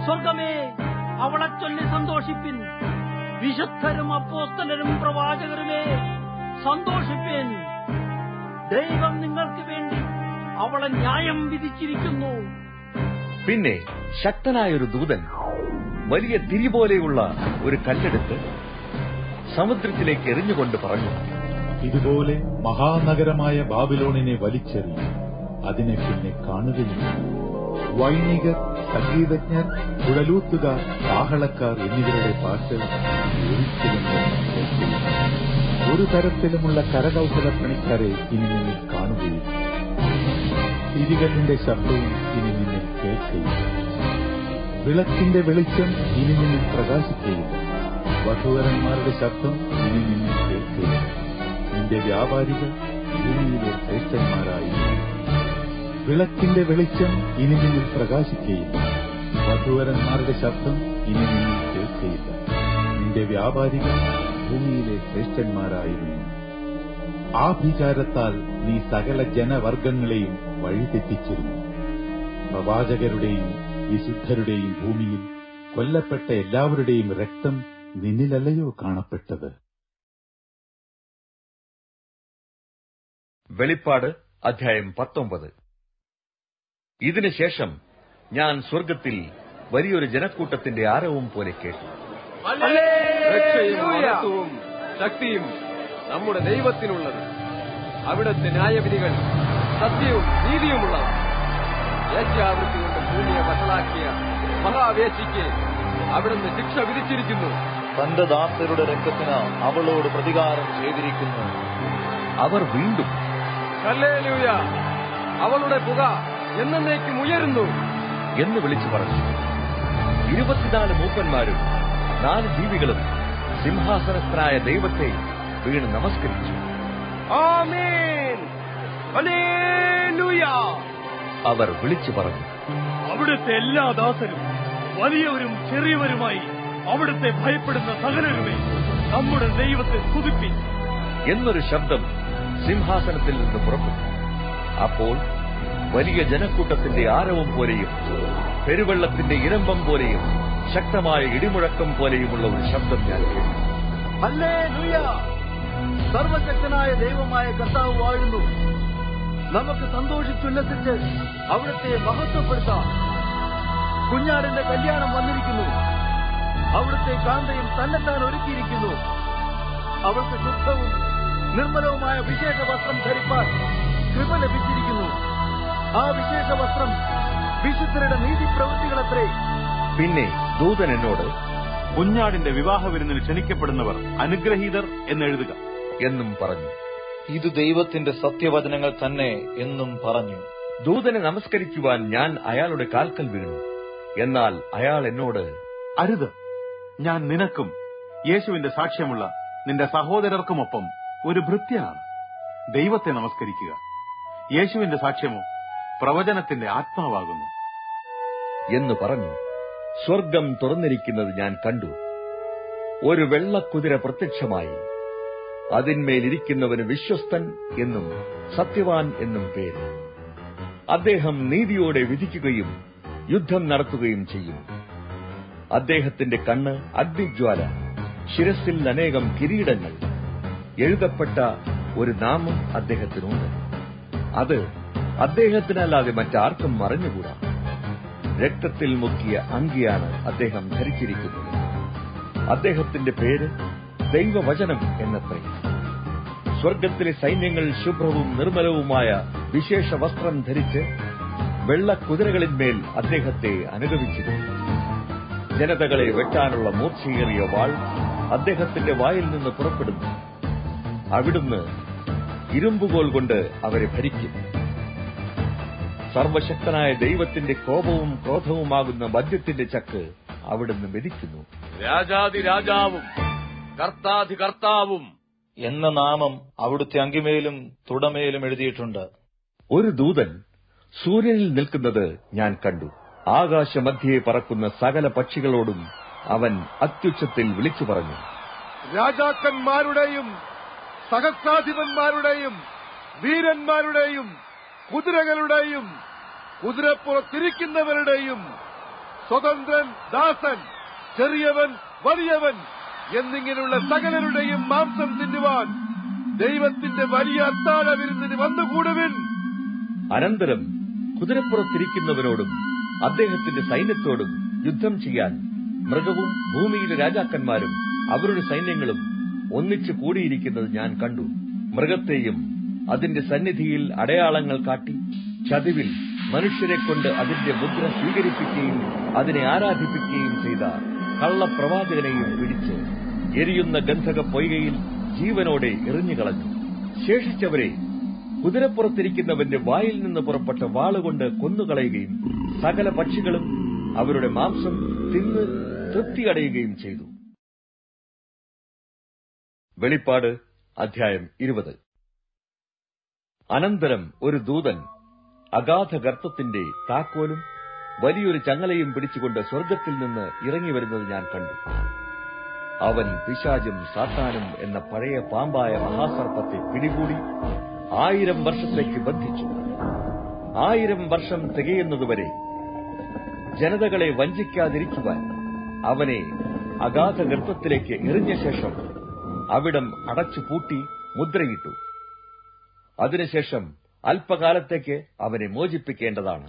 സ്വർഗമേ, അവളെ ചൊല്ലി സന്തോഷിപ്പിൻ. വിശുദ്ധരും അപ്പോസ്തലരും പ്രവാചകരുമേ, സന്തോഷിപ്പിൻ. ദൈവം നിങ്ങൾക്ക് വേണ്ടി അവളെ ന്യായം വിധിച്ചിരിക്കുന്നു. പിന്നെ ശക്തനായൊരു ദൂതൻ വലിയ തിരി പോലെയുള്ള ഒരു കല്ലെടുത്ത് സമുദ്രത്തിലേക്ക് എറിഞ്ഞുകൊണ്ട് പറഞ്ഞു, ഇതുപോലെ മഹാനഗരമായ ബാബിലോണിനെ വലിച്ചെറിയും. അതിനെ പിന്നെ കാണുകയില്ല. വൈണികർ, സംഗീതജ്ഞർ, കുഴലൂത്തുകാർ, കാഹളക്കാർ എന്നിവരുടെ പാട്ട് ഒരിക്കലും കേൾക്കില്ല. ഒരു തരത്തിലുമുള്ള കരകൗശലപ്പണിക്കാരെ ഇനി നിങ്ങൾ കാണുകയില്ല. തിരികല്ലിന്റെ ശബ്ദവും ഇനി നിങ്ങൾ കേൾക്കുകയില്ല. വിളക്കിന്റെ വെളിച്ചം ഇനി നിങ്ങൾ പ്രകാശിക്കുകയില്ല. വധൂവരന്മാരുടെ ശബ്ദം ഇനി നിങ്ങൾ കേൾക്കുകയില്ല. നിന്റെ വ്യാപാരികൾ ഭൂമിയിലെ ശ്രേഷ്ഠന്മാരായിരുന്നു. വിളക്കിന്റെ വെളിച്ചം ഇനി നിങ്ങൾ പ്രകാശിക്കുകയില്ല. വധൂവരന്മാരുടെ ശബ്ദം ഇനി നിങ്ങൾ കേൾക്കുകയില്ല. നിന്റെ വ്യാപാരികൾ ഭൂമിയിലെ ശ്രേഷ്ഠന്മാരായിരുന്നു. ആഭിചാരത്താൽ നീ സകല ജനവർഗങ്ങളെയും വഴിതെറ്റിച്ചിരുന്നു. പ്രവാചകരുടെയും വിശുദ്ധരുടെയും ഭൂമിയിൽ കൊല്ലപ്പെട്ട എല്ലാവരുടെയും രക്തം നിന്നിലല്ലയോ കാണപ്പെട്ടത്? വെളിപ്പാട് അധ്യായം 19. ഇതിനുശേഷം ഞാൻ സ്വർഗത്തിൽ വലിയൊരു ജനക്കൂട്ടത്തിന്റെ ആരവം പോലെ കേട്ടു. രക്ഷയും മഹത്വവും ശക്തിയും നമ്മുടെ ദൈവത്തിനുള്ളത്. അവിടുത്തെ ന്യായവിധികൾ സത്യവും നീതിയുമുള്ളവ. വേശ്യാവൃത്തി കൊണ്ട് ഭൂമിയെ വഷളാക്കിയ മഹാവേശിക്ക് അവിടുന്ന് ശിക്ഷ വിധിച്ചിരിക്കുന്നു. തന്റെ ദാസരുടെ രക്തത്തിന് അവളോട് പ്രതികാരം ചെയ്തിരിക്കുന്നു. അവർ വീണ്ടും ഹല്ലേലൂയ, അവളുടെ പുക എന്നേക്കും ഉയരുന്നു എന്ന് വിളിച്ചു പറഞ്ഞു. 24 മൂപ്പന്മാരും 4 ജീവികളും സിംഹാസനസ്ഥനായ ദൈവത്തെ വീണ് നമസ്കരിച്ചു. ആമേൻ, ഹല്ലേലൂയ. അവർ വിളിച്ചു പറഞ്ഞു, അവിടുത്തെ എല്ലാ ദാസരും വലിയവരും ചെറിയവരുമായി അവിടുത്തെ ഭയപ്പെടുന്ന സകലരുമേ, നമ്മുടെ ദൈവത്തെ സ്തുതിപ്പിൻ എന്നൊരു ശബ്ദം സിംഹാസനത്തിൽ നിന്ന് പുറപ്പെട്ടു. അപ്പോൾ വലിയ ജനക്കൂട്ടത്തിന്റെ ആരവം പോലെയും പെരുവെള്ളത്തിന്റെ ഇരമ്പം പോലെയും ശക്തമായ ഇടിമുഴക്കം പോലെയുമുള്ള ഒരു ശബ്ദം ഞാൻ കേട്ടു. ഹല്ലേലൂയ, സർവശക്തനായ ദൈവമായ കർത്താവ് വാഴുന്നു. നമുക്ക് സന്തോഷിച്ചുല്ലസിച്ച് അവിടുത്തെ മഹത്വപ്പെടുത്താം. കുഞ്ഞാടിന്റെ കല്യാണം വന്നിരിക്കുന്നു. അവിടുത്തെ കാന്തയും തന്നെത്താൻ ഒരുക്കിയിരിക്കുന്നു. അവൾക്ക് ശുദ്ധവും നിർമ്മലവുമായ വിശേഷ വസ്ത്രം ധരിപ്പാൻ കൃപ ലഭിച്ചിരിക്കുന്നു. ആ വിശേഷ വസ്ത്രം വിശുദ്ധരുടെ നീതി പ്രവൃത്തികളത്രേ. പിന്നെ ദൂതൻ എന്നോട്, കുഞ്ഞാടിന്റെ വിവാഹ വിരുന്നിൽ ക്ഷണിക്കപ്പെടുന്നവർ അനുഗ്രഹീതർ എന്നെഴുതുക എന്നും പറഞ്ഞു. ഇത് ദൈവത്തിന്റെ സത്യവചനങ്ങൾ തന്നെ എന്നും പറഞ്ഞു. ദൂതനെ നമസ്കരിക്കുവാൻ ഞാൻ അയാളുടെ കാൽക്കൽ വീണു. എന്നാൽ അയാൾ എന്നോട്, അരുത്, ഞാൻ നിനക്കും യേശുവിന്റെ സാക്ഷ്യമുള്ള നിന്റെ സഹോദരർക്കുമൊപ്പം ഒരു ഭൃത്യനാണ്. ദൈവത്തെ നമസ്കരിക്കുക. യേശുവിന്റെ സാക്ഷ്യമോ പ്രവചനത്തിന്റെ ആത്മാവാകുന്നു എന്ന് പറഞ്ഞു. സ്വർഗം തുറന്നിരിക്കുന്നത് ഞാൻ കണ്ടു. ഒരു വെള്ളക്കുതിര പ്രത്യക്ഷമായി. അതിന്മേലിരിക്കുന്നവന് വിശ്വസ്തൻ എന്നും സത്യവാൻ എന്നും പേര്. അദ്ദേഹം നീതിയോടെ വിധിക്കുകയും യുദ്ധം നടത്തുകയും ചെയ്യും. അദ്ദേഹത്തിന്റെ കണ്ണ് അഗ്നിജ്വാല, ശിരസിൽ അനേകം കിരീടങ്ങൾ. എഴുതപ്പെട്ട ഒരു നാമം അദ്ദേഹത്തിനുണ്ട്. അത് അദ്ദേഹത്തിനല്ലാതെ മറ്റാർക്കും മറഞ്ഞുകൂടാ. രക്തത്തിൽ മുക്കിയ അങ്കിയാണ് അദ്ദേഹം ധരിച്ചിരിക്കുന്നത്. അദ്ദേഹത്തിന്റെ പേര് ദൈവവചനം എന്നത്രേ. സ്വർഗത്തിലെ സൈന്യങ്ങൾ ശുഭ്രവും നിർമ്മലവുമായ വിശേഷ വസ്ത്രം ധരിച്ച് വെള്ളക്കുതിരകളിന്മേൽ അദ്ദേഹത്തെ അനുഗമിച്ചിരുന്നു. ജനതകളെ വെട്ടാനുള്ള മൂർച്ചയേറിയ വാൾ അദ്ദേഹത്തിന്റെ വായിൽ നിന്ന് പുറപ്പെടുന്നു. അവിടുന്ന് ഇരുമ്പുകോൽ കൊണ്ട് അവരെ ഭരിക്കും. സർവശക്തനായ ദൈവത്തിന്റെ കോപവും ക്രോധവുമാകുന്ന മദ്യത്തിന്റെ ചക്ക് അവിടുന്ന് മെതിക്കുന്നു. രാജാതിരാജാവും കർത്താധികർത്താവും എന്ന നാമം അവിടുത്തെ അങ്കിമേലും തുടമേലും എഴുതിയിട്ടുണ്ട്. ഒരു ദൂതൻ സൂര്യനിൽ നിൽക്കുന്നത് ഞാൻ കണ്ടു. ആകാശമധ്യേ പറക്കുന്ന സകല പക്ഷികളോടും അവൻ അത്യുച്ചത്തിൽ വിളിച്ചു പറഞ്ഞു, രാജാക്കന്മാരുടെയും സഹസ്രാധിപന്മാരുടെയും വീരന്മാരുടെയും കുതിരകളുടെയും കുതിരപ്പുറത്തിരിക്കുന്നവരുടെയും സ്വതന്ത്രൻ, ദാസൻ, ചെറിയവൻ, വലിയവൻ എന്നിങ്ങനെയുള്ള സകലരുടെയും മാംസം തിന്നുവാൻ ദൈവത്തിന്റെ വലിയ അത്താഴ വിരുന്നിന് വന്നുകൂടുവിൻ. അനന്തരം കുതിരപ്പുറത്തിരിക്കുന്നവരോടും അദ്ദേഹത്തിന്റെ സൈന്യത്തോടും യുദ്ധം ചെയ്യാൻ മൃഗവും ഭൂമിയിലെ രാജാക്കന്മാരും അവരുടെ സൈന്യങ്ങളും ഒന്നിച്ചു കൂടിയിരിക്കുന്നത് ഞാൻ കണ്ടു. മൃഗത്തെയും അതിന്റെ സന്നിധിയിൽ അടയാളങ്ങൾ കാട്ടി ചതിവിൽ മനുഷ്യരെക്കൊണ്ട് അതിന്റെ മുദ്ര സ്വീകരിപ്പിക്കുകയും അതിനെ ആരാധിപ്പിക്കുകയും ചെയ്ത കള്ളപ്രവാചകനെയും പിടിച്ച് എരിയുന്ന ഗന്ധക പൊയ്കയിൽ ജീവനോടെ എറിഞ്ഞുകളഞ്ഞു. ശേഷിച്ചവരെ കുതിരപ്പുറത്തിരിക്കുന്നവന്റെ വായിൽ നിന്ന് പുറപ്പെട്ട വാളുകൊണ്ട് കൊന്നുകളയുകയും സകല പക്ഷികളും അവരുടെ മാംസം തിന്ന് തൃപ്തിയടയുകയും ചെയ്തു. വെളിപ്പാട് അധ്യായം 20. അനന്തരം ഒരു ദൂതൻ അഗാധ ഗർത്തത്തിന്റെ താക്കോലും വലിയൊരു ചങ്ങലയും പിടിച്ചുകൊണ്ട് സ്വർഗ്ഗത്തിൽ നിന്ന് ഇറങ്ങിവരുന്നത് ഞാൻ കണ്ടു. അവൻ പിശാചും സാത്താനും എന്ന പഴയ പാമ്പായ മഹാസർപ്പത്തെ പിടികൂടി 1000 വർഷത്തേക്ക് ബന്ധിച്ചു. 1000 വർഷം തികയുന്നതുവരെ ജനതകളെ വഞ്ചിക്കാതിരിക്കുവാൻ അവനെ അഗാധ ഗർത്തത്തിലേക്ക് എറിഞ്ഞ ശേഷം അവിടം അടച്ചുപൂട്ടി മുദ്രയിട്ടു. അതിനുശേഷം അല്പകാലത്തേക്ക് അവനെ മോചിപ്പിക്കേണ്ടതാണ്.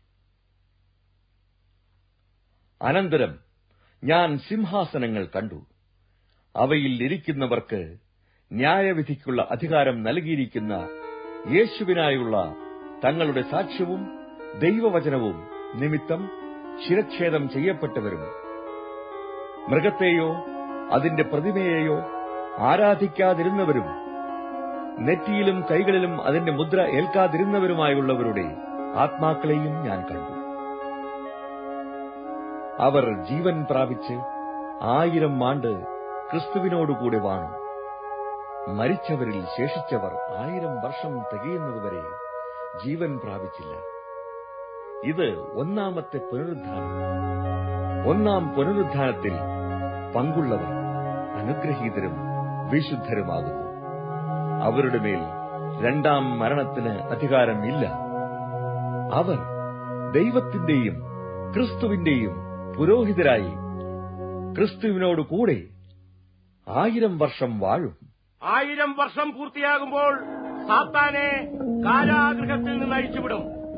അനന്തരം ഞാൻ സിംഹാസനങ്ങൾ കണ്ടു. അവയിൽ ഇരിക്കുന്നവർക്ക് ന്യായവിധിക്കുള്ള അധികാരം നൽകിയിരിക്കുന്ന യേശുവിനായുള്ള തങ്ങളുടെ സാക്ഷ്യവും ദൈവവചനവും നിമിത്തം ശിരച്ഛേദം ചെയ്യപ്പെട്ടവരും മൃഗത്തെയോ അതിന്റെ പ്രതിമയെയോ ആരാധിക്കാതിരുന്നവരും നെറ്റിയിലും കൈകളിലും അതിന്റെ മുദ്ര ഏൽക്കാതിരുന്നവരുമായുള്ളവരുടെ ആത്മാക്കളെയും ഞാൻ കണ്ടു. അവർ ജീവൻ പ്രാപിച്ച് 1000 ആണ്ട് ക്രിസ്തുവിനോടുകൂടെ വാണു. മരിച്ചവരിൽ ശേഷിച്ചവർ 1000 വർഷം തികയുന്നതുവരെ ജീവൻ പ്രാപിച്ചില്ല. ഇത് ഒന്നാമത്തെ പുനരുദ്ധാനം. ഒന്നാം പുനരുദ്ധാനത്തിൽ പങ്കുള്ളവർ അനുഗ്രഹീതരും വിശുദ്ധരുമാകുന്നു. അവരുടെ മേൽ രണ്ടാം മരണത്തിന് അധികാരമില്ല. അവർ ദൈവത്തിന്റെയും ക്രിസ്തുവിന്റെയും പുരോഹിതരായി ക്രിസ്തുവിനോടുകൂടെ 1000 വർഷം വാഴും. 1000 വർഷം പൂർത്തിയാകുമ്പോൾ സാത്താനെ കാരാഗൃഹത്തിൽ നിന്ന് അഴിച്ചുവിടും.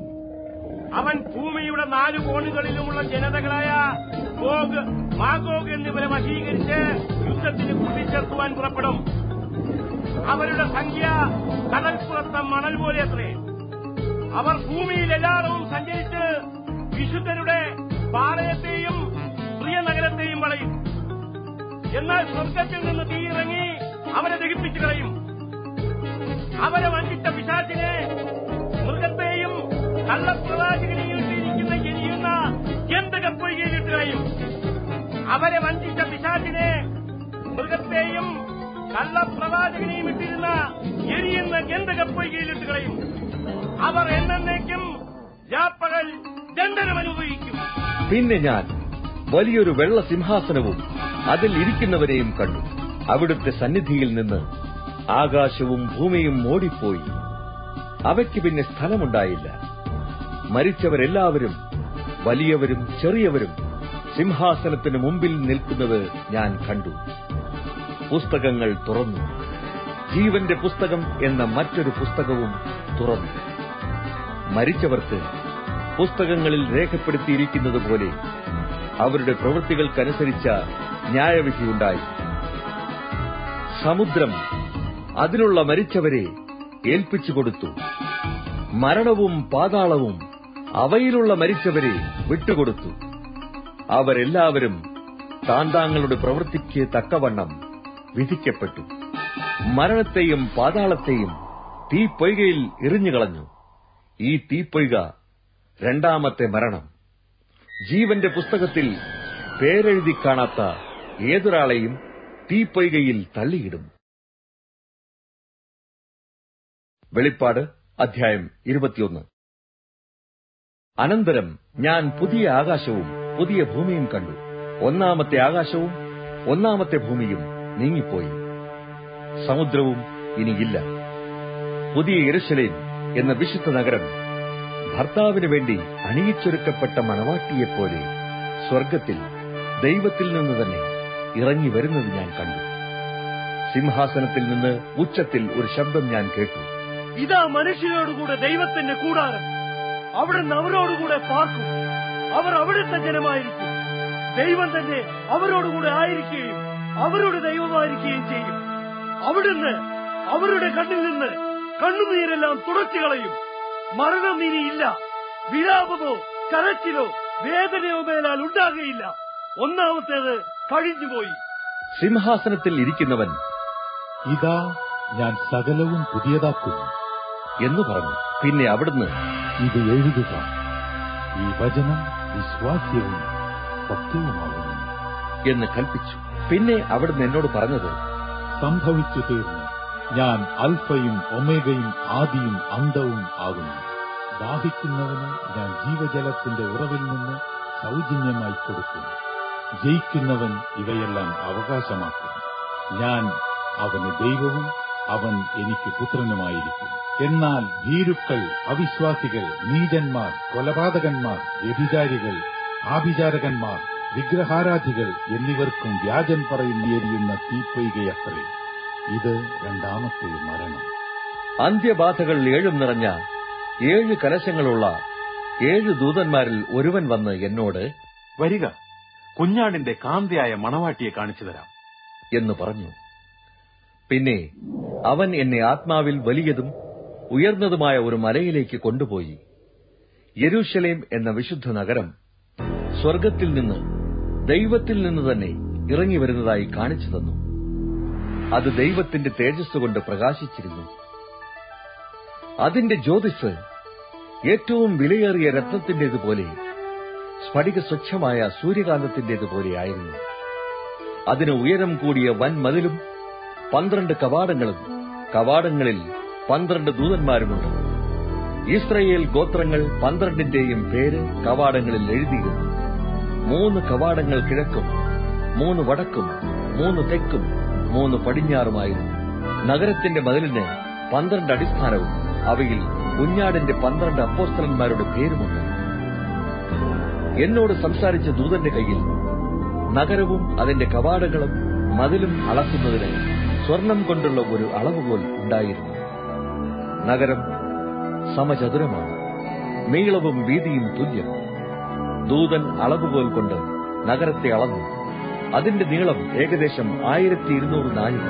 അവൻ ഭൂമിയുടെ 4 കോണുകളിലുമുള്ള ജനതകളായ ഗോഗ്, മാഗോഗ് എന്നിവരെ വശീകരിച്ച് യുദ്ധത്തിന് കൂട്ടിച്ചേർക്കുവാൻ പുറപ്പെടും. അവരുടെ സംഖ്യ കടൽപ്പുറത്തെ മണൽ പോലെ അത്രേ. അവർ ഭൂമിയിൽ എല്ലായിടവും സഞ്ചരിച്ച് വിശുദ്ധരുടെ പാളയത്തെയും പ്രിയ നഗരത്തെയും വളയും. എന്നാൽ സ്വർഗ്ഗത്തിൽ നിന്ന് തീയിറങ്ങി അവരെ ദഹിപ്പിച്ചു കളയും. അവരെ വഞ്ചിച്ച പിശാചിനെ, മൃഗത്തെയും കള്ളപ്രവാചകനെയും ഇട്ടിരിക്കുന്ന എരിയുന്ന ഗന്ധകപ്പൊയ്കയിലിട്ട് കളയും. അവരെ വഞ്ചിച്ച പിശാചിനെ, മൃഗത്തെയും കള്ളപ്രവാചകനെയും ഇട്ടിരുന്ന എരിയുന്ന ഗന്ധകപ്പൊയ്കയിലിട്ട് കളയും. അവർ എന്നേക്കും രാപ്പകൽ ദണ്ഡനം അനുഭവിക്കും. പിന്നെ ഞാൻ വലിയൊരു വെള്ള സിംഹാസനവും അതിൽ ഇരിക്കുന്നവരെയും കണ്ടു. അവിടുത്തെ സന്നിധിയിൽ നിന്ന് ആകാശവും ഭൂമിയും ഓടിപ്പോയി. അവയ്ക്ക് പിന്നെ സ്ഥലമുണ്ടായില്ല. മരിച്ചവരെല്ലാവരും, വലിയവരും ചെറിയവരും, സിംഹാസനത്തിന് മുമ്പിൽ നിൽക്കുന്നത് ഞാൻ കണ്ടു. പുസ്തകങ്ങൾ തുറന്നു. ജീവന്റെ പുസ്തകം എന്ന മറ്റൊരു പുസ്തകവും തുറന്നു. മരിച്ചവർക്ക് പുസ്തകങ്ങളിൽ രേഖപ്പെടുത്തിയിരിക്കുന്നതുപോലെ അവരുടെ പ്രവൃത്തികൾക്കനുസരിച്ച ന്യായവിധിയുണ്ടായി. സമുദ്രം അതിലുള്ള മരിച്ചവരെ ഏൽപ്പിച്ചുകൊടുത്തു. മരണവും പാതാളവും അവയിലുള്ള മരിച്ചവരെ വിട്ടുകൊടുത്തു. അവരെല്ലാവരും താന്താങ്ങളുടെ പ്രവൃത്തിക്ക് തക്കവണ്ണം വിധിക്കപ്പെട്ടു. മരണത്തെയും പാതാളത്തെയും തീപ്പൊയ്കയിൽ എറിഞ്ഞുകളഞ്ഞു. ഈ തീപ്പൊയ്ക രണ്ടാമത്തെ മരണം. ജീവന്റെ പുസ്തകത്തിൽ പേരെഴുതി കാണാത്ത ഏതൊരാളെയും തീപ്പൊയ്കയിൽ തള്ളിയിടും. വെളിപ്പാട് അധ്യായം 21. അനന്തരം ഞാൻ പുതിയ ആകാശവും പുതിയ ഭൂമിയും കണ്ടു. ഒന്നാമത്തെ ആകാശവും ഒന്നാമത്തെ ഭൂമിയും നീങ്ങിപ്പോയി. സമുദ്രവും ഇനിയില്ല. പുതിയ യെരൂശലേം എന്ന വിശുദ്ധ നഗരം ഭർത്താവിനു വേണ്ടി അണിയിച്ചൊരുക്കപ്പെട്ട മണവാട്ടിയെപ്പോലെ സ്വർഗത്തിൽ ദൈവത്തിൽ നിന്ന് തന്നെ ഇറങ്ങി വരുന്നത് ഞാൻ കണ്ടു. സിംഹാസനത്തിൽ നിന്ന് ഉച്ചത്തിൽ ഒരു ശബ്ദം ഞാൻ കേട്ടു. ഇതാ മനുഷ്യരോടുകൂടെ ദൈവത്തിന്റെ കൂടാരം. അവിടുന്ന് അവരോടുകൂടെ പാർക്കും. അവർ അവിടുത്തെ ജനമായിരിക്കും. ദൈവം തന്നെ അവരോടുകൂടെ ആയിരിക്കുകയും അവരുടെ ദൈവമായിരിക്കുകയും ചെയ്യും. അവിടുന്ന് അവരുടെ കണ്ണിൽ നിന്ന് കണ്ണുനീരെല്ലാം തുടച്ചു കളയും. മരണം ഇനിയില്ല. വിലാപമോ കരച്ചിലോ വേദനയോ മേലാൽ ഉണ്ടാകുകയില്ല. ഒന്നാമത്തേത് കഴിഞ്ഞുപോയി. സിംഹാസനത്തിൽ ഇരിക്കുന്നവൻ ഇതാ ഞാൻ സകലവും പുതിയതാക്കുന്നു എന്ന് പറഞ്ഞു. പിന്നെ അവിടുന്ന് ഇത് എഴുതുക, ഈ വചനം വിശ്വാസ്യവും സത്യവുമാകുന്നു എന്ന് കൽപ്പിച്ചു. പിന്നെ അവിടുന്ന് എന്നോട് പറഞ്ഞത്, സംഭവിച്ചു തീർന്നു. ഞാൻ അൽഫയും ഒമേഗയും ആദിയും അന്തവും ആകുന്നു. ദാഹിക്കുന്നവന് ഞാൻ ജീവജലത്തിന്റെ ഉറവിൽ നിന്ന് സൗജന്യമായി കൊടുക്കും. ജയിക്കുന്നവൻ ഇവയെല്ലാം അവകാശമാക്കും. ഞാൻ അവന് ദൈവവും അവൻ എനിക്ക് പുത്രനുമായിരിക്കും. എന്നാൽ ഭീരുക്കൾ, അവിശ്വാസികൾ, നീചന്മാർ, കൊലപാതകന്മാർ, വ്യഭിചാരികൾ, ആഭിചാരകന്മാർ, വിഗ്രഹാരാധികൾ എന്നിവർക്കും വ്യാജൻ പറയുന്ന തീപ്പൊയ്കയത്രേ. ഇത് രണ്ടാമത്തെ മരണം. അന്ത്യബാധകൾ 7 നിറഞ്ഞ 7 കലശങ്ങളുള്ള 7 ദൂതന്മാരിൽ ഒരുവൻ വന്ന് എന്നോട്, വരിക, കുഞ്ഞാടിന്റെ കാന്തയായ മണവാട്ടിയെ കാണിച്ചു തരാം എന്ന് പറഞ്ഞു. പിന്നെ അവൻ എന്നെ ആത്മാവിൽ വലിയതും ഉയർന്നതുമായ ഒരു മലയിലേക്ക് കൊണ്ടുപോയി. യെരൂശലേം എന്ന വിശുദ്ധ നഗരം സ്വർഗത്തിൽ നിന്ന് ദൈവത്തിൽ നിന്ന് തന്നെ ഇറങ്ങി വരുന്നതായി കാണിച്ചു തന്നു. അത് ദൈവത്തിന്റെ തേജസ് കൊണ്ട് പ്രകാശിച്ചിരുന്നു. അതിന്റെ ജ്യോതിസ് ഏറ്റവും വിലയേറിയ രത്നത്തിന്റേതുപോലെ സ്ഫടിക സ്വച്ഛമായ സൂര്യകാന്തത്തിന്റേതുപോലെയായിരുന്നു. അതിന് ഉയരം കൂടിയ വൻമതിലും 12 കവാടങ്ങളും കവാടങ്ങളിൽ 12 ദൂതന്മാരുമുണ്ട്. ഇസ്രായേൽ ഗോത്രങ്ങൾ 12ന്റെയും പേര് കവാടങ്ങളിൽ എഴുതിയിരുന്നു. 3 കവാടങ്ങൾ കിഴക്കും, 3 വടക്കും, 3 തെക്കും, 3 പടിഞ്ഞാറുമായിരുന്നു. നഗരത്തിന്റെ മതിലിന് 12 അടിസ്ഥാനവും അവയിൽ കുഞ്ഞാടിന്റെ 12 അപ്പോസ്തലന്മാരുടെ പേരുമുണ്ട്. എന്നോട് സംസാരിച്ച ദൂതന്റെ കയ്യിൽ നഗരവും അതിന്റെ കവാടങ്ങളും മതിലും അളക്കുന്നതിന് സ്വർണം കൊണ്ടുള്ള ഒരു അളവുകോൽ ഉണ്ടായിരുന്നു. നഗരം സമചതുരമാണ്, നീളവും വീതിയും തുല്യം. ദൂതൻ അളവുകോൽ കൊണ്ട് നഗരത്തെ അളന്നു. അതിന്റെ നീളം ഏകദേശം 1200 നാഴിക.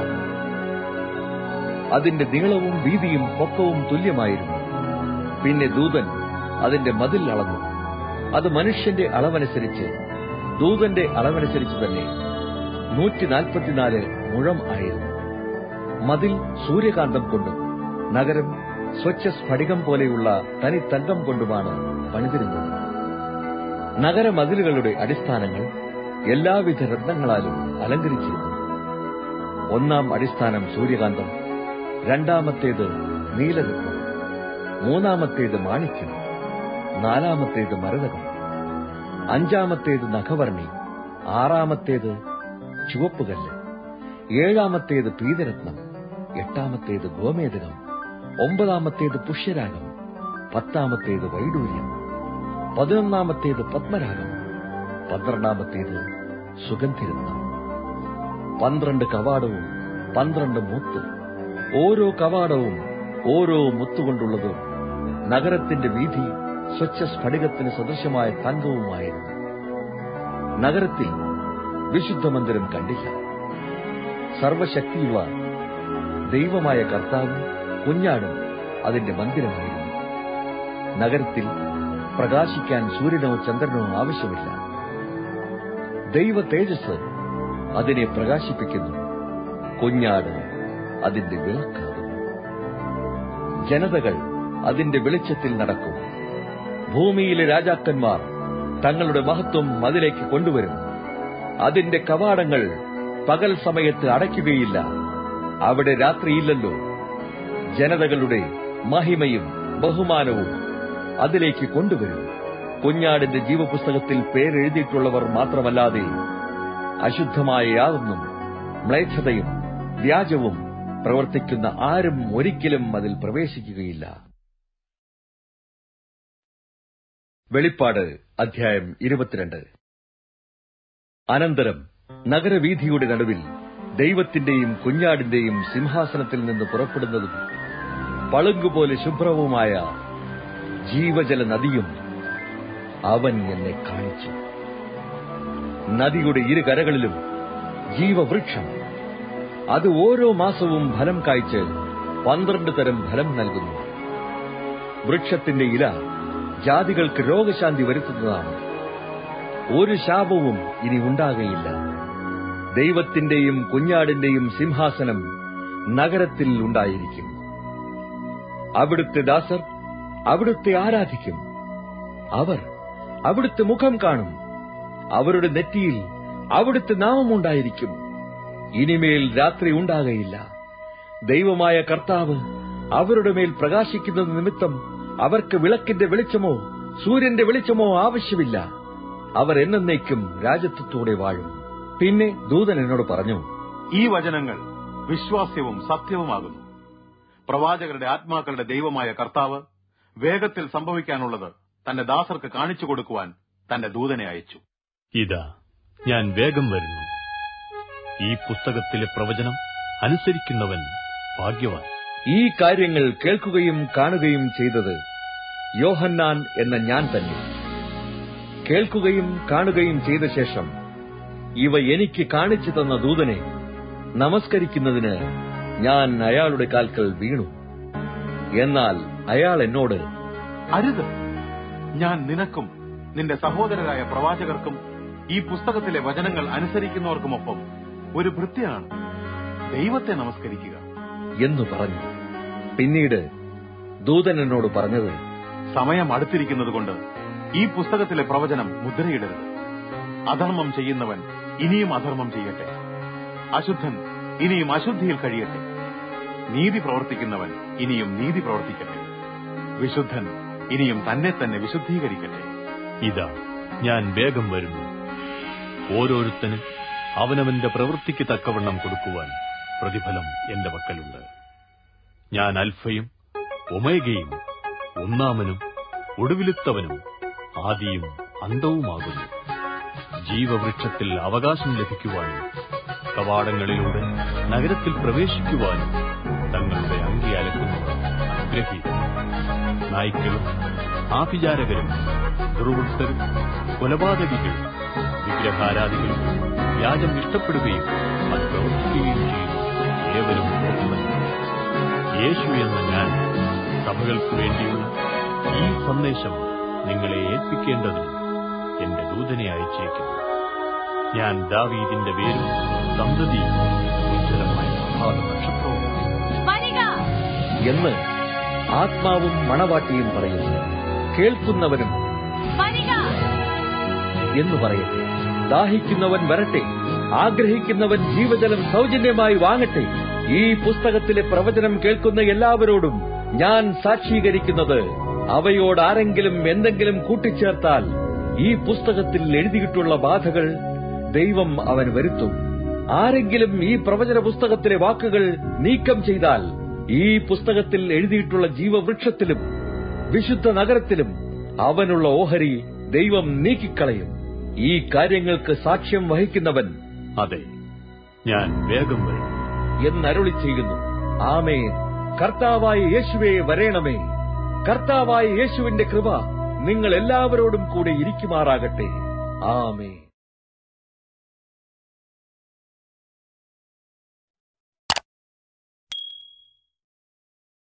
അതിന്റെ നീളവും വീതിയും പൊക്കവും തുല്യമായിരുന്നു. പിന്നെ ദൂതൻ അതിന്റെ മതിൽ അളന്നു. അത് മനുഷ്യന്റെ അളവനുസരിച്ച്, ദൂതന്റെ അളവനുസരിച്ച് തന്നെ 144 മുഴം ആയിരുന്നു. മതിൽ സൂര്യകാന്തം കൊണ്ടും നഗരം സ്വച്ഛ സ്ഫടികം പോലെയുള്ള തനി തങ്കം കൊണ്ടുമാണ് പണിതിരുന്നത്. നഗരമതിലുകളുടെ അടിസ്ഥാനങ്ങൾ എല്ലാവിധ രത്നങ്ങളാലും അലങ്കരിച്ചിരുന്നു. 1-ാം അടിസ്ഥാനം സൂര്യകാന്തം, 2-ാമത്തേത് നീലരത്നം, 3-ാമത്തേത് മാണിക്യം, 4-ാമത്തേത് മരതകം, 5-ാമത്തേത് നഖവർണി, 6-ാമത്തേത് ചുവപ്പുകല്ല്, 7-ാമത്തേത് പീതരത്നം, 8-ാമത്തേത് ഗോമേതകം, 9-ാമത്തേത് പുഷ്യരാഗം, 10-ാമത്തേത് വൈഡൂര്യം, 11-ാമത്തേത് പത്മരാഗം, 12-ാമത്തേത് സുഗന്ധിരത്നം. 12 കവാടവും 12 മുത്ത്, ഓരോ കവാടവും ഓരോ മുത്തുകൊണ്ടുള്ളതും. നഗരത്തിന്റെ വീഥി സ്വച്ഛ സ്ഫടികത്തിന് സദൃശമായ തങ്കവുമായിരുന്നു. നഗരത്തിൽ വിശുദ്ധ മന്ദിരം കണ്ടില്ല. സർവശക്തിയുള്ള ദൈവമായ കർത്താവും കുഞ്ഞാടും അതിന്റെ മന്ദിരമായിരുന്നു. നഗരത്തിൽ പ്രകാശിക്കാൻ സൂര്യനോ ചന്ദ്രനോ ആവശ്യമില്ല. ദൈവ തേജസ് അതിനെ പ്രകാശിപ്പിക്കുന്നു. കുഞ്ഞാട് അതിന്റെ വിളക്കാകുന്നു. ജനതകൾ അതിന്റെ വെളിച്ചത്തിൽ നടക്കും. ഭൂമിയിലെ രാജാക്കന്മാർ തങ്ങളുടെ മഹത്വം അതിലേക്ക് കൊണ്ടുവരും. അതിന്റെ കവാടങ്ങൾ പകൽ സമയത്ത് അടയ്ക്കുകയില്ല. അവിടെ രാത്രിയില്ലല്ലോ. ജനതകളുടെ മഹിമയും ബഹുമാനവും അതിലേക്ക് കൊണ്ടുവരും. കുഞ്ഞാടിന്റെ ജീവപുസ്തകത്തിൽ പേരെഴുതിയിട്ടുള്ളവർ മാത്രമല്ലാതെ അശുദ്ധമായ യാതൊന്നും മ്ലേച്ഛതയും വ്യാജവും പ്രവർത്തിക്കുന്ന ആരും ഒരിക്കലും അതിൽ പ്രവേശിക്കുകയില്ല. വെളിപ്പാട് അധ്യായം 22. അനന്തരം നഗരവീഥിയുടെ നടുവിൽ ദൈവത്തിന്റെയും കുഞ്ഞാടിന്റെയും സിംഹാസനത്തിൽ നിന്ന് പുറപ്പെടുന്നതും പളുങ്കുപോലെ ശുഭ്രവുമായ ജീവജല നദിയും അവൻ എന്നെ കാണിച്ചു. നദിയുടെ ഇരുകരകളിലും ജീവവൃക്ഷം, അത് ഓരോ മാസവും ഫലം കായ്ച്ച് 12 തരം ഫലം നൽകുന്നു. വൃക്ഷത്തിന്റെ ഇല ജാതികൾക്ക് രോഗശാന്തി വരുത്തുന്നതാണ്. ഒരു ശാപവും ഇനി ഉണ്ടാകയില്ല. ദൈവത്തിന്റെയും കുഞ്ഞാടിന്റെയും സിംഹാസനം നഗരത്തിൽ ഉണ്ടായിരിക്കും. അവിടുത്തെ ദാസർ അവിടുത്തെ ആരാധിക്കും. അവർ അവിടുത്തെ മുഖം കാണും. അവരുടെ നെറ്റിയിൽ അവിടുത്തെ നാമമുണ്ടായിരിക്കും. ഇനിമേൽ രാത്രി ഉണ്ടാകയില്ല. ദൈവമായ കർത്താവ് അവരുടെ മേൽ പ്രകാശിക്കുന്നത് നിമിത്തം അവർക്ക് വിളക്കിന്റെ വെളിച്ചമോ സൂര്യന്റെ വെളിച്ചമോ ആവശ്യമില്ല. അവർ എന്നേക്കും രാജത്വത്തോടെ വാഴും. പിന്നെ ദൂതൻ എന്നോട് പറഞ്ഞു, ഈ വചനങ്ങൾ വിശ്വാസ്യവും സത്യവുമാകുന്നു. പ്രവാചകരുടെ ആത്മാക്കളുടെ ദൈവമായ കർത്താവ് വേഗത്തിൽ സംഭവിക്കാനുള്ളത് തന്റെ ദാസർക്ക് കാണിച്ചു കൊടുക്കുവാൻ തന്റെ ദൂതനെ അയച്ചു. ഇതാ, ഞാൻ വേഗം വരുന്നു. ഈ പുസ്തകത്തിലെ പ്രവചനം അനുസരിക്കുന്നവൻ ഭാഗ്യവാൻ. ഈ കാര്യങ്ങൾ കേൾക്കുകയും കാണുകയും ചെയ്തത് യോഹന്നാൻ എന്ന ഞാൻ തന്നെ. കേൾക്കുകയും കാണുകയും ചെയ്ത ശേഷം ഇവ എനിക്ക് കാണിച്ചു തന്ന ദൂതനെ നമസ്കരിക്കുന്നതിന് ഞാൻ അയാളുടെ കാൽക്കൽ വീണു. എന്നാൽ അയാൾ എന്നോട്, അരുത്, ഞാൻ നിനക്കും നിന്റെ സഹോദരരായ പ്രവാചകർക്കും ഈ പുസ്തകത്തിലെ വചനങ്ങൾ അനുസരിക്കുന്നവർക്കുമൊപ്പം ഒരു ഭൃത്യനാണ്. ദൈവത്തെ നമസ്കരിക്കുക എന്നു പറഞ്ഞു. പിന്നീട് ദൂതൻ എന്നോട് പറഞ്ഞത്, സമയം അടുത്തിരിക്കുന്നതുകൊണ്ട് ഈ പുസ്തകത്തിലെ പ്രവചനം മുദ്രയിടരുത്. അധർമ്മം ചെയ്യുന്നവൻ ഇനിയും അധർമ്മം ചെയ്യട്ടെ. അശുദ്ധൻ ഇനിയും അശുദ്ധിയിൽ കഴിയട്ടെ. നീതി പ്രവർത്തിക്കുന്നവൻ ഇനിയും നീതി പ്രവർത്തിക്കട്ടെ. വിശുദ്ധൻ ഇനിയും തന്നെ തന്നെ വിശുദ്ധീകരിക്കട്ടെ. ഇതാ, ഞാൻ വേഗം വരുന്നു. ഓരോരുത്തനും അവനവന്റെ പ്രവൃത്തിക്ക് തക്കവണ്ണം കൊടുക്കുവാൻ പ്രതിഫലം എന്റെ പക്കലുണ്ട്. ഞാൻ അൽഫയും ഒമേഗയും, ഒന്നാമനും ഒടുവിലുത്തവനും ആദിയും അന്തവുമാകുന്നു. ജീവവൃക്ഷത്തിൽ അവകാശം ലഭിക്കുവാനും കവാടങ്ങളിലൂടെ നഗരത്തിൽ പ്രവേശിക്കുവാനും തങ്ങളുടെ അങ്കി അലക്കുന്നവർ അനുഗ്രഹീതർ. നായ്ക്കളും ആഭിചാരകരും ദുർവൃത്തരും കൊലപാതകികളും വിഗ്രഹാരാധികളും വ്യാജം ഇഷ്ടപ്പെടുകയും അത് പ്രവർത്തിക്കുകയും ചെയ്യുന്നു. ഏവരും പുറത്തുവരുന്നു. യേശു എന്ന ഞാൻ സഭകൾക്ക് വേണ്ടിയുള്ള ഈ സന്ദേശം നിങ്ങളെ ഏൽപ്പിക്കേണ്ടതിന് എന്റെ ദൂതനെ അയച്ചേക്കുന്നു. ഞാൻ ദാവീദിന്റെ വേരും സന്തതിയും ഉജ്ജ്വലമായ പ്രഭാത നക്ഷത്രവും എന്ന് ആത്മാവും മണവാട്ടിയും പറയുന്നു. കേൾക്കുന്നവനും എന്ന് പറയട്ടെ. ദാഹിക്കുന്നവൻ വരട്ടെ. ആഗ്രഹിക്കുന്നവൻ ജീവജലം സൗജന്യമായി വാങ്ങട്ടെ. ഈ പുസ്തകത്തിലെ പ്രവചനം കേൾക്കുന്ന എല്ലാവരോടും ഞാൻ സാക്ഷീകരിക്കുന്നത്, അവയോട് ആരെങ്കിലും എന്തെങ്കിലും കൂട്ടിച്ചേർത്താൽ ഈ പുസ്തകത്തിൽ എഴുതിയിട്ടുള്ള ബാധകൾ ദൈവം അവൻ വരുത്തും. ആരെങ്കിലും ഈ പ്രവചന പുസ്തകത്തിലെ വാക്കുകൾ നീക്കം ചെയ്താൽ ഈ പുസ്തകത്തിൽ എഴുതിയിട്ടുള്ള ജീവവൃക്ഷത്തിലും വിശുദ്ധ നഗരത്തിലും അവനുള്ള ഓഹരി ദൈവം നീക്കിക്കളയും. ഈ കാര്യങ്ങൾക്ക് സാക്ഷ്യം വഹിക്കുന്നവൻ, അതെ, ഞാൻ വേഗം വരും എന്നരുളി ചെയ്യുന്നു. ആമേൻ. കർത്താവായ യേശുവേ വരേണമേ. കർത്താവായ യേശുവിന്റെ കൃപ നിങ്ങൾ എല്ലാവരോടും കൂടെ ഇരിക്കുമാറാകട്ടെ. ആമേൻ.